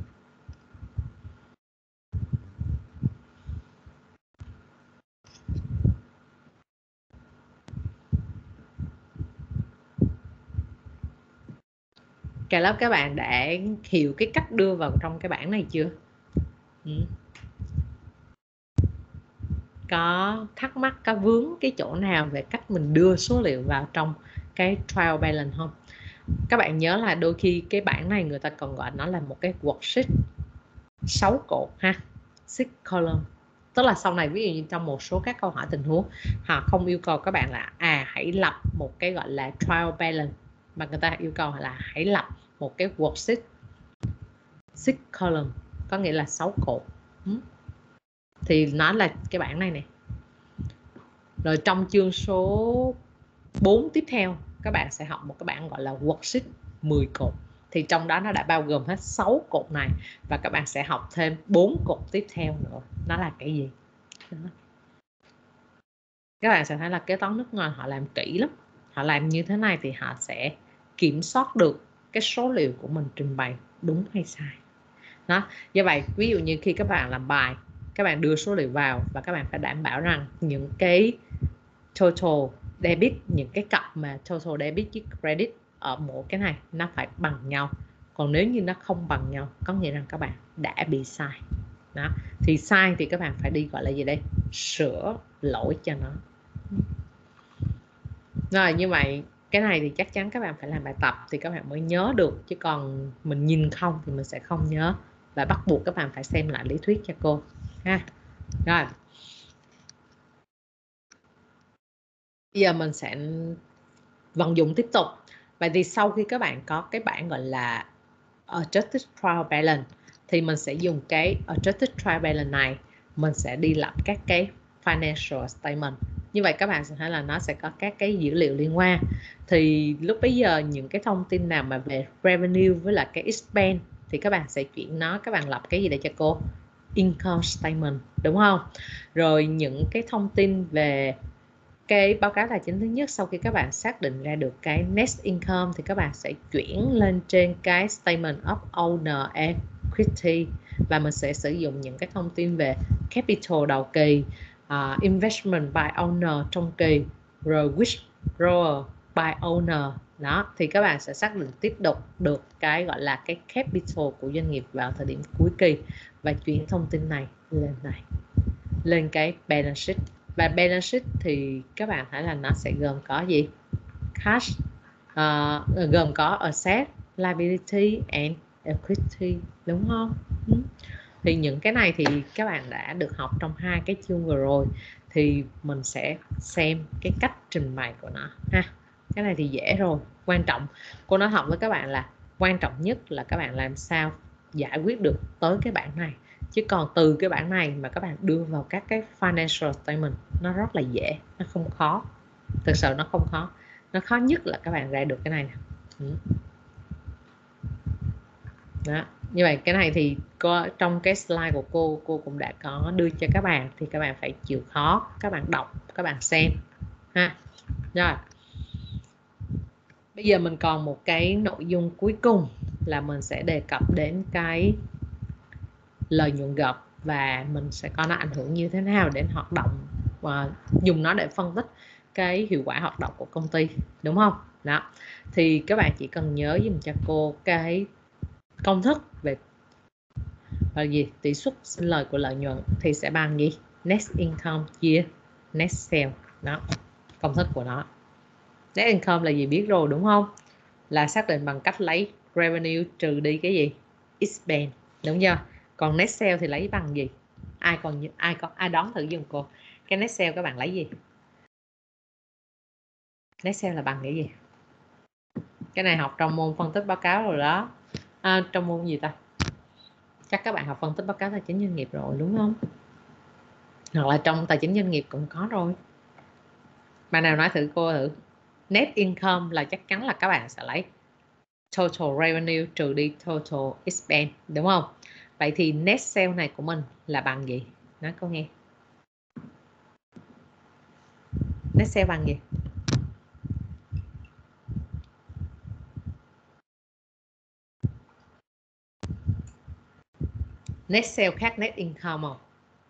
Cả lớp các bạn đã hiểu cái cách đưa vào trong cái bảng này chưa? Ừ. Có thắc mắc, có vướng cái chỗ nào về cách mình đưa số liệu vào trong cái trial balance không? Các bạn nhớ là đôi khi cái bảng này người ta còn gọi nó là một cái worksheet sáu cột ha, six column. Tức là sau này ví dụ như trong một số các câu hỏi tình huống họ không yêu cầu các bạn là à hãy lập một cái gọi là trial balance, mà người ta yêu cầu là hãy lập một cái worksheet six column, có nghĩa là sáu cột. ừ. Thì nó là cái bảng này nè. Rồi trong chương số bốn tiếp theo các bạn sẽ học một cái bảng gọi là worksheet mười cột, thì trong đó nó đã bao gồm hết sáu cột này, và các bạn sẽ học thêm bốn cột tiếp theo nữa, nó là cái gì đó. Các bạn sẽ thấy là kế toán nước ngoài họ làm kỹ lắm, họ làm như thế này thì họ sẽ kiểm soát được cái số liệu của mình trình bày đúng hay sai đó. Do vậy ví dụ như khi các bạn làm bài, các bạn đưa số liệu vào và các bạn phải đảm bảo rằng những cái total debit, những cái cặp mà total debit với credit ở mỗi cái này nó phải bằng nhau. Còn nếu như nó không bằng nhau có nghĩa rằng các bạn đã bị sai đó. Thì sai thì các bạn phải đi gọi là gì đây, sửa lỗi cho nó. Rồi như vậy cái này thì chắc chắn các bạn phải làm bài tập thì các bạn mới nhớ được, chứ còn mình nhìn không thì mình sẽ không nhớ, và bắt buộc các bạn phải xem lại lý thuyết cho cô ha. Rồi bây giờ mình sẽ vận dụng tiếp tục. Vậy thì sau khi các bạn có cái bảng gọi là adjusted trial balance thì mình sẽ dùng cái adjusted trial balance này, mình sẽ đi lập các cái financial statement. Như vậy các bạn sẽ thấy là nó sẽ có các cái dữ liệu liên quan. Thì lúc bấy giờ những cái thông tin nào mà về revenue với là cái expense thì các bạn sẽ chuyển nó, các bạn lập cái gì để cho cô? Income statement, đúng không? Rồi những cái thông tin về cái báo cáo tài chính thứ nhất, sau khi các bạn xác định ra được cái net income thì các bạn sẽ chuyển lên trên cái statement of owner equity, và mình sẽ sử dụng những cái thông tin về capital đầu kỳ, uh, investment by owner trong kỳ, rồi withdrawal by owner đó. Thì các bạn sẽ xác định tiếp tục được cái gọi là cái capital của doanh nghiệp vào thời điểm cuối kỳ, và chuyển thông tin này lên này, lên cái balance sheet. Và balance sheet thì các bạn thấy là nó sẽ gồm có gì? Cash, uh, gồm có asset, liability and equity, đúng không? Ừ. Thì những cái này thì các bạn đã được học trong hai cái chương vừa rồi, thì mình sẽ xem cái cách trình bày của nó ha. Cái này thì dễ rồi. Quan trọng, cô nói thật với các bạn là quan trọng nhất là các bạn làm sao giải quyết được tới cái bảng này, chứ còn từ cái bảng này mà các bạn đưa vào các cái financial statement nó rất là dễ, nó không khó, thực sự nó không khó. Nó khó nhất là các bạn ra được cái này nè. Ừ. Đó. Như vậy cái này thì có trong cái slide của cô cô cũng đã có đưa cho các bạn, thì các bạn phải chịu khó, các bạn đọc, các bạn xem ha. Rồi bây giờ mình còn một cái nội dung cuối cùng là mình sẽ đề cập đến cái lợi nhuận gộp, và mình sẽ coi nó ảnh hưởng như thế nào đến hoạt động, và dùng nó để phân tích cái hiệu quả hoạt động của công ty, đúng không? Đó. Thì các bạn chỉ cần nhớ dùm cho cô cái công thức về là gì? Tỷ suất sinh lời của lợi nhuận thì sẽ bằng gì? Net income chia net sale. Đó, công thức của nó. Net income là gì biết rồi đúng không? Là xác định bằng cách lấy revenue trừ đi cái gì? Expense, đúng chưa? Còn net sale thì lấy bằng gì? Ai còn ai có ai đoán thử giùm cô? Cái net sale các bạn lấy gì? Net sale là bằng cái gì? Cái này học trong môn phân tích báo cáo rồi đó. À, trong môn gì ta? Chắc các bạn học phân tích báo cáo tài chính doanh nghiệp rồi đúng không? Hoặc là trong tài chính doanh nghiệp cũng có rồi. Bạn nào nói thử cô thử. Net income là chắc chắn là các bạn sẽ lấy total revenue trừ đi total expense, đúng không? Vậy thì net sale này của mình là bằng gì? Nói cô nghe. Net sale bằng gì? Net sale khác net income không?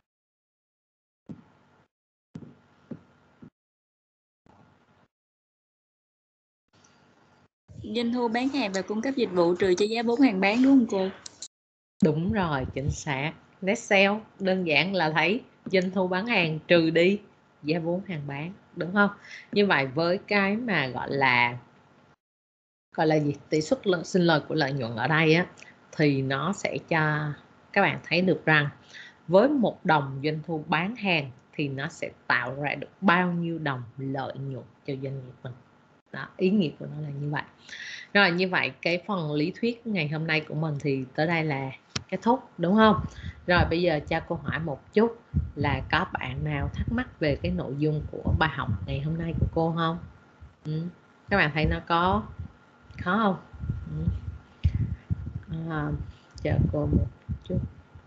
Doanh thu bán hàng và cung cấp dịch vụ trừ cho giá vốn hàng bán, đúng không cô? Đúng rồi, chính xác. Net sale đơn giản là thấy doanh thu bán hàng trừ đi giá vốn hàng bán, đúng không? Như vậy với cái mà gọi là gọi là gì, tỷ suất sinh lời của lợi nhuận ở đây á, thì nó sẽ cho các bạn thấy được rằng với một đồng doanh thu bán hàng thì nó sẽ tạo ra được bao nhiêu đồng lợi nhuận cho doanh nghiệp mình. Đó, ý nghĩa của nó là như vậy. Rồi, như vậy cái phần lý thuyết ngày hôm nay của mình thì tới đây là kết thúc, đúng không? Rồi bây giờ cho cô hỏi một chút là có bạn nào thắc mắc về cái nội dung của bài học ngày hôm nay của cô không? Ừ. Các bạn thấy nó có khó không? Ừ. À, chờ cô một chút.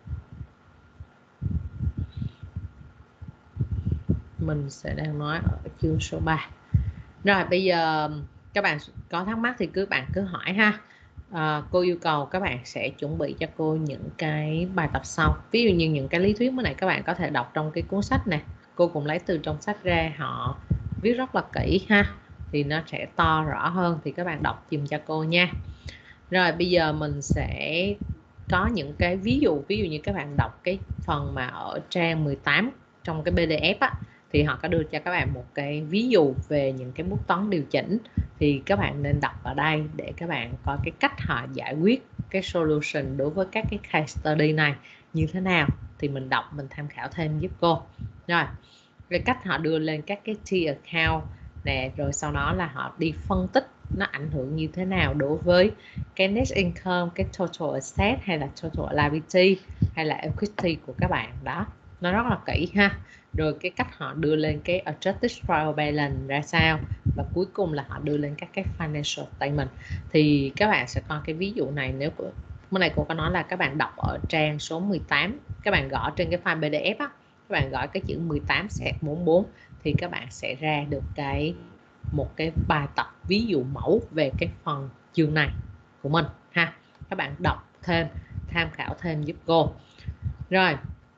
Mình sẽ đang nói ở chương số ba. Rồi bây giờ các bạn có thắc mắc thì cứ bạn cứ hỏi ha. À, cô yêu cầu các bạn sẽ chuẩn bị cho cô những cái bài tập sau. Ví dụ như những cái lý thuyết mới này các bạn có thể đọc trong cái cuốn sách này. Cô cũng lấy từ trong sách ra, họ viết rất là kỹ ha, thì nó sẽ to rõ hơn, thì các bạn đọc dùm cho cô nha. Rồi bây giờ mình sẽ có những cái ví dụ. Ví dụ như các bạn đọc cái phần mà ở trang mười tám trong cái pê đê ép á, thì họ có đưa cho các bạn một cái ví dụ về những cái bút toán điều chỉnh, thì các bạn nên đọc ở đây để các bạn coi cái cách họ giải quyết cái solution đối với các cái case study này như thế nào, thì mình đọc mình tham khảo thêm giúp cô. Rồi cái cách họ đưa lên các cái T account nè, rồi sau đó là họ đi phân tích nó ảnh hưởng như thế nào đối với cái net income, cái total asset hay là total liability hay là equity của các bạn. Đó, nó rất là kỹ ha. Rồi cái cách họ đưa lên cái adjusted trial balance ra sao, và cuối cùng là họ đưa lên các cái financial statement. Thì các bạn sẽ coi cái ví dụ này, nếu của มื่อnày cô có nói là các bạn đọc ở trang số mười tám, các bạn gõ trên cái file pê đê ép á, các bạn gõ cái chữ mười tám bốn mươi bốn thì các bạn sẽ ra được cái một cái bài tập ví dụ mẫu về cái phần chương này của mình ha. Các bạn đọc thêm, tham khảo thêm giúp cô. Rồi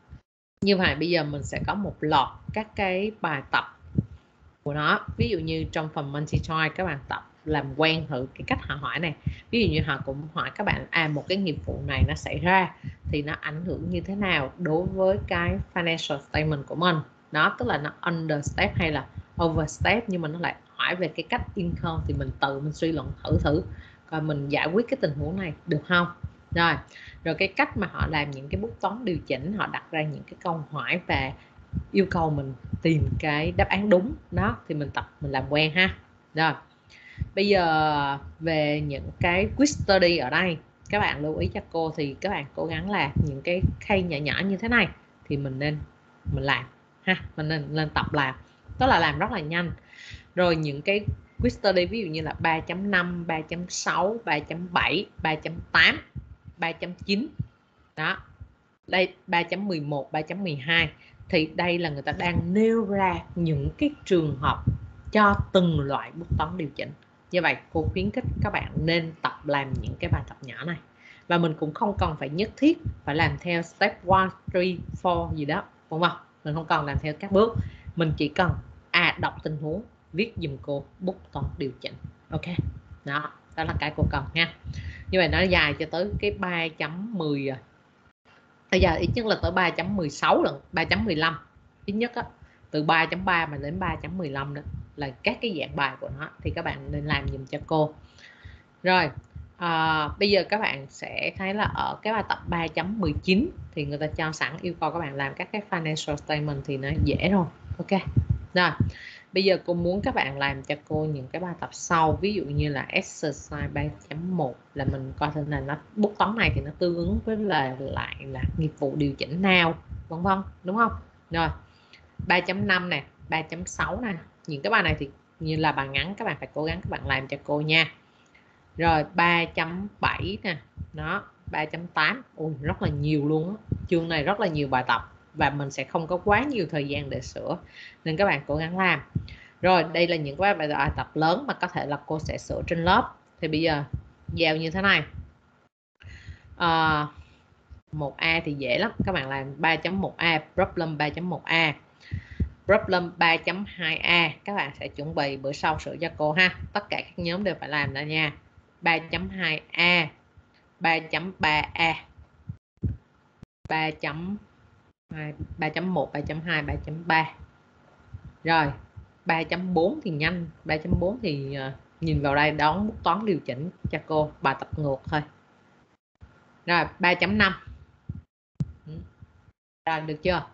như vậy bây giờ mình sẽ có một loạt các cái bài tập của nó. Ví dụ như trong phần multi choice các bạn tập làm quen thử cái cách họ hỏi này. Ví dụ như họ cũng hỏi các bạn à, một cái nghiệp vụ này nó xảy ra thì nó ảnh hưởng như thế nào đối với cái financial statement của mình. Đó, tức là nó understep hay là overstep, nhưng mà nó lại hỏi về cái cách income, thì mình tự mình suy luận thử thử coi mình giải quyết cái tình huống này được không. Rồi, rồi cái cách mà họ làm những cái bút toán điều chỉnh, họ đặt ra những cái câu hỏi và yêu cầu mình tìm cái đáp án đúng đó, thì mình tập mình làm quen ha. Rồi bây giờ về những cái quiz study ở đây, các bạn lưu ý cho cô, thì các bạn cố gắng làm những cái case nhỏ nhỏ như thế này thì mình nên mình làm ha, mình nên lên tập làm, đó là làm rất là nhanh. Rồi những cái quiz study ví dụ như là ba chấm năm, ba chấm sáu, ba chấm bảy, ba chấm tám, ba chấm chín đó, đây ba chấm mười một, ba chấm mười hai, thì đây là người ta đang nêu ra những cái trường hợp cho từng loại bút toán điều chỉnh. Như vậy cô khuyến khích các bạn nên tập làm những cái bài tập nhỏ này, và mình cũng không cần phải nhất thiết phải làm theo step one, three, four gì đó, đúng không? Mình không cần làm theo các bước, mình chỉ cần à đọc tình huống, viết dùm cô bút toán điều chỉnh. Ok, đó, đó là cái cô cần nha. Như vậy nó dài cho tới cái ba chấm mười rồi. Bây giờ ít nhất là tới ba chấm mười sáu lần, ba chấm mười lăm ít nhất á, từ ba chấm ba mà đến ba chấm mười lăm đó là các cái dạng bài của nó, thì các bạn nên làm dùm cho cô. Rồi à, bây giờ các bạn sẽ thấy là ở cái bài tập ba chấm mười chín thì người ta cho sẵn yêu cầu các bạn làm các cái financial statement, thì nó dễ rồi, Ok. Rồi, bây giờ cô muốn các bạn làm cho cô những cái bài tập sau, ví dụ như là exercise ba chấm một là mình coi thử là nó bút toán này thì nó tương ứng với là lại là nghiệp vụ điều chỉnh nào, vân vân, đúng không? Rồi, ba chấm năm nè, ba chấm sáu nè, những cái bài này thì như là bài ngắn, các bạn phải cố gắng các bạn làm cho cô nha. Rồi ba chấm bảy nè, đó, ba chấm tám, ui rất là nhiều luôn á. Chương này rất là nhiều bài tập và mình sẽ không có quá nhiều thời gian để sửa, nên các bạn cố gắng làm. Rồi đây là những cái bài tập lớn mà có thể là cô sẽ sửa trên lớp. Thì bây giờ giao như thế này, à, một A thì dễ lắm, các bạn làm ba chấm một A, problem ba chấm một A, problem ba chấm hai A các bạn sẽ chuẩn bị bữa sau sửa cho cô ha. Tất cả các nhóm đều phải làm đó nha. ba chấm hai A, ba chấm ba A, ba chấm hai, ba chấm một, ba chấm hai, ba chấm ba. Rồi ba chấm bốn thì nhanh, ba chấm bốn thì uh, nhìn vào đây đón bút toán điều chỉnh cho cô, bài tập ngược thôi. Rồi ba chấm năm. Rồi được chưa?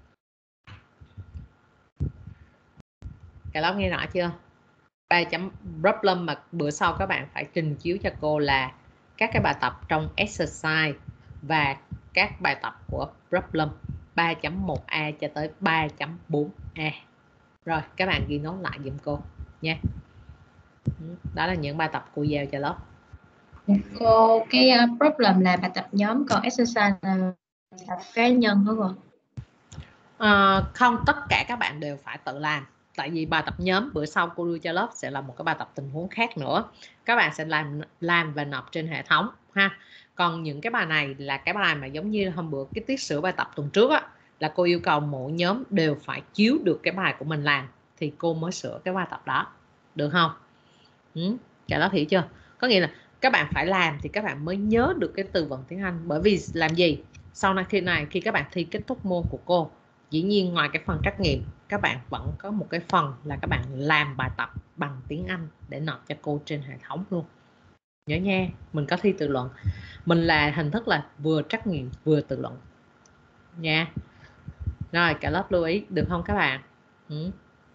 Cả lớp nghe rõ chưa? ba chấm problem mà bữa sau các bạn phải trình chiếu cho cô là các cái bài tập trong exercise và các bài tập của problem ba chấm một A cho tới ba chấm bốn A. Rồi các bạn ghi nốt lại giùm cô nha. Đó là những bài tập cô giao cho lớp. Cô, cái uh, problem là bài tập nhóm, còn exercise là bài tập cá nhân hả cô? À, không, tất cả các bạn đều phải tự làm. Tại vì bài tập nhóm bữa sau cô đưa cho lớp sẽ là một cái bài tập tình huống khác nữa. Các bạn sẽ làm làm và nộp trên hệ thống ha. Còn những cái bài này là cái bài mà giống như hôm bữa cái tiết sửa bài tập tuần trước á, là cô yêu cầu mỗi nhóm đều phải chiếu được cái bài của mình làm thì cô mới sửa cái bài tập đó, được không? Ừ, cả lớp hiểu chưa? Có nghĩa là các bạn phải làm thì các bạn mới nhớ được cái từ vựng tiếng Anh. Bởi vì làm gì? Sau này khi này khi các bạn thi kết thúc môn của cô, dĩ nhiên ngoài cái phần trắc nghiệm, các bạn vẫn có một cái phần là các bạn làm bài tập bằng tiếng Anh để nộp cho cô trên hệ thống luôn. Nhớ nha, mình có thi tự luận, mình là hình thức là vừa trắc nghiệm vừa tự luận nha. Rồi cả lớp lưu ý được không các bạn? Ừ.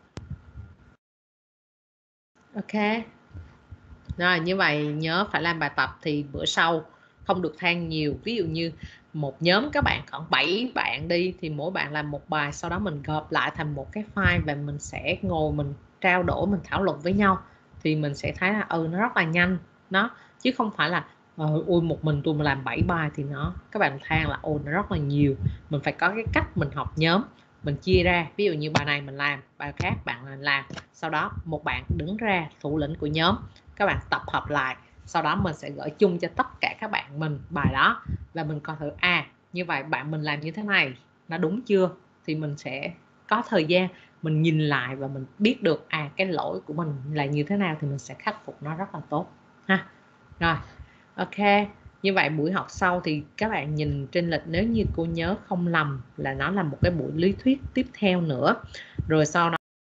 Ok. Rồi như vậy nhớ phải làm bài tập thì bữa sau không được than nhiều. Ví dụ như một nhóm các bạn khoảng bảy bạn đi thì mỗi bạn làm một bài, sau đó mình gộp lại thành một cái file và mình sẽ ngồi mình trao đổi, mình thảo luận với nhau thì mình sẽ thấy là ừ nó rất là nhanh nó, chứ không phải là uh, ui một mình tôi mà làm bảy bài thì nó các bạn than là ôi nó rất là nhiều. Mình phải có cái cách mình học nhóm, mình chia ra, ví dụ như bài này mình làm, bài khác bạn làm, sau đó một bạn đứng ra thủ lĩnh của nhóm, các bạn tập hợp lại, sau đó mình sẽ gửi chung cho tất cả các bạn mình bài đó và mình coi thử à như vậy bạn mình làm như thế này nó đúng chưa, thì mình sẽ có thời gian mình nhìn lại và mình biết được à cái lỗi của mình là như thế nào thì mình sẽ khắc phục nó rất là tốt ha. Rồi ok, như vậy buổi học sau thì các bạn nhìn trên lịch, nếu như cô nhớ không lầm là nó là một cái buổi lý thuyết tiếp theo nữa, rồi sau đó